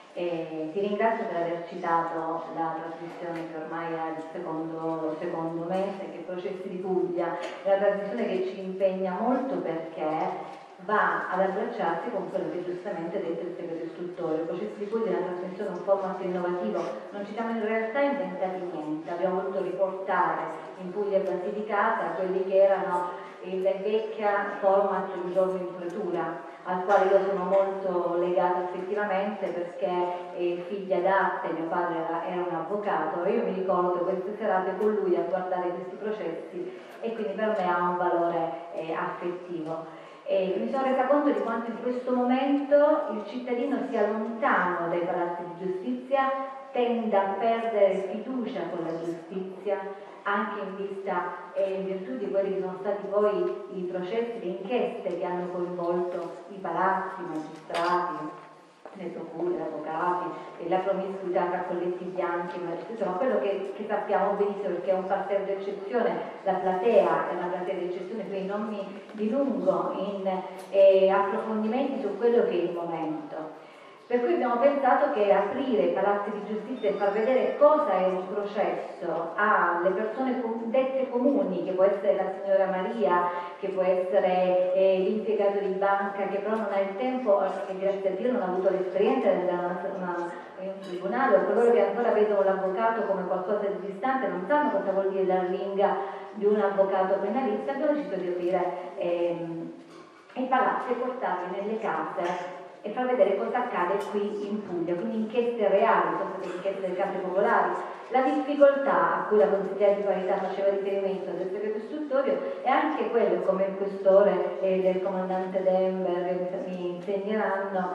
Eh, ti ringrazio per aver citato la trasmissione che ormai ha il secondo, secondo mese, che è Processi di Puglia, è una trasmissione che ci impegna molto perché va ad abbracciarsi con quello che giustamente ha detto il segreto istruttore. Il Processi di Puglia è una trasmissione, un format innovativo, non ci siamo in realtà inventati niente, abbiamo voluto riportare in Puglia Basilicata quelli che erano il vecchio format di giorno in pretura, al quale io sono molto legata effettivamente perché eh, figlia d'arte, mio padre era, era un avvocato e io mi ricordo queste serate con lui a guardare questi processi e quindi per me ha un valore eh, affettivo. E mi sono resa conto di quanto in questo momento il cittadino sia lontano dai palazzi di giustizia, tenda a perdere fiducia con la giustizia, anche in vista e in virtù di quelli che sono stati poi i processi, le inchieste che hanno coinvolto i palazzi, i magistrati, le procure, gli avvocati, e la promiscuità tra colletti bianchi, ma quello che, che sappiamo benissimo, perché è un parterre d'eccezione, la platea è una platea d'eccezione, quindi non mi dilungo in eh, approfondimenti su quello che è il momento. Per cui abbiamo pensato che aprire i palazzi di giustizia e far vedere cosa è un processo alle persone dette comuni, che può essere la signora Maria, che può essere eh, l'impiegato di banca, che però non ha il tempo, che grazie a Dio non ha avuto l'esperienza di andare in un tribunale, o coloro che ancora vedono l'avvocato come qualcosa di distante, non sanno cosa vuol dire l'arringa di un avvocato penalista. Abbiamo deciso di aprire ehm, i palazzi e portarli nelle case e far vedere cosa accade qui in Puglia, quindi inchieste reali, sono state inchieste delle case popolari. La difficoltà a cui la consigliera di parità faceva riferimento del segreto istruttorio è anche quello, come il questore e del comandante Denver mi insegneranno,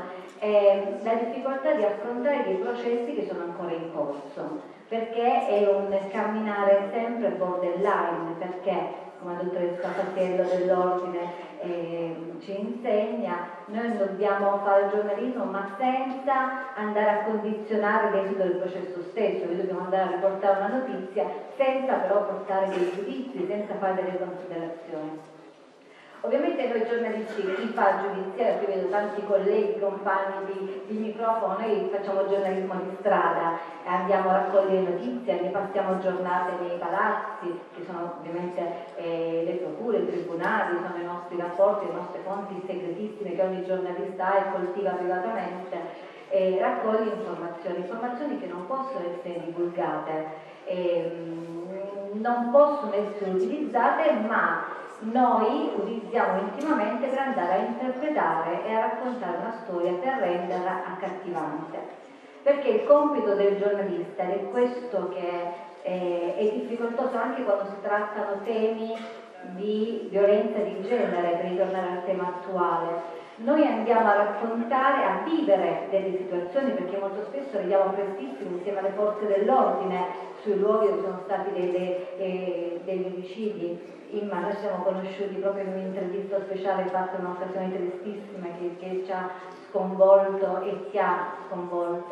è la difficoltà di affrontare dei processi che sono ancora in corso, perché è un camminare sempre borderline, perché come la dottoressa Fattiello dell'Ordine eh, ci insegna, noi dobbiamo fare giornalismo ma senza andare a condizionare l'esito del processo stesso, noi dobbiamo andare a riportare una notizia senza però portare dei giudizi, senza fare delle considerazioni. Ovviamente noi giornalisti, chi fa giudiziario, qui vedo tanti colleghi, compagni di, di microfono, noi facciamo giornalismo di strada, andiamo a raccogliere notizie, ne passiamo giornate nei palazzi, che sono ovviamente eh, le procure, i tribunali, sono i nostri rapporti, le nostre fonti segretissime che ogni giornalista ha e coltiva privatamente, e raccoglie informazioni, informazioni che non possono essere divulgate, eh, non possono essere utilizzate, ma noi utilizziamo intimamente per andare a interpretare e a raccontare una storia per renderla accattivante. perché il compito del giornalista, ed è questo che eh, è difficoltoso anche quando si trattano temi di violenza di genere, per ritornare al tema attuale, noi andiamo a raccontare, a vivere delle situazioni, perché molto spesso arriviamo prestissimo insieme alle forze dell'ordine sui luoghi dove sono stati delle, eh, degli omicidi. Imma, noi siamo conosciuti proprio in un'intervista speciale fatta in un'occasione tristissima che, che ci ha sconvolto e ti ha sconvolto.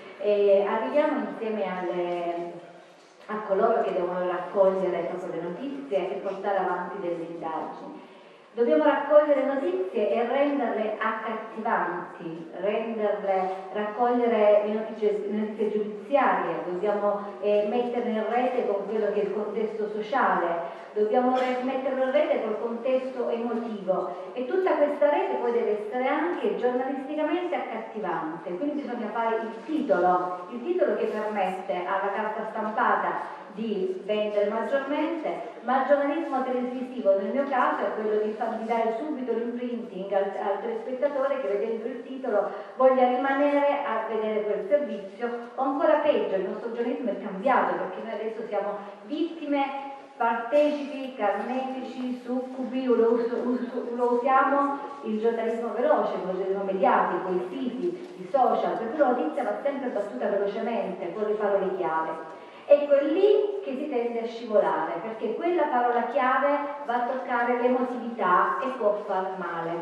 E arriviamo insieme alle, a coloro che devono raccogliere proprio le notizie e portare avanti delle indagini. Dobbiamo raccogliere notizie e renderle accattivanti, renderle, raccogliere le notizie, le notizie giudiziarie, dobbiamo eh, metterle in rete con quello che è il contesto sociale, dobbiamo metterlo in rete col contesto emotivo e tutta questa rete poi deve essere anche giornalisticamente accattivante, quindi bisogna fare il titolo, il titolo che permette alla carta stampata di vendere maggiormente, ma il giornalismo televisivo nel mio caso è quello di far di dare subito l'imprinting al, al telespettatore che vedendo il titolo voglia rimanere a vedere quel servizio, o ancora peggio il nostro giornalismo è cambiato perché noi adesso siamo vittime, partecipi, carnefici, succubi, lo, uso, uso, lo usiamo il giornalismo veloce, il giornalismo mediatico, i siti, i social, per cui la notizia va sempre battuta velocemente con le parole chiave. Ecco, è lì che si tende a scivolare, perché quella parola chiave va a toccare l'emotività e può far male.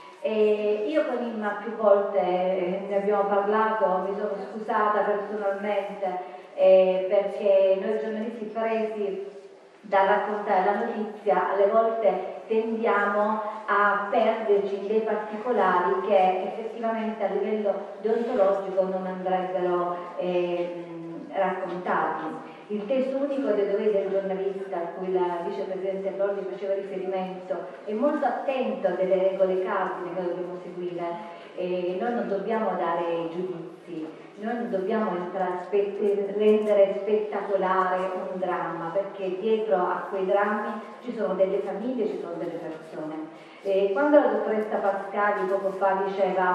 E io con Imma più volte eh, ne abbiamo parlato, mi sono scusata personalmente eh, perché noi giornalisti presi da raccontare la notizia alle volte tendiamo a perderci in dei particolari che effettivamente a livello deontologico non andrebbero eh, raccontati. Il testo unico dei doveri del giornalista, a cui la vicepresidente Bordi faceva riferimento, è molto attento a delle regole cardine che dobbiamo seguire. E noi non dobbiamo dare giudizi, noi non dobbiamo spe- rendere spettacolare un dramma, perché dietro a quei drammi ci sono delle famiglie, ci sono delle persone. E quando la dottoressa Pascali poco fa diceva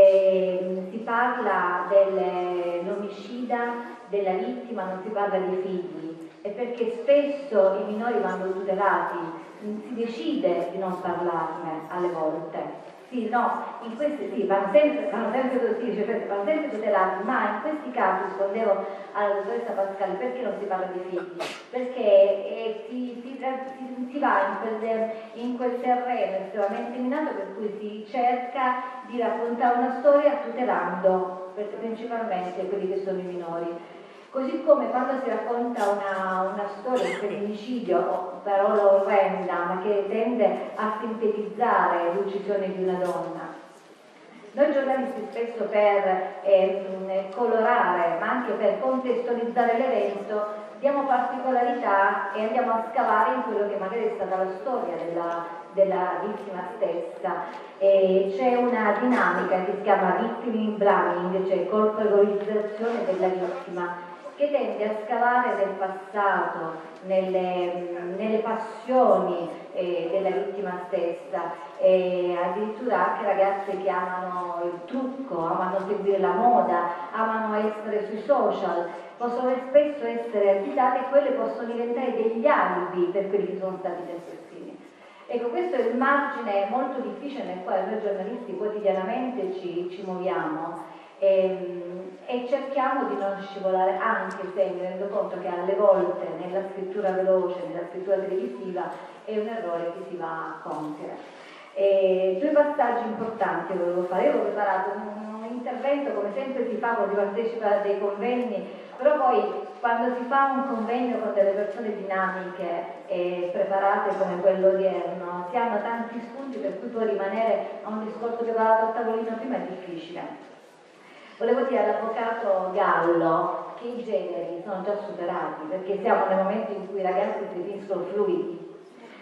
eh, si parla dell'omicida, della vittima, non si parla dei figli, è perché spesso i minori vanno tutelati, si decide di non parlarne alle volte. Sì, no, in questi sì, vanno sempre, vanno sempre così, cioè, vanno sempre tutelati, ma in questi casi rispondevo alla dottoressa Pascali, perché non si parla dei figli? Perché eh, si, si, si, si va in quel, in quel terreno estremamente minato per cui si cerca di raccontare una storia tutelando principalmente quelli che sono i minori. Così come quando si racconta una, una storia di femminicidio, parola orrenda, ma che tende a sintetizzare l'uccisione di una donna. Noi giornalisti spesso per eh, colorare, ma anche per contestualizzare l'evento, diamo particolarità e andiamo a scavare in quello che magari è stata la storia della, della vittima stessa. E c'è una dinamica che si chiama victim blaming, cioè colpevolizzazione della vittima, che tende a scavare nel passato, nelle, nelle passioni eh, della vittima stessa, e addirittura anche ragazze che amano il trucco, amano seguire la moda, amano essere sui social, possono spesso essere agitate e quelle possono diventare degli alibi per quelli che sono stati gli assassini. Ecco, questo è il margine molto difficile nel quale noi giornalisti quotidianamente ci, ci muoviamo. E, e cerchiamo di non scivolare, anche se mi rendo conto che alle volte nella scrittura veloce, nella scrittura televisiva è un errore che si va a compiere. E due passaggi importanti volevo fare. Io ho preparato un, un intervento come sempre si fa quando si partecipa a dei convegni, però poi quando si fa un convegno con delle persone dinamiche e preparate come quello odierno si hanno tanti spunti per cui poi rimanere a un discorso che va al tavolino prima è difficile. Volevo dire all'avvocato Gallo che i generi sono già superati, perché siamo nel momento in cui i ragazzi si definiscono fluidi.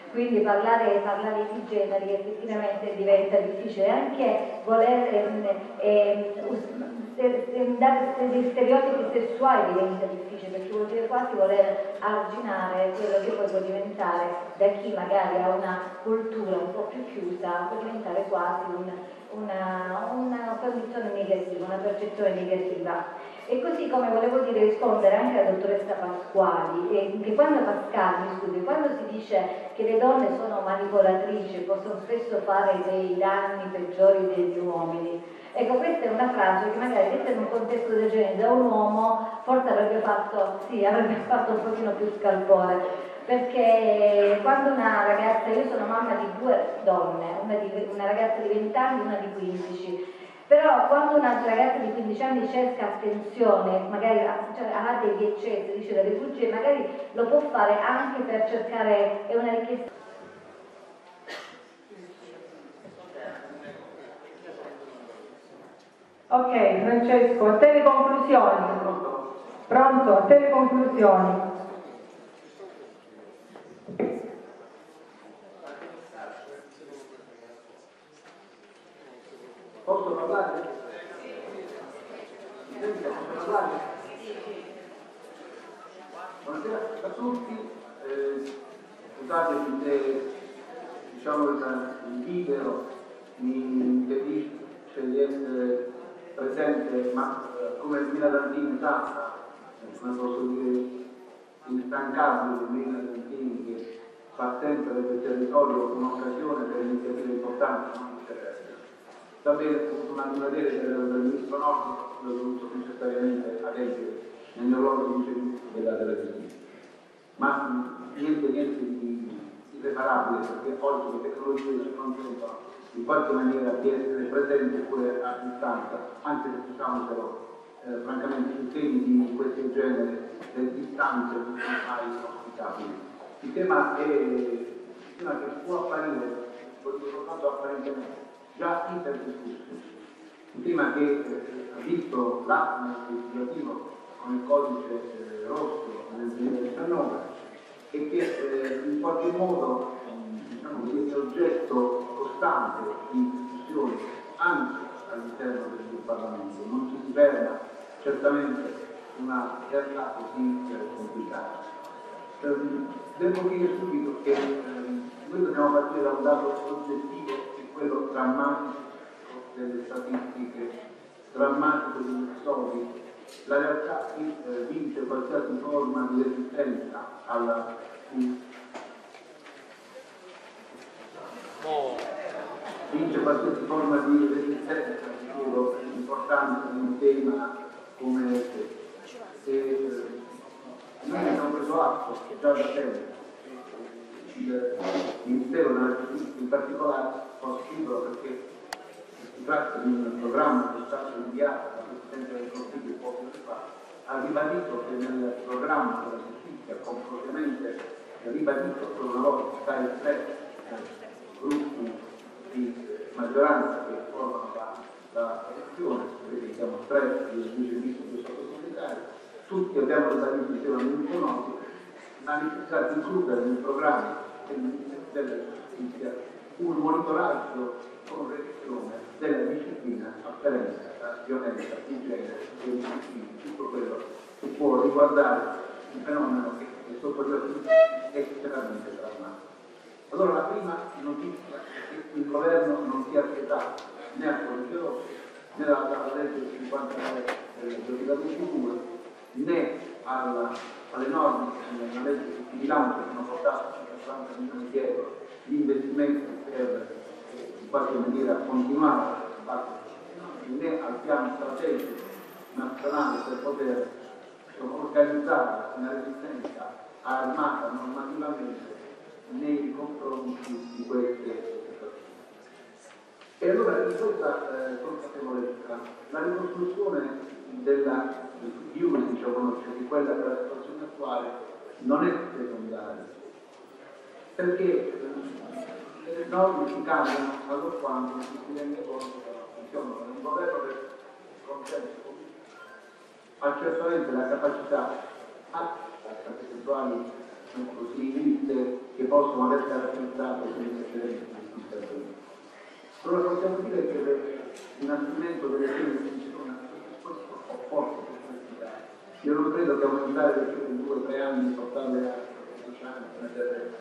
quindi parlare, parlare di generi effettivamente diventa difficile, anche voler eh, eh, dare degli stereotipi sessuali diventa difficile, perché vuol dire quasi voler arginare quello che poi può diventare, da chi magari ha una cultura un po' più chiusa, può diventare quasi un, una, una condizione negativa, una percezione negativa. E così come volevo dire, rispondere anche alla dottoressa Pasquali, eh, che quando Pasquali, mi scusi, quando si dice che le donne sono manipolatrici e possono spesso fare dei danni peggiori degli uomini, ecco, questa è una frase che magari detta in un contesto del genere da un uomo forse avrebbe fatto, sì, avrebbe fatto un pochino più scalpore, perché quando una ragazza, io sono mamma di due donne, una, di, una ragazza di venti anni e una di quindici, però quando una ragazza di quindici anni cerca attenzione, magari cioè, ha degli eccessi, dice delle bugie, magari lo può fare anche per cercare, è una richiesta. Ok, Francesco, a te le conclusioni. Pronto? A te le conclusioni. Posso parlare? Posso parlare? Buonasera a tutti, eh, scusatemi se diciamo, il video mi impedisce di essere presente, ma eh, come Mila Dantini sa, eh, come posso dire, instancabile Mila Dantini che fa sempre del territorio un'occasione per iniziative importanti, non interessa. Va bene, una delega del, del ministro Nordico, l'ho dovuto necessariamente adempiere nel mio ruolo di vice ministro della, della giustizia. Ma niente, niente di irreparabile, perché oggi le tecnologie ci consentono in qualche maniera di essere presenti pure a distanza, anche se diciamo però, eh, francamente su temi di questo genere le distanze non sono mai auspicabili. Il tema è un tema che può apparire, soltanto apparentemente, già interdiscusso. Un tema che eh, ha visto l'atto legislativo con il codice eh, rosso nel duemiladiciannove e che eh, in qualche modo diciamo, è oggetto costante di discussione anche all'interno del Parlamento. Non si governa certamente una realtà così eh, complicata. Eh, devo dire subito che eh, noi dobbiamo partire da un dato oggettivo, che è quello drammatico delle statistiche, drammatico degli episodi. La realtà qui eh, vince qualsiasi forma di resistenza alla oh. vince qualsiasi forma di resistenza sicuro l'importanza di un tema come questo. E noi abbiamo preso atto già da tempo, il Ministero della Giustizia in particolare, posso dirlo perché si tratta di un programma che è stato inviato dal Presidente del Consiglio poco tempo fa, ha ribadito che nel programma della giustizia, compropriamente ribadito ancora una volta dai tre gruppi di maggioranza che formano la, la elezione, quindi siamo tre, il vice ministro e il sottosegretario, tutti abbiamo ribadito insieme al ministro Nordico la necessità di includere nel programma della giustizia un monitoraggio con revisione della disciplina afferente alla violenza di genere e tutto quello che può riguardare un fenomeno che è sotto gli occhi è estremamente drammatico. Allora la prima notizia è che il governo non si è accettato né al codice rosso né alla legge cinquantanove del duemilaventidue né alla, alle norme nella legge di bilancio che hanno portato a cinquanta milioni di euro di investimenti per in qualche maniera continuare a fare né al piano strategico nazionale per poter insomma, organizzare una resistenza armata normativamente nei confronti di queste situazioni. E allora di questa eh, consapevolezza la ricostruzione della io diciamo, cioè di quella della situazione attuale non è secondaria, perché le norme si cambiano allora quando si rende conto della funzione del governo del consenso ha certamente la capacità a percentuali così liste che possono possono aver caratterizzato i precedenti interventi. Quello che possiamo dire è che l'innalzamento delle pene funziona ho forte perplessità. Io non credo che aumentare perché in due o tre anni portarle a dodici anni delle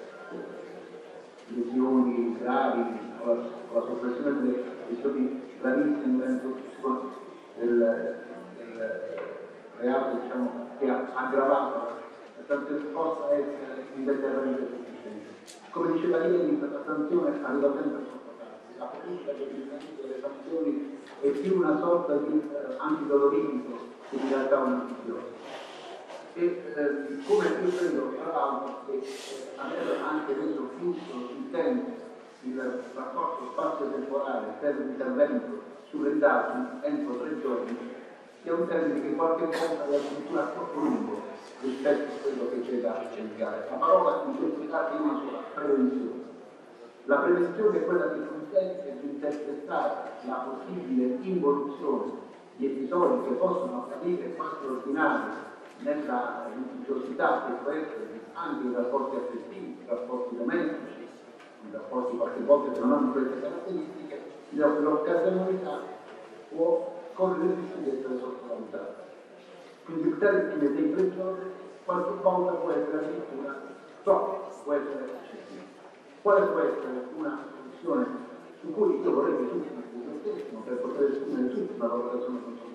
lesioni gravi o la, la soppressione delle lesioni gravissime nell'introduzione del, del reato, diciamo, che ha aggravato tanto che possa essere un deterrente sufficiente. Come diceva ieri, la sanzione arriva sempre sotto casa. La politica delle sanzioni è più una sorta di eh, antidolorifico che in realtà un'antibiotiko. E eh, come io credo, tra l'altro, che eh, aver anche reso più sul tempo il rapporto spazio-temporale per l'intervento sulle indagini entro tre giorni sia un termine che in qualche modo è addirittura troppo lungo rispetto a quello che c'è da cercare. La parola in questo caso è una sola: prevenzione. La prevenzione è quella che consente di intercettare la possibile involuzione di episodi che possono apparire quasi ordinari nella litigiosità che può essere anche in rapporti affettivi, in rapporti domestici, in rapporti qualche volta che non hanno queste caratteristiche, l'occasionalità può correre il rischio di essere sottovalutata. Quindi il termine dei tre giorni qualche volta può essere addirittura troppo, può essere eccessivo. Quale può essere una soluzione su cui io vorrei che tutti riflettessimo per poter esprimere tutti una valutazione consolidata?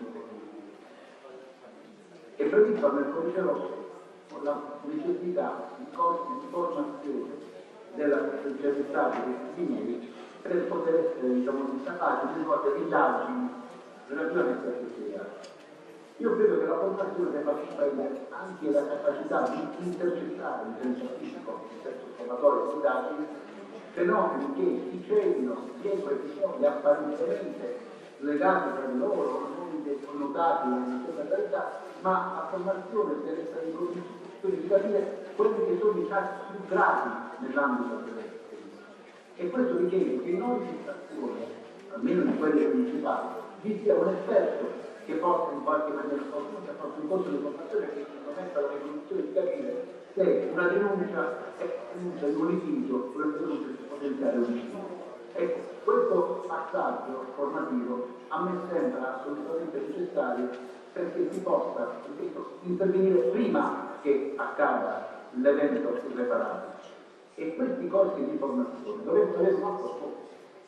È prevista nel codice rosso la necessità di corsi di formazione della specialità dei carabinieri per poter essere, diciamo, capaci di svolgere indagini relativamente a questi reati. Io credo che la formazione debba comprendere anche la capacità di intercettare in senso fisico, in senso osservatorio di indagini, fenomeni che si celino dietro episodi apparentemente legati tra di loro, non connotati nella stessa realtà, ma a formazione per essere in condizione di capire quelli che sono i casi più gravi nell'ambito dell'esperienza. E questo richiede che in ogni situazione, almeno in quelle principali, vi sia un esperto che possa in qualche maniera qualcuno che ha fatto un corso di formazione che ci metta alla condizione di capire se una denuncia è denuncia di un litigio o una denuncia di potenziale omicidio. Ecco, questo passaggio formativo a me sembra assolutamente necessario perché si possa intervenire prima che accada l'evento irreparabile. E questi corsi di formazione dovrebbero avere un altro scopo,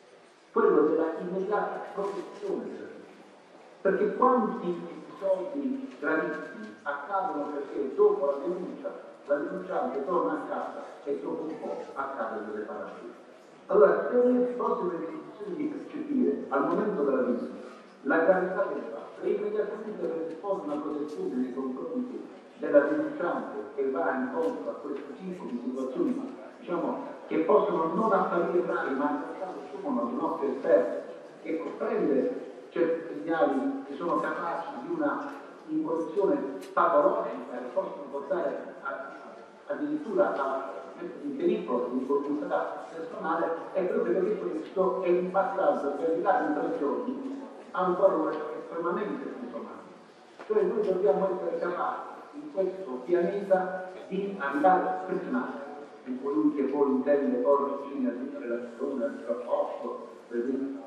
quello della immediata protezione della vita. Perché quanti episodi gravissimi accadono perché dopo la denuncia la denunciante torna a casa e dopo un po' accade l'irreparabile. Allora, se noi fossimo in condizione di percepire al momento della visita la gravità del fatto e immediatamente predisporre una protezione nei confronti della denunciante che va incontro a questo tipo di situazioni, diciamo, che possono non apparire gravi, ma in realtà assumono i nostri esperti, che comprende certi segnali che sono capaci di una involuzione patologica e possono portare a, addirittura a in pericolo di incolumità personale, è proprio perché questo è un passaggio che arrivato in tre giorni ha un valore estremamente sintomatico. Cioè noi dobbiamo essere capaci in questo pianeta di andare a frenare in colui che poi intende porre fine a tutta relazione, al rapporto, per esempio.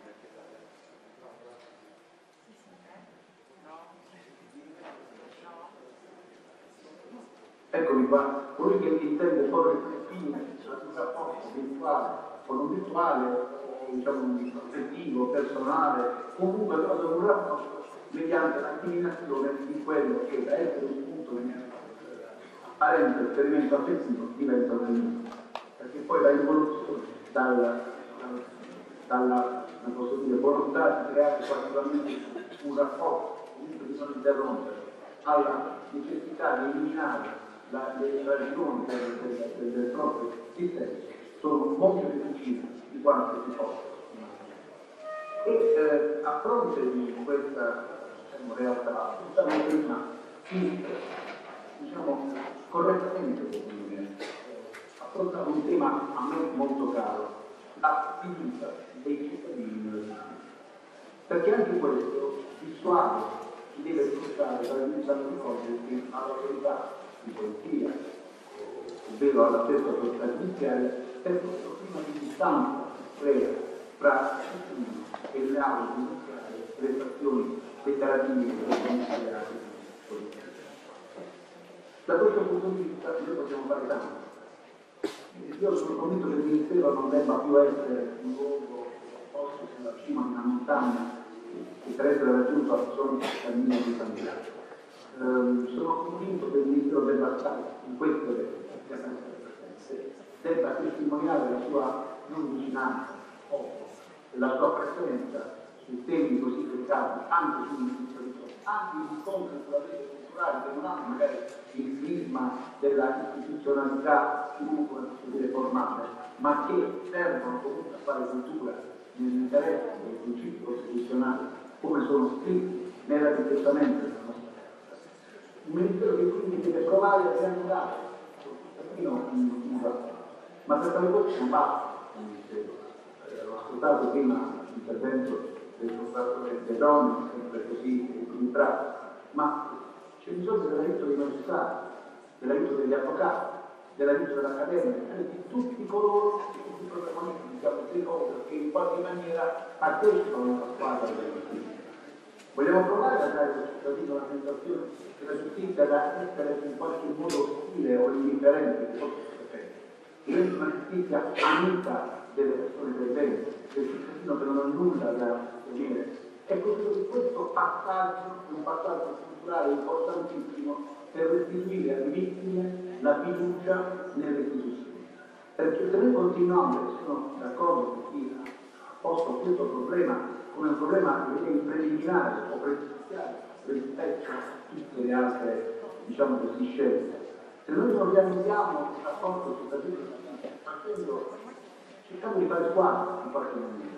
Eccomi qua, colui che intende porre fine a un rapporto virtuale o non virtuale, o diciamo affettivo, personale, comunque però un rapporto mediante l'eliminazione di quello che da essere un punto di apparente esperimento affettivo diventa un nemico. Perché poi la involuzione dalla, dalla non posso dire, volontà di creare particolarmente un rapporto, comunque di non interrompere, alla necessità di eliminare La, le ragioni del, del, del proprio esistenza sono molto più vicine di quanto si possa. E eh, a fronte di questa, diciamo, realtà, possiamo prima sì, diciamo, correttamente affrontare un tema a me molto caro, la fiducia dei cittadini. Perché anche questo dissuade chi deve sfruttare per iniziare a ricorrere all'autorità di polizia, ovvero alla stessa autorità giudiziaria, sempre un clima di distanza crea fra cittadini e le aule giudiziarie e le stazioni dei carabinieri e dei commissariati politici. Da questo punto di vista noi possiamo fare tanto. Io sono convinto che il Ministero non debba più essere un luogo posto sulla cima di una montagna che per essere raggiunto sono cammini di famiglia. Um, sono convinto che il Ministero debba stare in queste debba testimoniare la sua non vicinanza e la sua presenza su temi così delicati, anche sull'istituzionalità, anche in incontri sulla rete culturale che non hanno magari il prisma della istituzionalità comunque dire, formale, ma che servono comunque a fare cultura nell'interesse dei principi costituzionali come sono scritti nell'architettamento della nostra terra. Un Ministero che quindi deve provare a triangolare, ma per fare questo non basta il Ministero. Eh, ho ascoltato prima l'intervento del procuratore De Donno, sempre così equilibrato, ma c'è bisogno dell'aiuto dei magistrati, dell'aiuto degli avvocati, dell'aiuto dell'Accademia, di tutti coloro, tutti i protagonisti, diciamo, stakeholder che in qualche maniera partecipano alla squadra della giustizia. Vogliamo provare a dare al cittadino la sensazione che la giustizia da essere in qualche modo ostile o indifferente, che forse diventa una giustizia amica delle persone del bene, del cittadino che non ha nulla da temere. Ecco, credo che questo passaggio è un passaggio culturale importantissimo per restituire alle vittime la fiducia nelle istituzioni. Perché se noi continuiamo, e sono d'accordo con chi ha posto questo problema come un problema che è preliminare o pregiudiziale rispetto a tutte le altre, diciamo così, scelte, se noi non realizziamo il rapporto cittadino facendo, cercando di fare squadra in qualche maniera,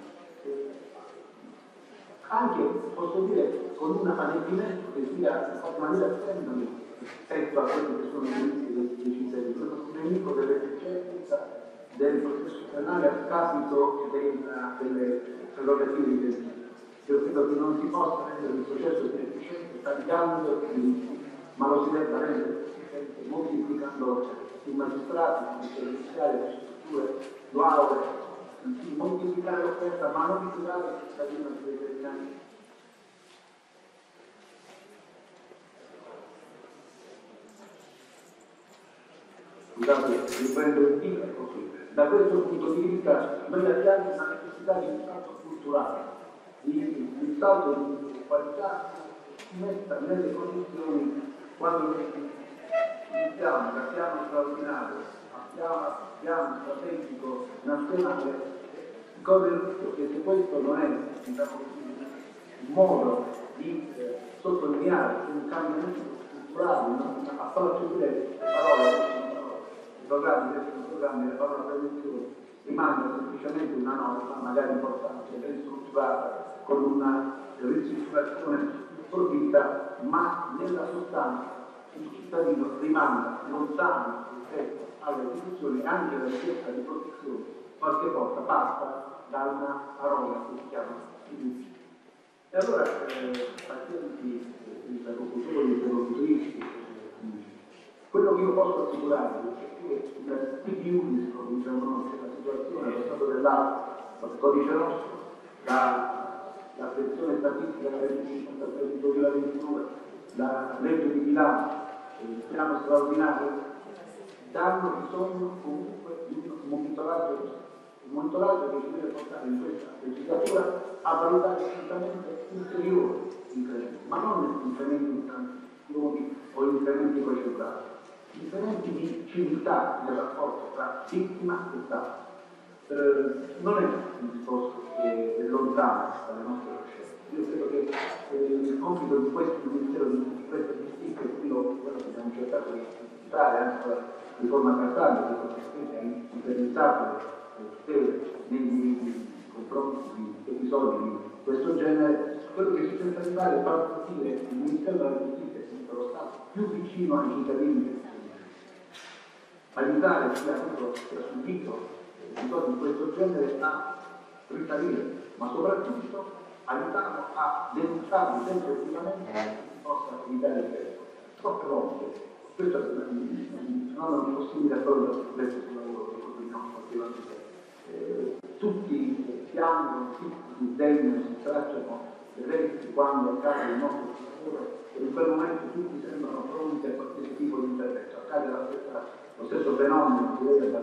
anche, posso dire, con un adempimento che sia in qualche maniera semplice rispetto a quelli che sono i diritti dei cittadini, questo nemico dell'efficienza del processo penale a scapito delle prerogative di diritti. Io credo che non si possa rendere il processo più efficiente tagliando i diritti, ma lo si debba rendere più efficiente moltiplicando i magistrati, i giudiziari, le strutture, l'aule, moltiplicare l'offerta, ma non ritirare il cittadino dei determinati. Scusate, riprendo il titolo. Da questo punto di vista noi abbiamo una necessità di un salto culturale, di un salto di qualità messa nelle condizioni quando iniziamo da piano straordinario a piano strategico nazionale, corre il rischio che se questo non è, diciamo così, un modo di eh, sottolineare un cambiamento culturale, un approccio diretto, le parole, i programmi, i programmi, le parole prevenzione, rimane semplicemente una norma, magari importante, ben strutturata, con una ristrutturazione provvista, ma nella sostanza il cittadino rimane lontano rispetto alle istituzioni, anche la richiesta di protezione qualche volta passa da una parola che si chiama fiducia. E allora eh, pazienti, interlocutori, interlocutrici, quello che io posso assicurare è che il T P U, come diciamo, la situazione, lo stato dell'arte, il codice rosso, la, la sezione statistica della legge cinquantatré del duemilaventidue, la legge di bilancio, il piano straordinario, danno bisogno comunque di un monitoraggio, un monitoraggio che ci deve portare in questa legislatura a valutare assolutamente ulteriori incrementi, ma non incrementi quantitativi o incrementi procedurali, incrementi di civiltà nel rapporto tra vittima e Stato. Eh, non è un discorso che è lontano dalle nostre coscienze. Io credo che eh, il compito di questo Ministero di questa giustizia è quello che abbiamo cercato di fare anche con la riforma cartaria, che consistente in implementabile tutele nei confronti di episodi di questo genere. Quello che si cerca di fare è far sentire il Ministero della Giustizia e lo Stato più vicino ai cittadini, aiutare chi ha avuto chi ha subito episodi di questo genere a risalire, ma soprattutto aiutarlo a denunciarli sempre attivamente che si possa evitare il peso. Troppe volte Questo è un fenomeno un po' simile a quello del complesso sul lavoro che conosciamo effettivamente. Eh, tutti piangono, tutti disdegnano, si tracciano le reti quando accade il nostro lavoro e in quel momento tutti sembrano pronti a qualsiasi tipo di intervento. Accade la stessa, lo stesso fenomeno che vede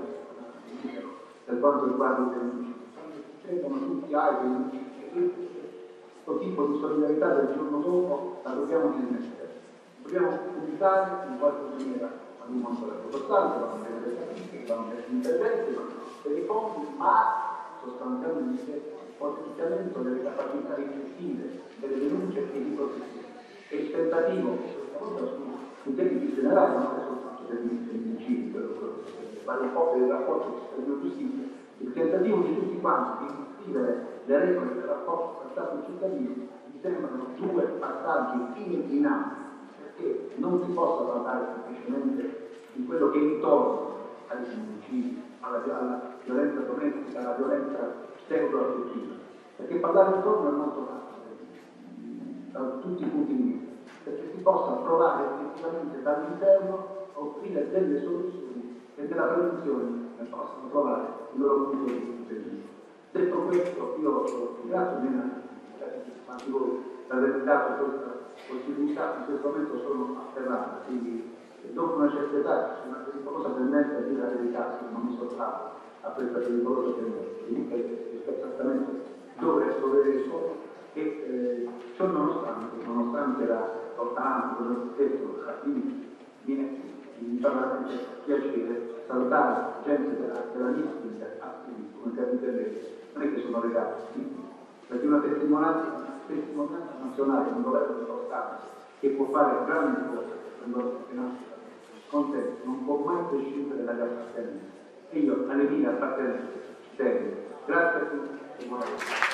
per quanto riguarda i femminicidi. Succedono tutti altri femminicidi. Questo tipo di solidarietà del giorno dopo la dobbiamo dismettere. Dobbiamo puntare in qualche maniera ad un mondo costante, vanno bene le statistiche, vanno bene gli interventi, vanno bene i fondi, ma sostanzialmente il potenziamento delle capacità riflessive, delle denunce e di protezione. E il tentativo, questa volta su temi più generali, non è soltanto dei femminicidi, quello che vale un po' del rapporto con il sistema di giustizia, il tentativo di tutti quanti di scrivere le regole del rapporto tra Stato e cittadino mi sembrano due passaggi inimmaginabili, perché non si possa parlare semplicemente di quello che è intorno agli femminicidi, alla, alla violenza domestica, alla violenza pseudo-affettiva, perché parlare intorno è molto facile da tutti i punti di vista, perché si possa provare effettivamente dall'interno a offrire delle soluzioni e della prevenzione che possano trovare il loro punto di vista. Detto questo, io ringrazio tutti voi per avermi dato questa possibilità, in questo momento sono afferrato, quindi dopo una certa età c'è una pericolosa tendenza a dire la verità, se non mi sottrarro a questa pericolosa tendenza, quindi rispetto esattamente dove dove sono e eh, ciò nonostante, nonostante la lontananza, quello stesso, viene mi fa veramente piacere salutare gente della, della mistica, attivi, come capite lei, non è che sono legati, perché una testimonianza, una testimonianza nazionale, un governo dello Stato che può fare grandi cose per il nostro finanziario, contento, non può mai prescindere dagli appartenenze. E io alle mie appartenenze tengo. Grazie a tutti e buona notte.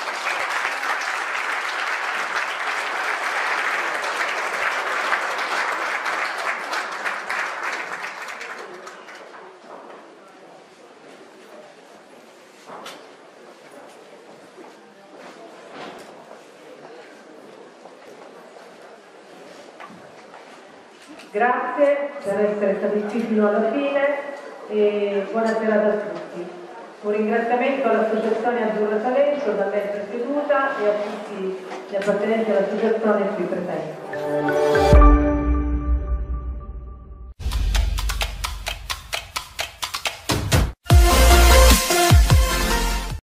Grazie per essere stati qui fino alla fine e buona serata a tutti. Un ringraziamento all'Associazione Azzurra Salento, da me presieduta, e a tutti gli appartenenti all'Associazione qui presenti.